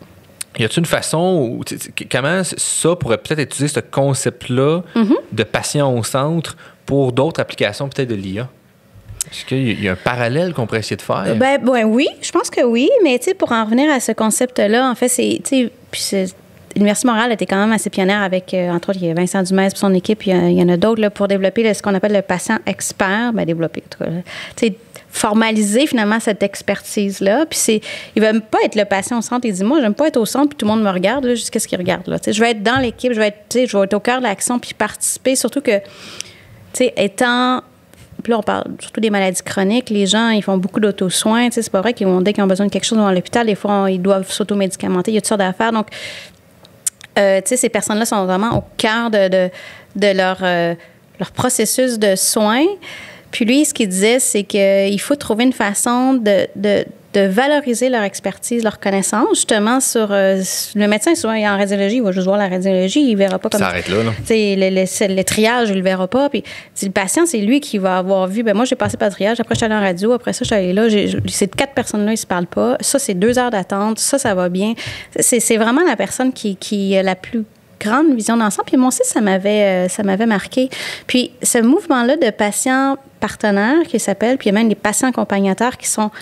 Speaker 3: y a-t-il une façon où, comment ça pourrait peut-être utiliser ce concept-là mm-hmm. de patient au centre pour d'autres applications peut-être de l'I A? Est-ce qu'il y a un parallèle qu'on pourrait essayer de faire?
Speaker 2: Ben, ben oui, je pense que oui, mais tu sais, pour en revenir à ce concept-là, en fait, c'est, tu sais, puis c'est, l'Université de Montréal était quand même assez pionnière avec, euh, entre autres, il y a Vincent Dumais et son équipe, il y, a, il y en a d'autres là, pour développer là, ce qu'on appelle le patient expert, ben développer, tu sais, formaliser finalement cette expertise-là. Puis c'est, il ne veut pas être le patient au centre. Il dit, moi, je n'aime pas être au centre, puis tout le monde me regarde, là, jusqu'à ce qu'il regarde. Là. Je vais être dans l'équipe, je vais être, je vais être au cœur de l'action, puis participer. Surtout que, tu sais, étant... Puis là, on parle surtout des maladies chroniques. Les gens, ils font beaucoup d'auto-soins. Tu sais, c'est pas vrai qu'ils vont, dès qu'ils ont besoin de quelque chose dans l'hôpital, des fois, on, ils doivent s'auto-médicamenter. Il y a toutes sortes d'affaires. Donc, euh, tu sais, ces personnes-là sont vraiment au cœur de, de, de leur, euh, leur processus de soins. Puis lui, ce qu'il disait, c'est qu'il faut trouver une façon de, de, de valoriser leur expertise, leur connaissance, justement, sur... Euh, le médecin, souvent, il est en radiologie, il va juste voir la radiologie, il ne verra pas comme...
Speaker 3: Ça arrête là, là.
Speaker 2: Tu sais, le, le, le triage, il ne le verra pas. Puis le patient, c'est lui qui va avoir vu... Ben moi, j'ai passé par le triage, après, je suis allée en radio, après ça, je suis allée là. J'ai, ces quatre personnes-là, ils ne se parlent pas. Ça, c'est deux heures d'attente. Ça, ça va bien. C'est, c'est vraiment la personne qui, qui a la plus... grande vision d'ensemble. Puis moi aussi, ça m'avait, ça m'avait marqué. Puis ce mouvement-là de patients partenaires qui s'appelle, puis il y a même des patients accompagnateurs qui sont,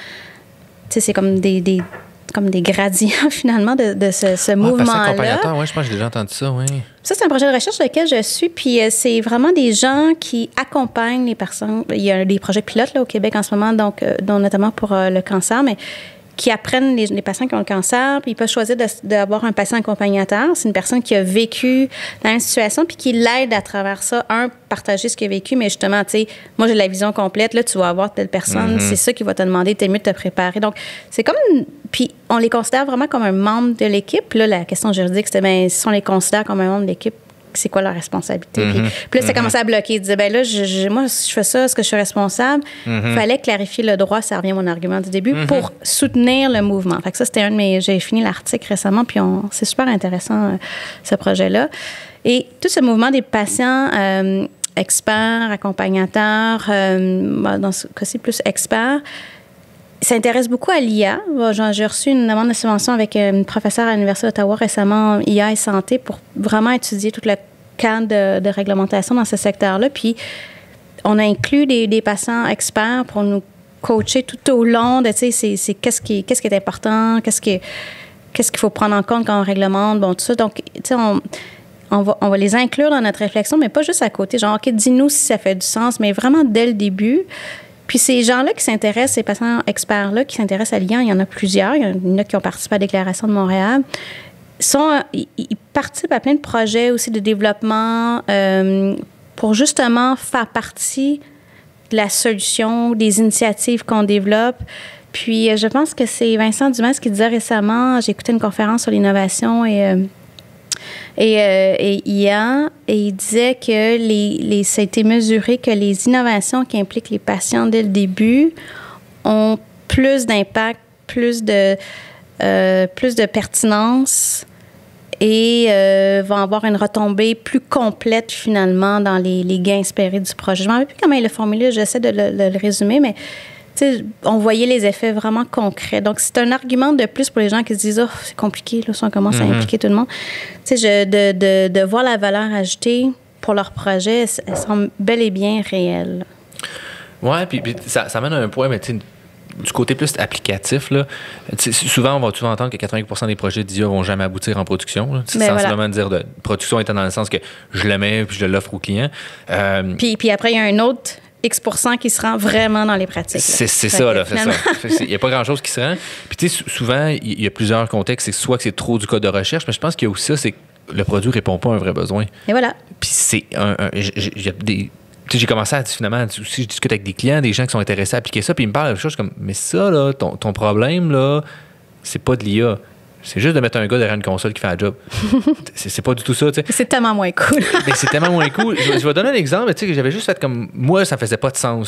Speaker 2: tu sais, c'est comme des, des, comme des gradients finalement de, de ce, ce ouais, mouvement-là. Patient
Speaker 3: accompagnateur, oui, je pense que j'ai déjà entendu ça, oui.
Speaker 2: Ça, c'est un projet de recherche sur lequel je suis, puis c'est vraiment des gens qui accompagnent les personnes. Il y a des projets pilotes là, au Québec en ce moment, donc, dont notamment pour euh, le cancer, mais qui apprennent les, les patients qui ont le cancer, puis ils peuvent choisir de, d'avoir un patient accompagnateur. C'est une personne qui a vécu dans une situation, puis qui l'aide à travers ça, un, partager ce qu'il a vécu, mais justement, tu sais, moi, j'ai la vision complète, là, tu vas avoir telle personne, mm-hmm. c'est ça qui va te demander, t'es mieux de te préparer. Donc, c'est comme... Puis, on les considère vraiment comme un membre de l'équipe. Là, la question juridique, c'était, bien, si on les considère comme un membre de l'équipe, c'est quoi leur responsabilité? Mm-hmm. Puis, puis là, ça mm-hmm. commençait à bloquer. Il disait, ben là, je, je, moi, si je fais ça, est-ce que je suis responsable? Il mm-hmm. fallait clarifier le droit, ça revient à mon argument du début, mm-hmm. pour soutenir le mouvement. Fait que ça, c'était un de mes... J'ai fini l'article récemment, puis on, c'est super intéressant, euh, ce projet-là. Et tout ce mouvement des patients euh, experts, accompagnateurs, euh, dans ce cas-ci, plus experts, s'intéresse beaucoup à l'I A. J'ai reçu une demande de subvention avec une professeure à l'Université d'Ottawa récemment, I A et santé, pour vraiment étudier tout le cadre de, de réglementation dans ce secteur-là. Puis, on a inclus des, des patients experts pour nous coacher tout au long de, tu sais, c'est, c'est qu'est-ce qui, qu'est-ce qui est important, qu'est-ce qui, qu'est-ce qu'il faut prendre en compte quand on réglemente, bon, tout ça. Donc, tu sais, on... On va, on va les inclure dans notre réflexion, mais pas juste à côté. Genre, OK, dis-nous si ça fait du sens, mais vraiment dès le début. Puis ces gens-là qui s'intéressent, ces patients experts-là qui s'intéressent à l'I A, il y en a plusieurs. Il y en a qui ont participé à la Déclaration de Montréal. Sont, ils, ils participent à plein de projets aussi de développement euh, pour justement faire partie de la solution, des initiatives qu'on développe. Puis je pense que c'est Vincent Dumais qui disait récemment, j'ai écouté une conférence sur l'innovation et... Euh, Et, euh, et I A, et il disait que les, les, ça a été mesuré que les innovations qui impliquent les patients dès le début ont plus d'impact, plus de, euh, plus de pertinence et euh, vont avoir une retombée plus complète finalement dans les, les gains espérés du projet. Je ne me rappelle plus comment il l'a formulé, j'essaie de le, de le résumer, mais on voyait les effets vraiment concrets. Donc, c'est un argument de plus pour les gens qui se disent « Oh, c'est compliqué, là, si on commence mm-hmm. à impliquer tout le monde. » Tu sais, je, de, de, de voir la valeur ajoutée pour leur projet, elle semble bel et bien réelle.
Speaker 3: Oui, puis, puis ça, ça mène à un point, mais tu sais, du côté plus applicatif, là, souvent, on va toujours entendre que quatre-vingts pour cent des projets d'I A ne vont jamais aboutir en production. Là. C'est ben sensiblement voilà. dire de production étant dans le sens que je le mets puis je l'offre au client. Euh,
Speaker 2: puis, puis après, il y a un autre X pour cent qui se rend vraiment dans les pratiques.
Speaker 3: C'est, c'est ça, là. Il n'y a pas grand-chose qui se rend. Puis, tu sais, souvent, il y a plusieurs contextes. C'est soit que c'est trop du code de recherche, mais je pense qu'il y a aussi ça, c'est que le produit ne répond pas à un vrai besoin.
Speaker 2: Et voilà.
Speaker 3: Puis, c'est un. un j'ai, j'ai, des, j'ai commencé à, finalement, aussi, je discute avec des clients, des gens qui sont intéressés à appliquer ça, puis ils me parlent de choses comme, mais ça, là, ton, ton problème, là, c'est pas de l'I A. C'est juste de mettre un gars derrière une console qui fait un job. c'est, c'est pas du tout ça, tu sais.
Speaker 2: C'est tellement moins cool.
Speaker 3: Mais c'est tellement moins cool. Je, je vais donner un exemple, tu sais, que j'avais juste fait comme... Moi, ça faisait pas de sens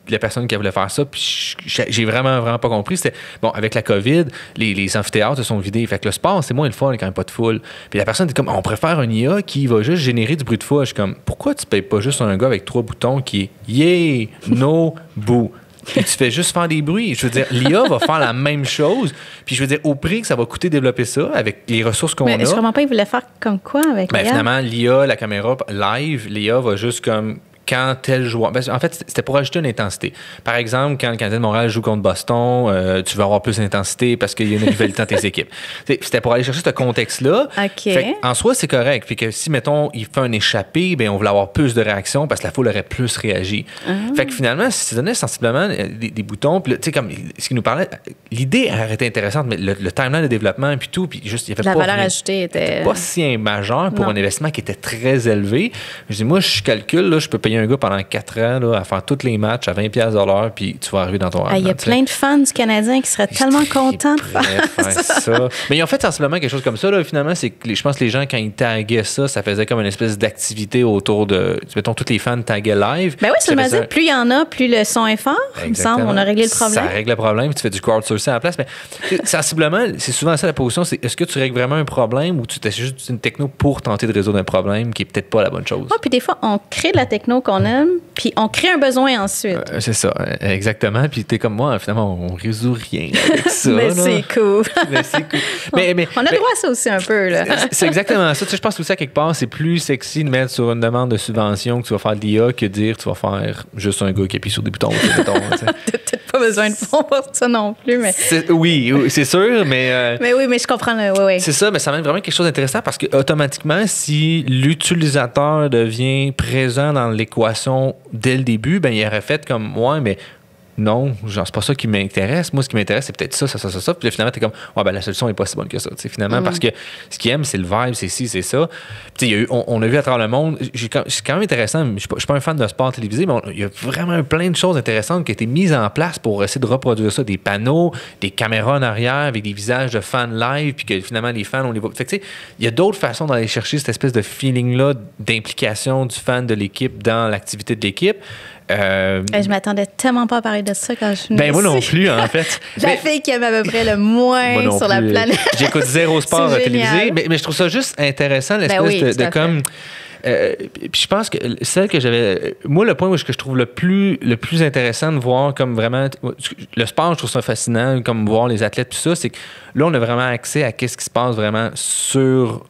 Speaker 3: la personne qui voulait faire ça, puis j'ai vraiment, vraiment pas compris. C'était, bon, avec la COVID, les, les amphithéâtres se sont vidés. Fait que le sport, c'est moins le fun quand il n'y a pas de foule. Puis la personne était comme, on préfère un I A qui va juste générer du bruit de foule. Je suis comme, pourquoi tu payes pas juste un gars avec trois boutons qui est yeah, no, boo? Puis tu fais juste faire des bruits. Je veux dire, l'I A va faire la même chose. Puis je veux dire, au prix que ça va coûter développer ça, avec les ressources qu'on
Speaker 2: mais
Speaker 3: a.
Speaker 2: Mais je comprends pas, ils voulaient faire comme quoi avec
Speaker 3: ben,
Speaker 2: l'I A?
Speaker 3: Finalement, l'I A, la caméra live, l'I A va juste comme... Quand tel joueur... Ben, en fait, c'était pour ajouter une intensité. Par exemple, quand le Canadien de Montréal joue contre Boston, euh, tu vas avoir plus d'intensité parce qu'il y a une rivalité dans tes équipes. C'était pour aller chercher ce contexte-là.
Speaker 2: OK.
Speaker 3: Fait en soi, c'est correct. Puis que si, mettons, il fait un échappé, ben, on voulait avoir plus de réactions parce que la foule aurait plus réagi. Ah. Fait que finalement, si tu donnais sensiblement des, des boutons, puis tu sais, comme ce qu'il nous parlait, l'idée aurait été intéressante, mais le, le timeline de développement, puis tout, puis juste, il y avait
Speaker 2: la
Speaker 3: pas...
Speaker 2: La valeur ajoutée était...
Speaker 3: était pas si majeur pour
Speaker 2: non.
Speaker 3: un investissement qui était très élevé. Je dis, moi, je calcule, là, je peux payer un gars pendant quatre ans là, à faire tous les matchs à vingt dollars de l'heure, puis tu vas arriver dans ton
Speaker 2: ah, il y a plein de fans du Canadien qui seraient tellement contents de faire,
Speaker 3: faire ça. ça. Mais ils ont fait sensiblement quelque chose comme ça. Là, finalement, c'est que les, je pense que les gens, quand ils taguaient ça, ça faisait comme une espèce d'activité autour de... Mettons, tous les fans taguaient live.
Speaker 2: Ben oui, ça me dit, plus il y en a, plus le son est fort. Exactement. Il me semble, on a réglé le problème.
Speaker 3: Ça règle le problème, tu fais du crowdsourcing à la place. Mais sensiblement, c'est souvent ça la position, c'est est-ce que tu règles vraiment un problème ou tu t'es juste une techno pour tenter de résoudre un problème qui est peut-être pas la bonne chose?
Speaker 2: Ah, puis des fois, on crée de la techno qu'on aime, puis on crée un besoin ensuite.
Speaker 3: Euh, c'est ça, exactement. Puis t'es comme moi, finalement, on résout rien avec ça.
Speaker 2: mais c'est cool.
Speaker 3: mais c'est cool. Mais, mais,
Speaker 2: on a
Speaker 3: mais,
Speaker 2: droit à ça aussi un peu. Là.
Speaker 3: C'est exactement ça. Tu sais, je pense aussi à quelque part, c'est plus sexy de mettre sur une demande de subvention que tu vas faire de l'I A que de dire tu vas faire juste un gars qui appuie sur des boutons. T'as
Speaker 2: peut-être pas besoin de fonds pour ça non plus. Mais...
Speaker 3: Oui, oui, c'est sûr, mais... Euh,
Speaker 2: mais oui, mais je comprends. Le... Oui, oui.
Speaker 3: C'est ça, mais ça amène vraiment quelque chose d'intéressant parce que automatiquement, si l'utilisateur devient présent dans l'équation dès le début, ben il aurait fait comme moi, mais non, genre, c'est pas ça qui m'intéresse. Moi, ce qui m'intéresse, c'est peut-être ça, ça, ça, ça, ça. Puis là, finalement, t'es comme, ouais, ben la solution n'est pas si bonne que ça. Finalement, mm. parce que ce qu'ils aiment, c'est le vibe, c'est ci, c'est ça. Puis, y a eu, on, on a vu à travers le monde, j'ai, c'est quand même intéressant. Je ne suis pas un fan de sport télévisé, mais il y a vraiment plein de choses intéressantes qui ont été mises en place pour essayer de reproduire ça. Des panneaux, des caméras en arrière avec des visages de fans live, puis que finalement, les fans, on les voit. Fait que, tu sais, il y a d'autres façons d'aller chercher cette espèce de feeling-là d'implication du fan de l'équipe dans l'activité de l'équipe. Euh,
Speaker 2: je m'attendais tellement pas à parler de ça quand je suis
Speaker 3: Ben moi non plus, en fait.
Speaker 2: La mais, fille qui aime à peu près le moins sur
Speaker 3: plus.
Speaker 2: La planète.
Speaker 3: J'écoute zéro sport télévisé, mais, mais je trouve ça juste intéressant, l'espèce ben oui, de, de comme... Euh, puis je pense que celle que j'avais... Moi, le point où je trouve le plus, le plus intéressant de voir comme vraiment... Le sport, je trouve ça fascinant, comme voir les athlètes, tout ça, c'est que là, on a vraiment accès à ce qui se passe vraiment sur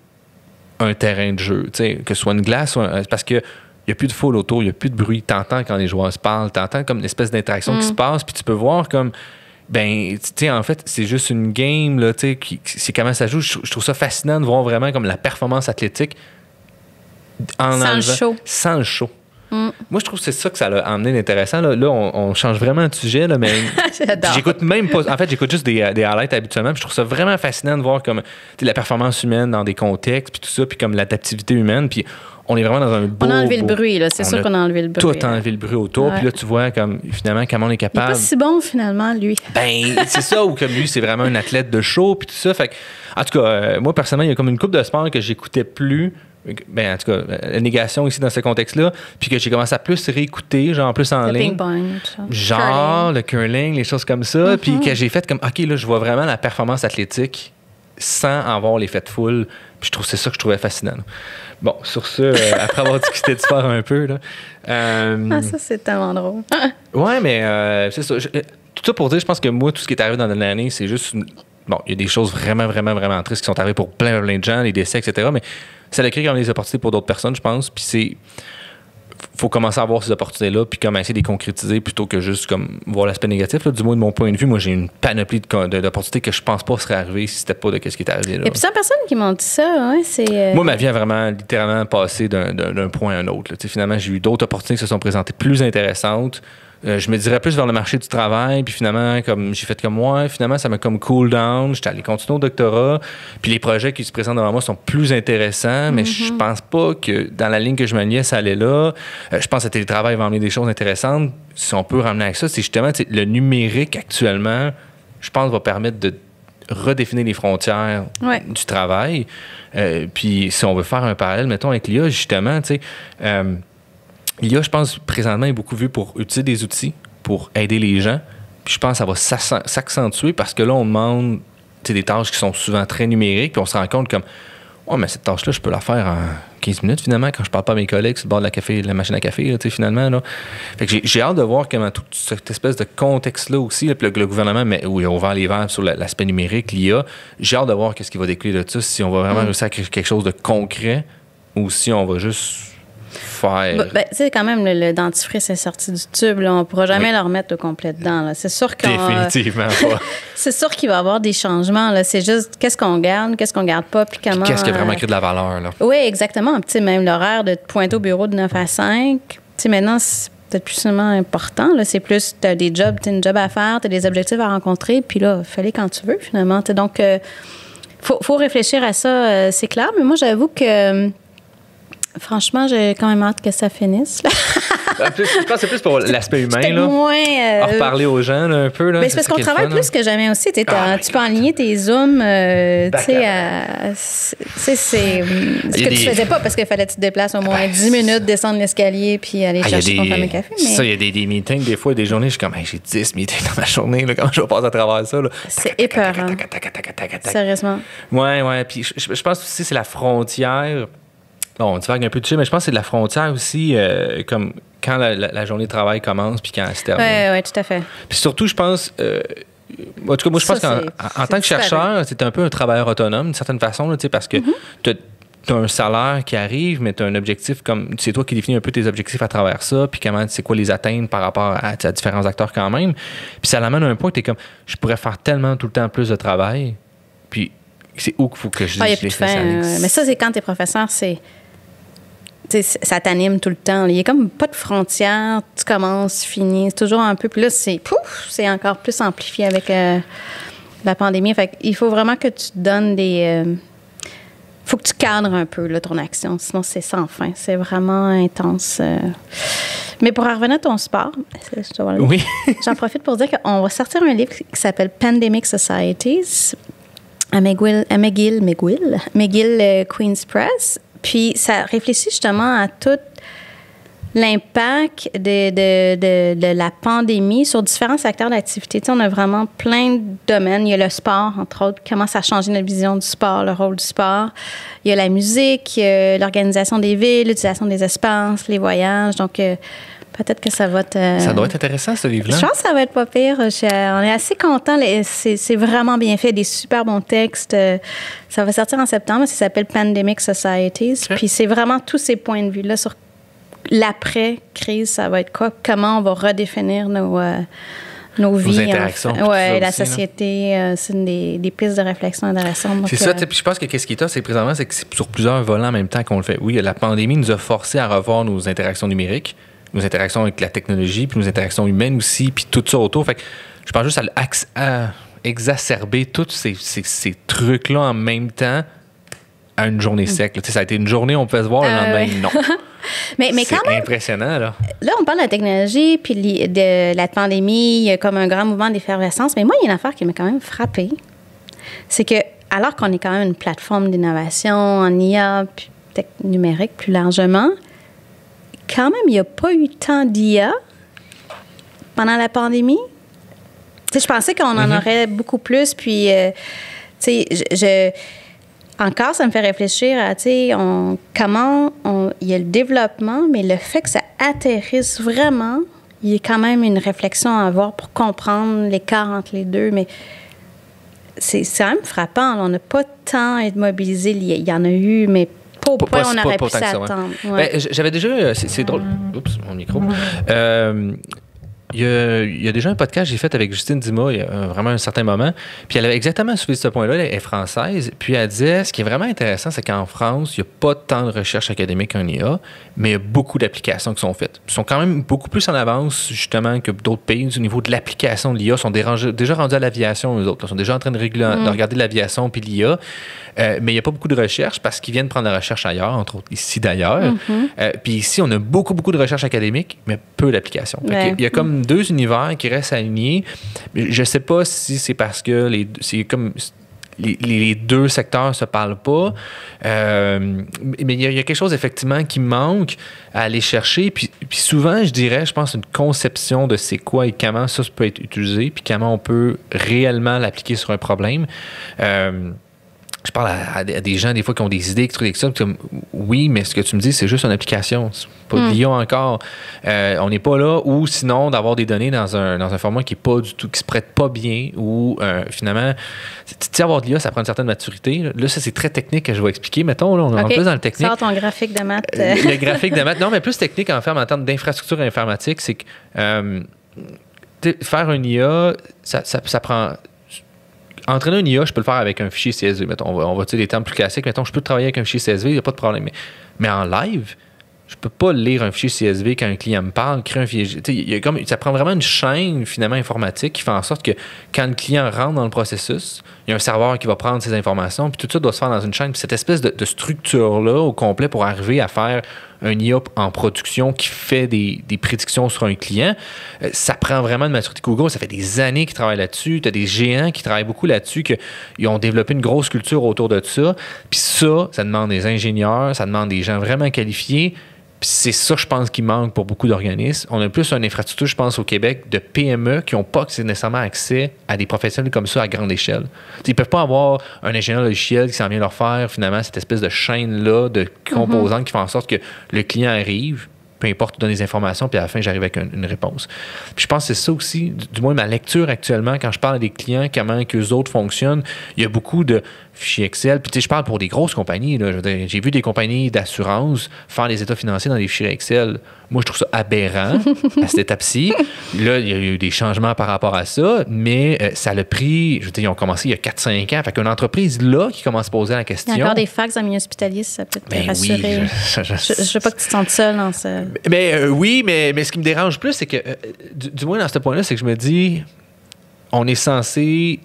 Speaker 3: un terrain de jeu, que ce soit une glace, ou un, parce que il n'y a plus de foule autour, il n'y a plus de bruit. T'entends quand les joueurs se parlent, t'entends comme une espèce d'interaction mm. qui se passe, puis tu peux voir comme, ben, tu sais, en fait, c'est juste une game, là, tu sais, qui, c'est comment ça joue. Je, je trouve ça fascinant de voir vraiment comme la performance athlétique en
Speaker 2: sans
Speaker 3: enlevant,
Speaker 2: le show.
Speaker 3: Sans le show. Mm. Moi, je trouve que c'est ça que ça a amené d'intéressant. Là, là on, on change vraiment de sujet, là, mais j'écoute même pas. En fait, j'écoute juste des, des highlights habituellement. Puis je trouve ça vraiment fascinant de voir comme la performance humaine dans des contextes, puis tout ça, puis comme l'adaptivité humaine. Puis on est vraiment dans un beau...
Speaker 2: On a enlevé
Speaker 3: beau,
Speaker 2: le bruit, là. C'est sûr qu'on a enlevé le bruit.
Speaker 3: Tout enlevé le bruit autour. Ouais. Puis là, tu vois, comme, finalement, comment on est capable...
Speaker 2: Il est pas si bon, finalement, lui.
Speaker 3: Ben, c'est ça. Ou comme lui, c'est vraiment un athlète de show, puis tout ça. Fait que, en tout cas, euh, moi, personnellement, il y a comme une coupe de sport que j'écoutais plus. Ben, en tout cas, la négation ici dans ce contexte-là. Puis que j'ai commencé à plus réécouter, genre plus en
Speaker 2: le
Speaker 3: ligne.
Speaker 2: Ping-pong,
Speaker 3: genre curling. Le curling, les choses comme ça. Mm-hmm. Puis que j'ai fait comme, OK, là, je vois vraiment la performance athlétique sans avoir l'effet de foule. Puis je trouve c'est ça que je trouvais fascinant. Là. Bon, sur ce, euh, après avoir discuté de sport un peu, là. Euh,
Speaker 2: ah, ça, c'est tellement drôle.
Speaker 3: ouais, mais euh, c'est ça. Je, tout ça pour dire, je pense que moi, tout ce qui est arrivé dans l'année, c'est juste. Une, bon, il y a des choses vraiment, vraiment, vraiment tristes qui sont arrivées pour plein, plein de gens, les décès, et cetera. Mais ça a créé quand même des opportunités pour d'autres personnes, je pense. Puis c'est. Faut commencer à voir ces opportunités-là, puis comme essayer de les concrétiser plutôt que juste comme voir l'aspect négatif. Là. Du moins, de mon point de vue, moi, j'ai une panoplie de, de, d'opportunités que je pense pas serait arrivée si c'était pas de ce qui est arrivé. Là.
Speaker 2: Il y a plusieurs personnes qui m'ont dit ça. Hein? C'est, euh...
Speaker 3: Moi, ma vie a vraiment littéralement passé d'un, d'un, d'un point à un autre. Là. Finalement, j'ai eu d'autres opportunités qui se sont présentées plus intéressantes. Euh, je me dirais plus vers le marché du travail, puis finalement, comme j'ai fait comme moi, finalement, ça m'a comme cool down. J'étais allé continuer au doctorat, puis les projets qui se présentent devant moi sont plus intéressants, mais mm-hmm. je pense pas que dans la ligne que je m'alignais, ça allait là. Euh, je pense que le télétravail va emmener des choses intéressantes. Si on peut ramener avec ça, c'est justement le numérique actuellement, je pense, va permettre de redéfinir les frontières
Speaker 2: ouais.
Speaker 3: du travail. Euh, puis si on veut faire un parallèle, mettons, avec l'I A, justement, tu sais... Euh, L'I A, je pense, présentement, est beaucoup vu pour utiliser des outils pour aider les gens. Puis je pense que ça va s'accentuer parce que là, on demande des tâches qui sont souvent très numériques, puis on se rend compte comme ouais, mais cette tâche-là, je peux la faire en quinze minutes, finalement, quand je parle pas à mes collègues sur le bord de la, café, de la machine à café, là, finalement. Là. Fait que j'ai, j'ai hâte de voir comment toute cette espèce de contexte-là aussi, là, puis le, le gouvernement, mais, où il a ouvert les vannes sur l'aspect numérique, l'I A, j'ai hâte de voir qu'est-ce qui va découler de ça, si on va vraiment mm. réussir à créer quelque chose de concret ou si on va juste faire...
Speaker 2: Ben, ben, tu sais, quand même, le, le dentifrice est sorti du tube. Là. On ne pourra jamais oui. le remettre au complet dedans. Là. C'est sûr qu'on...
Speaker 3: Définitivement pas.
Speaker 2: C'est sûr qu'il va y avoir des changements. Là. C'est juste qu'est-ce qu'on garde, qu'est-ce qu'on garde pas, puis comment...
Speaker 3: Puis qu'est-ce qui a vraiment créé de la valeur, là.
Speaker 2: Oui, exactement. Tu sais, même l'horaire de te pointer au bureau de neuf à cinq, tu sais, maintenant, c'est peut-être plus seulement important. Là. C'est plus, tu as des jobs, tu as une job à faire, tu as des objectifs à rencontrer, puis là, fallait quand tu veux, finalement. T'sais, donc, il euh, faut, faut réfléchir à ça, euh, c'est clair. Mais moi, j'avoue que... Franchement, j'ai quand même hâte que ça finisse. Là.
Speaker 3: Je pense que c'est plus pour l'aspect humain. Là.
Speaker 2: Moins, euh...
Speaker 3: reparler aux gens là, un peu. Là.
Speaker 2: Mais c'est parce qu'on travaille fun, plus hein. que jamais aussi. Ah, tu peux enligner tes zooms. Euh, tu sais, c'est ce que des... tu faisais pas parce qu'il fallait que tu te déplaces au moins ben, dix minutes, descendre l'escalier puis aller ah, chercher des... ton fameux café. Mais...
Speaker 3: Ça, il y a des, des meetings, des fois, des journées, je suis comme, hey, j'ai dix meetings dans ma journée. Là, comment je vais passer à travers ça?
Speaker 2: C'est épeurant. Sérieusement.
Speaker 3: Oui, oui. Puis je, je pense aussi que c'est la frontière. Bon, on divague un peu dessus, mais je pense que c'est de la frontière aussi, euh, comme quand la, la, la journée de travail commence puis quand elle se termine.
Speaker 2: Oui, oui, tout à fait.
Speaker 3: Puis surtout, je pense... Euh, en tout cas, moi, je pense qu'en en tant que chercheur, c'est un peu un travailleur autonome, d'une certaine façon, là, parce que mm-hmm. tu as un salaire qui arrive, mais tu as un objectif comme... C'est toi qui définis un peu tes objectifs à travers ça, puis comment, c'est quoi les atteindre par rapport à, à différents acteurs quand même. Puis ça l'amène à un point que tu es comme, je pourrais faire tellement tout le temps plus de travail, puis c'est où qu'il faut que je
Speaker 2: ah, dise les fin, euh, Mais ça, c'est quand tu es professeur, c'est... ça t'anime tout le temps. Il n'y a comme pas de frontières. Tu commences, tu finis. C'est toujours un peu. Puis là, c'est, pouf, c'est encore plus amplifié avec euh, la pandémie. Fait il faut vraiment que tu te donnes des... Il euh, faut que tu cadres un peu là, ton action. Sinon, c'est sans fin. C'est vraiment intense. Euh. Mais pour en revenir à ton sport,
Speaker 3: oui.
Speaker 2: j'en profite pour dire qu'on va sortir un livre qui s'appelle Pandemic Societies à McGill, à McGill, McGill, McGill euh, Queen's Press. Puis, ça réfléchit justement à tout l'impact de, de, de, de la pandémie sur différents secteurs d'activité. Tu sais, on a vraiment plein de domaines. Il y a le sport, entre autres, comment ça a changé notre vision du sport, le rôle du sport. Il y a la musique, il y a l'organisation des villes, l'utilisation des espaces, les voyages. Donc, euh, peut-être que ça va te...
Speaker 3: Ça doit être intéressant, ce livre-là.
Speaker 2: Je pense que ça va être pas pire. Je, on est assez contents. C'est, c'est vraiment bien fait. Des super bons textes. Ça va sortir en septembre. Ça s'appelle Pandemic Societies. Okay. Puis c'est vraiment tous ces points de vue-là sur l'après-crise. Ça va être quoi? Comment on va redéfinir nos, euh, nos vies.
Speaker 3: Nos interactions.
Speaker 2: Oui, la aussi, société. Euh, c'est une des, des pistes de réflexion intéressantes.
Speaker 3: C'est ça. Puis je pense que qu'est-ce qui est top, c'est présentement, c'est que c'est sur plusieurs volants en même temps qu'on le fait. Oui, la pandémie nous a forcé à revoir nos interactions numériques, nos interactions avec la technologie, puis nos interactions humaines aussi, puis tout ça autour. Fait que je pense juste à, à exacerber tous ces, ces, ces trucs-là en même temps à une journée sec. Là. Ça a été une journée, on pouvait se voir, le lendemain, euh, oui. non.
Speaker 2: mais, mais
Speaker 3: c'est
Speaker 2: quand même,
Speaker 3: impressionnant, là.
Speaker 2: Là, on parle de la technologie, puis de la pandémie, il y a comme un grand mouvement d'effervescence. Mais moi, il y a une affaire qui m'a quand même frappée. C'est que, alors qu'on est quand même une plateforme d'innovation en I A, puis tech numérique plus largement, quand même, il n'y a pas eu tant d'I A pendant la pandémie. Tu sais, je pensais qu'on en mm-hmm. aurait beaucoup plus, puis, euh, tu sais, je, je... Encore, ça me fait réfléchir à, tu sais, on, comment on, il y a le développement, mais le fait que ça atterrisse vraiment, il y a quand même une réflexion à avoir pour comprendre l'écart entre les deux, mais c'est, c'est quand même frappant. Là. On n'a pas tant à être mobilisé. Il y, il y en a eu, mais pas au point où on aurait pu s'attendre. Ouais.
Speaker 3: Ben, j'avais déjà... C'est, c'est drôle. Oups, mon micro. Euh, Il y, a, il y a déjà un podcast que j'ai fait avec Justine Dumas il y a vraiment un certain moment. Puis elle avait exactement soulevé ce point-là. Elle est française. Puis elle disait, ce qui est vraiment intéressant, c'est qu'en France, il n'y a pas tant de recherche académique en I A, mais il y a beaucoup d'applications qui sont faites. Ils sont quand même beaucoup plus en avance, justement, que d'autres pays au niveau de l'application de l'I A. Ils sont dérangés, déjà rendus à l'aviation, eux autres. Ils sont déjà en train de, régler, mm. de regarder l'aviation puis l'I A. Euh, mais il n'y a pas beaucoup de recherche parce qu'ils viennent prendre la recherche ailleurs, entre autres ici d'ailleurs. Mm-hmm. Euh, puis ici, on a beaucoup, beaucoup de recherche académique, mais peu d'applications. Ouais. Il y a comme deux univers qui restent alignés. Je ne sais pas si c'est parce que les, c'est comme les, les deux secteurs ne se parlent pas. Euh, mais il y, y a quelque chose, effectivement, qui manque à aller chercher. Puis, puis souvent, je dirais, je pense, une conception de c'est quoi et comment ça, ça peut être utilisé, puis comment on peut réellement l'appliquer sur un problème. Euh, Je parle à, à des gens, des fois, qui ont des idées, qui trouvent ça, comme, oui, mais ce que tu me dis, c'est juste une application. C'est pas de l'I A encore. Euh, on n'est pas là. Ou sinon, d'avoir des données dans un, dans un format qui est pas du tout, qui se prête pas bien, ou euh, finalement, tu sais, avoir de l'I A, ça prend une certaine maturité. Là, ça, c'est très technique que je vais expliquer. Mettons, là, on est okay. en plus dans le technique.
Speaker 2: Sors ton graphique de maths.
Speaker 3: Euh, le graphique de maths. Non, mais plus technique en, en termes d'infrastructure informatique, c'est que euh, faire un I A, ça, ça, ça prend... Entraîner un I A, je peux le faire avec un fichier C S V. Mettons, on va, on va utiliser des termes plus classiques. Mettons, je peux travailler avec un fichier C S V, il n'y a pas de problème. Mais, mais en live, je ne peux pas lire un fichier C S V quand un client me parle, créer un fichier. Il y a comme, ça prend vraiment une chaîne, finalement, informatique qui fait en sorte que quand le client rentre dans le processus, il y a un serveur qui va prendre ces informations, puis tout ça doit se faire dans une chaîne. Puis cette espèce de, de structure-là au complet pour arriver à faire un I A en production qui fait des, des prédictions sur un client, euh, ça prend vraiment de maturité. Google, ça fait des années qu'ils travaillent là-dessus. Tu as des géants qui travaillent beaucoup là-dessus, qu'ils ont développé une grosse culture autour de ça. Puis ça, ça demande des ingénieurs, ça demande des gens vraiment qualifiés. Puis c'est ça, je pense, qui manque pour beaucoup d'organismes. On a plus une infrastructure, je pense, au Québec, de P M E qui n'ont pas nécessairement accès à des professionnels comme ça à grande échelle. T'sais, ils ne peuvent pas avoir un ingénieur logiciel qui s'en vient leur faire, finalement, cette espèce de chaîne-là de composants mm-hmm. qui font en sorte que le client arrive, peu importe, donne des informations, puis à la fin, j'arrive avec une, une réponse. Puis je pense que c'est ça aussi, du, du moins ma lecture actuellement, quand je parle à des clients, comment qu'eux autres fonctionnent, il y a beaucoup de fichiers Excel. Puis tu sais, je parle pour des grosses compagnies. Là. J'ai vu des compagnies d'assurance faire des états financiers dans des fichiers Excel. Moi, je trouve ça aberrant à cette étape-ci. Là, il y a eu des changements par rapport à ça, mais euh, ça l'a pris, je veux dire, ils ont commencé il y a quatre cinq ans. Fait qu'une entreprise là qui commence à poser la question.
Speaker 2: Il y a encore des fax dans le milieu hospitalier, ça peut te ben rassurer. Oui, je, je, je, je veux pas que tu te sentes seul dans ça.
Speaker 3: Mais euh, oui, mais, mais ce qui me dérange plus, c'est que, euh, du, du moins dans ce point-là, c'est que je me dis, on est censé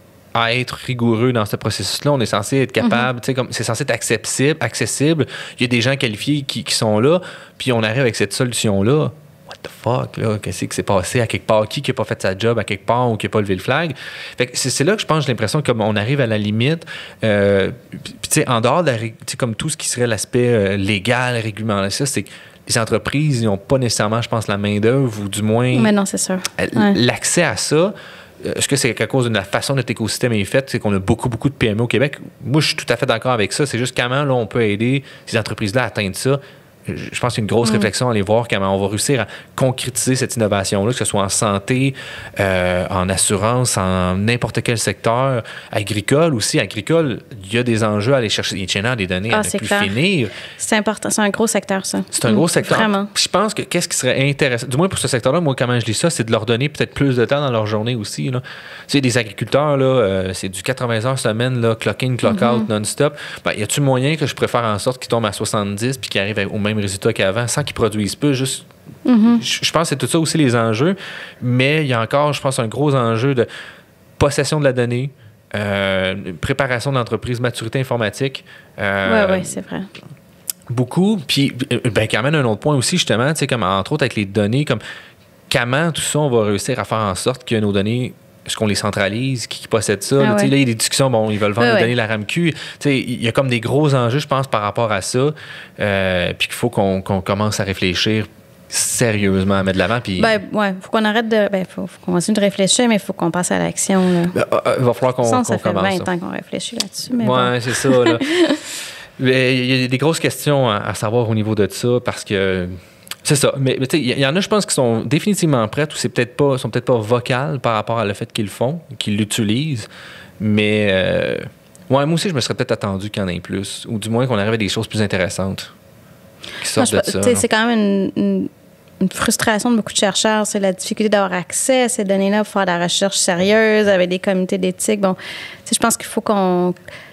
Speaker 3: à être rigoureux dans ce processus-là. On est censé être capable, mm-hmm. tu sais, comme c'est censé être accessible, accessible. Il y a des gens qualifiés qui, qui sont là, puis on arrive avec cette solution-là. What the fuck, là? Qu'est-ce qui s'est passé à quelque part? Qui n'a pas fait sa job à quelque part ou qui n'a pas levé le flag? Fait que c'est, c'est là que je pense, j'ai l'impression qu'on arrive à la limite. Euh, puis, tu sais, en dehors de la, tu sais, comme tout ce qui serait l'aspect euh, légal, réglementaire, ça, c'est que les entreprises n'ont pas nécessairement, je pense, la main-d'œuvre ou du moins.
Speaker 2: Mais non, c'est sûr.
Speaker 3: Ouais. L'accès à ça. Est-ce que c'est à cause de la façon dont notre écosystème est fait, c'est qu'on a beaucoup, beaucoup de P M E au Québec? Moi, je suis tout à fait d'accord avec ça. C'est juste comment là, on peut aider ces entreprises-là à atteindre ça. Je pense qu'il y a une grosse mmh. réflexion à aller voir comment on va réussir à concrétiser cette innovation-là, que ce soit en santé, euh, en assurance, en n'importe quel secteur, agricole aussi. Agricole, il y a des enjeux à aller chercher. Il y a des données
Speaker 2: ah,
Speaker 3: à ne plus
Speaker 2: clair.
Speaker 3: finir.
Speaker 2: C'est important. C'est un gros secteur, ça.
Speaker 3: C'est un mmh, gros secteur.
Speaker 2: Vraiment.
Speaker 3: Puis je pense que qu'est-ce qui serait intéressant, du moins pour ce secteur-là, moi, comment je lis ça, c'est de leur donner peut-être plus de temps dans leur journée aussi. Là. Tu sais, des agriculteurs, là, euh, c'est du quatre-vingts heures semaine, là, clock in, clock out, mmh. non-stop. Ben, y a-tu moyen que je préfère en sorte qu'ils tombent à soixante-dix puis qu'ils arrivent au même résultat qu'avant, sans qu'ils produisent peu, juste... Mm-hmm. Je, je pense que c'est tout ça aussi les enjeux, mais il y a encore, je pense, un gros enjeu de possession de la donnée, euh, préparation d'entreprise, maturité informatique.
Speaker 2: Euh, oui, oui, c'est vrai.
Speaker 3: Beaucoup. Puis, ben, qui amène un autre point aussi, justement, tu sais, comme entre autres avec les données, comme comment tout ça, on va réussir à faire en sorte que nos données... Est-ce qu'on les centralise? Qui, qui possède ça? Ah là, ouais. Là, il y a des discussions, bon, ils veulent vendre les données, la RAMQ. Il y a comme des gros enjeux, je pense, par rapport à ça. Euh, puis qu'il faut qu'on, qu'on commence à réfléchir sérieusement, à mettre de l'avant. Puis...
Speaker 2: Ben, ouais, il faut qu'on arrête de. Ben, faut, faut qu'on continue de réfléchir, mais il faut qu'on passe à l'action. Là.
Speaker 3: Ben, euh, il va falloir qu'on,
Speaker 2: ça,
Speaker 3: qu'on
Speaker 2: ça
Speaker 3: commence.
Speaker 2: Ça fait vingt ans qu'on réfléchit là-dessus. Oui,
Speaker 3: bon. C'est ça. Là. Il y a des grosses questions à, à savoir au niveau de ça parce que. C'est ça. Mais, mais tu sais, il y en a, je pense, qui sont définitivement prêtes ou c'est peut-être pas, sont peut-être pas vocales par rapport à le fait qu'ils le font, qu'ils l'utilisent. Mais euh, ouais, moi aussi, je me serais peut-être attendu qu'il y en ait plus. Ou du moins qu'on arrive à des choses plus intéressantes qui sortent non, je, de ça.
Speaker 2: C'est quand même une, une, une frustration de beaucoup de chercheurs. C'est la difficulté d'avoir accès à ces données-là pour faire de la recherche sérieuse avec des comités d'éthique. Bon, je pense qu'il faut qu'on...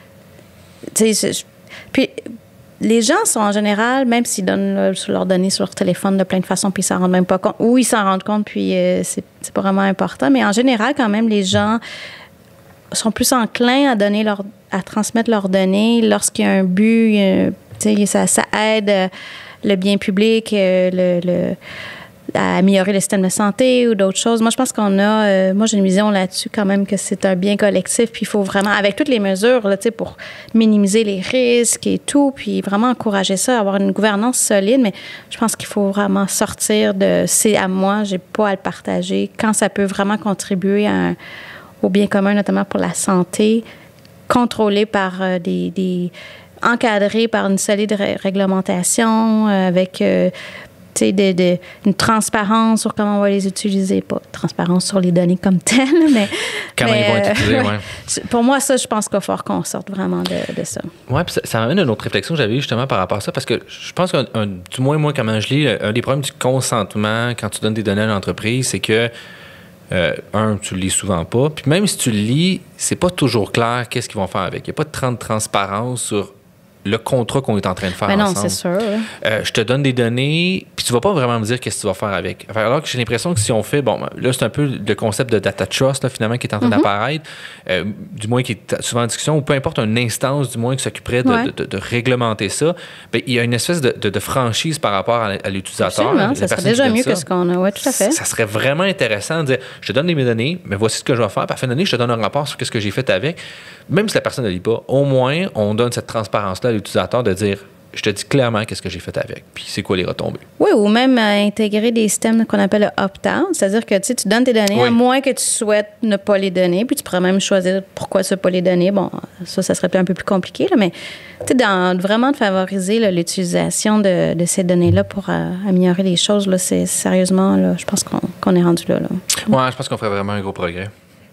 Speaker 2: Puis... Les gens sont en général, même s'ils donnent là, leurs données sur leur téléphone de plein de façons, puis ils s'en rendent même pas compte, ou ils s'en rendent compte, puis euh, c'est, c'est pas vraiment important, mais en général, quand même, les gens sont plus enclins à donner leur, à transmettre leurs données lorsqu'il y a un but, il y a, ça, ça aide le bien public, le, le, à améliorer le système de santé ou d'autres choses. Moi, je pense qu'on a, euh, moi, j'ai une vision là-dessus quand même que c'est un bien collectif, puis il faut vraiment, avec toutes les mesures, là, tu sais, pour minimiser les risques et tout, puis vraiment encourager ça, avoir une gouvernance solide, mais je pense qu'il faut vraiment sortir de « c'est à moi, j'ai pas à le partager », quand ça peut vraiment contribuer à un, au bien commun, notamment pour la santé, contrôlé par euh, des, des... encadré par une solide ré- réglementation, euh, avec... Euh, De, de, une transparence sur comment on va les utiliser. Pas transparence sur les données comme telles, mais...
Speaker 3: Comment mais, ils vont être utilisés, oui.
Speaker 2: Ouais. Pour moi, ça, je pense qu'il va falloir qu'on sorte vraiment de, de ça.
Speaker 3: Oui, puis ça, ça m'amène à une autre réflexion que j'avais eue justement par rapport à ça, parce que je pense que, un, du moins, moi, comment je lis, un des problèmes du consentement quand tu donnes des données à l'entreprise, c'est que, euh, un, tu le lis souvent pas, puis même si tu le lis, c'est pas toujours clair qu'est-ce qu'ils vont faire avec. Il n'y a pas de grande transparence sur le contrat qu'on est en train de faire
Speaker 2: mais non,
Speaker 3: ensemble.
Speaker 2: c'est sûr. Ouais.
Speaker 3: Euh, je te donne des données, puis tu vas pas vraiment me dire qu'est-ce que tu vas faire avec. Enfin, alors que j'ai l'impression que si on fait, bon, là, c'est un peu le concept de data trust, là, finalement, qui est en train mm-hmm. d'apparaître, euh, du moins qui est souvent en discussion, ou peu importe, une instance, du moins, qui s'occuperait de,
Speaker 2: ouais.
Speaker 3: de, de, de réglementer ça. Bien, il y a une espèce de, de, de franchise par rapport à, à l'utilisateur.
Speaker 2: Absolument, ça serait déjà mieux ça. que ce qu'on a. Oui, tout à fait.
Speaker 3: Ça serait vraiment intéressant de dire, je te donne mes données, mais voici ce que je vais faire. Puis à la fin de l'année, je te donne un rapport sur ce que j'ai fait avec. Même si la personne ne lit pas, au moins, on donne cette transparence-là à l'utilisateur de dire, je te dis clairement qu'est-ce que j'ai fait avec, puis c'est quoi les retombées.
Speaker 2: Oui, ou même euh, intégrer des systèmes qu'on appelle le opt-out, c'est-à-dire que tu donnes tes données, oui. à moins que tu souhaites ne pas les donner, puis tu pourrais même choisir pourquoi tu ne veux pas les donner. Bon, ça, ça serait peut-être un peu plus compliqué, là, mais dans, vraiment de favoriser là, l'utilisation de, de ces données-là pour euh, améliorer les choses, là, c'est sérieusement, là, je pense qu'on, qu'on est rendu là. là.
Speaker 3: Oui, je pense qu'on ferait vraiment un gros progrès.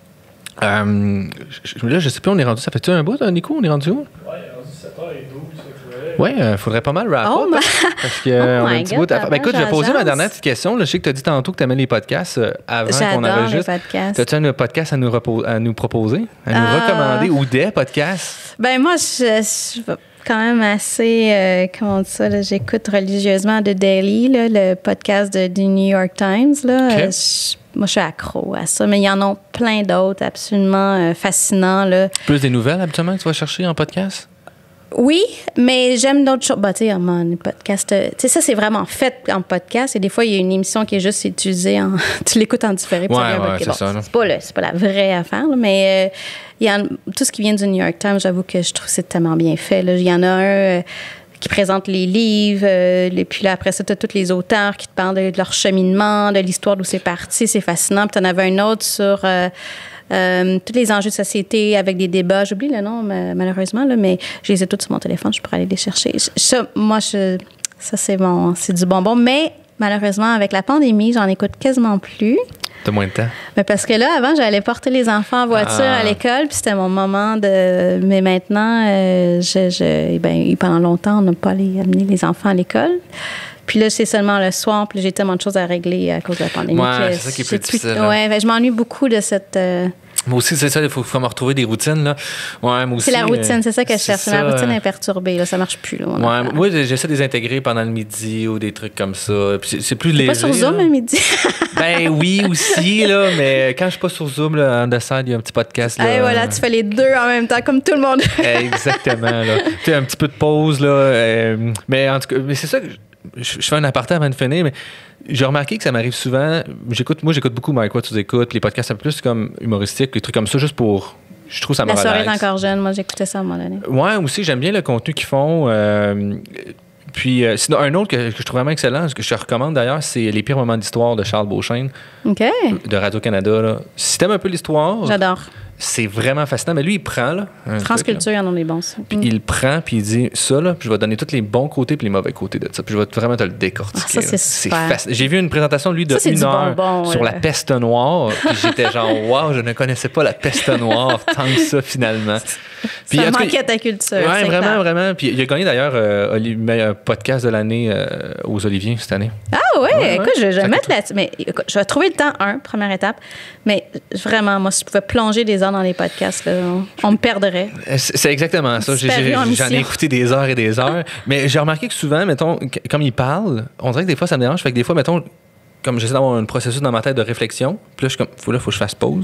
Speaker 3: Euh, je, là, je sais pas, on est rendu, ça fait-tu un bout, Nico? On est rendu où?
Speaker 4: Oui, rendu sept heures douze.
Speaker 3: Oui, il euh, faudrait pas mal wrap
Speaker 2: oh
Speaker 3: up.
Speaker 2: my...
Speaker 3: Parce qu'on euh,
Speaker 2: oh
Speaker 3: a un petit bout à faire. Ben, écoute, je vais poser ma dernière petite question. Là, je sais que tu as dit tantôt que tu aimais les podcasts euh, avant
Speaker 2: J'adore
Speaker 3: qu'on enregistre.
Speaker 2: Les podcasts.
Speaker 3: As-tu un podcast à nous, repos- à nous proposer, à nous euh... recommander ou des podcasts?
Speaker 2: Ben moi, je, je quand même assez, euh, comment on dit ça, là, j'écoute religieusement The Daily, là, le podcast de, du New York Times. Là,
Speaker 3: okay.
Speaker 2: euh, je, moi, je suis accro à ça, mais il y en a plein d'autres absolument euh, fascinants. Là.
Speaker 3: Plus des nouvelles, habituellement, que tu vas chercher en podcast?
Speaker 2: Oui, mais j'aime d'autres choses. Bah, tu sais, mon podcast, tu sais, ça, c'est vraiment fait en podcast. Et des fois, il y a une émission qui est juste utilisée en. Tu l'écoutes en différé.
Speaker 3: Ouais, ouais, okay, c'est bon, ça.
Speaker 2: C'est pas, le, c'est pas la vraie affaire, là, mais euh, il y a tout ce qui vient du New York Times, j'avoue que je trouve que c'est tellement bien fait. Là. Il y en a un euh, qui présente les livres, euh, et puis là, après ça, tu as tous les auteurs qui te parlent de, de leur cheminement, de l'histoire d'où c'est parti. C'est fascinant. Puis tu en avais un autre sur. Euh, Euh, tous les enjeux de société avec des débats. J'oublie le nom, malheureusement, là, mais je les ai tous sur mon téléphone. Je pourrais aller les chercher. Ça, moi, je, ça, c'est bon, c'est du bonbon. Mais malheureusement, avec la pandémie, j'en écoute quasiment plus.
Speaker 3: T'as moins de temps?
Speaker 2: Mais parce que là, avant, j'allais porter les enfants en voiture ah. à l'école, puis c'était mon moment de... Mais maintenant, euh, je, je, ben, pendant longtemps, on n'a pas allé amener les enfants à l'école. Puis là, c'est seulement le soir, puis j'ai tellement de choses à régler à cause de la pandémie.
Speaker 3: Ouais, c'est ça qui est plus difficile.
Speaker 2: Plus, ouais, je m'ennuie beaucoup de cette... Euh,
Speaker 3: Moi aussi, c'est ça, il faut vraiment retrouver des routines. Là. Ouais, moi aussi,
Speaker 2: c'est la routine, c'est ça que je cherche.
Speaker 3: Ça,
Speaker 2: ma routine est perturbée, là, ça marche plus. Là,
Speaker 3: ouais, moi, j'essaie de les intégrer pendant le midi ou des trucs comme ça. Puis c'est, c'est plus léger.
Speaker 2: Pas sur Zoom
Speaker 3: là.
Speaker 2: le midi?
Speaker 3: Ben oui, aussi, là, mais quand je suis pas sur Zoom, là, on side, il y a un petit podcast. Là,
Speaker 2: hey, voilà, tu fais les deux en même temps, comme tout le monde.
Speaker 3: Exactement. Là. Tu fais un petit peu de pause, là. Euh, mais en tout cas, mais c'est ça que je, je fais un aparté avant de finir, mais j'ai remarqué que ça m'arrive souvent. J'écoute, moi, j'écoute beaucoup Mike Watt, tu écoutes, les podcasts un peu plus comme humoristiques, les trucs comme ça, juste pour. Je trouve ça me relaxe.
Speaker 2: La soirée est encore jeune, moi, j'écoutais ça à un moment donné.
Speaker 3: Ouais, aussi, j'aime bien le contenu qu'ils font. Euh, puis, euh, sinon, un autre que, que je trouve vraiment excellent, ce que je te recommande d'ailleurs, c'est Les pires moments d'histoire de Charles Beauchesne.
Speaker 2: OK.
Speaker 3: De Radio-Canada. Là. Si t'aimes un peu l'histoire.
Speaker 2: J'adore.
Speaker 3: C'est vraiment fascinant. Mais lui, il prend. Là,
Speaker 2: France
Speaker 3: truc,
Speaker 2: Culture, il y en a des bons.
Speaker 3: Puis mm. il prend, puis il dit ça, là, puis je vais donner tous les bons côtés puis les mauvais côtés de ça. Puis je vais vraiment te le décortiquer.
Speaker 2: Ah, ça, c'est super.
Speaker 3: C'est fasc... J'ai vu une présentation de lui de ça, une heure
Speaker 2: bonbon,
Speaker 3: sur
Speaker 2: ouais.
Speaker 3: la peste noire. Puis j'étais genre, waouh, je ne connaissais pas la peste noire tant que ça, finalement.
Speaker 2: Puis, ça manquait à ta culture.
Speaker 3: Oui, vraiment,
Speaker 2: clair.
Speaker 3: vraiment. Puis il a gagné d'ailleurs euh, un podcast de l'année euh, aux Oliviers cette année.
Speaker 2: Ah ouais,
Speaker 3: ouais
Speaker 2: écoute,
Speaker 3: ouais.
Speaker 2: je, je vais mettre là-dessus. Mais écoute, je vais trouver le temps, un, première étape. Mais vraiment, moi, si je pouvais plonger des heures dans les podcasts, là, on, on me perdrait.
Speaker 3: C'est, c'est exactement ça. J'ai, j'ai, j'en ai écouté des heures et des heures. Mais j'ai remarqué que souvent, mettons, comme il parle, on dirait que des fois, ça me dérange. Fait que des fois, mettons, comme j'essaie d'avoir un processus dans ma tête de réflexion, puis là, je suis comme, faut, là, faut que je fasse pause.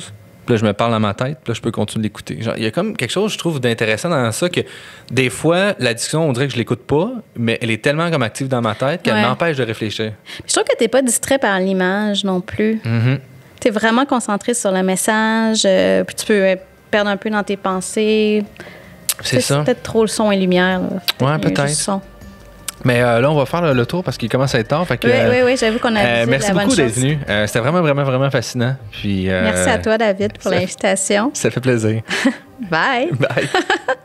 Speaker 3: Puis là, je me parle dans ma tête, puis là, je peux continuer d'écouter. Genre, il y a comme quelque chose, je trouve, d'intéressant dans ça que des fois, la discussion, on dirait que je l'écoute pas, mais elle est tellement comme active dans ma tête qu'elle
Speaker 2: Ouais.
Speaker 3: m'empêche de réfléchir.
Speaker 2: Je trouve que tu n'es pas distrait par l'image non plus.
Speaker 3: Mm-hmm.
Speaker 2: Tu es vraiment concentré sur le message, euh, puis tu peux euh, perdre un peu dans tes pensées.
Speaker 3: C'est ça.
Speaker 2: C'est peut-être trop le son et lumière. Là.
Speaker 3: Ouais,
Speaker 2: Il y a
Speaker 3: peut-être.
Speaker 2: juste son.
Speaker 3: Mais euh, là, on va faire le, le tour parce qu'il commence à être tard. Fait que,
Speaker 2: Oui,
Speaker 3: euh,
Speaker 2: oui, oui, j'avoue qu'on a
Speaker 3: euh,
Speaker 2: visé
Speaker 3: merci
Speaker 2: la bonne
Speaker 3: beaucoup d'être
Speaker 2: chose.
Speaker 3: venu. Euh, C'était vraiment, vraiment, vraiment fascinant. Puis, euh,
Speaker 2: Merci à toi, David, pour
Speaker 3: ça-
Speaker 2: l'invitation.
Speaker 3: Ça fait plaisir.
Speaker 2: Bye!
Speaker 3: Bye.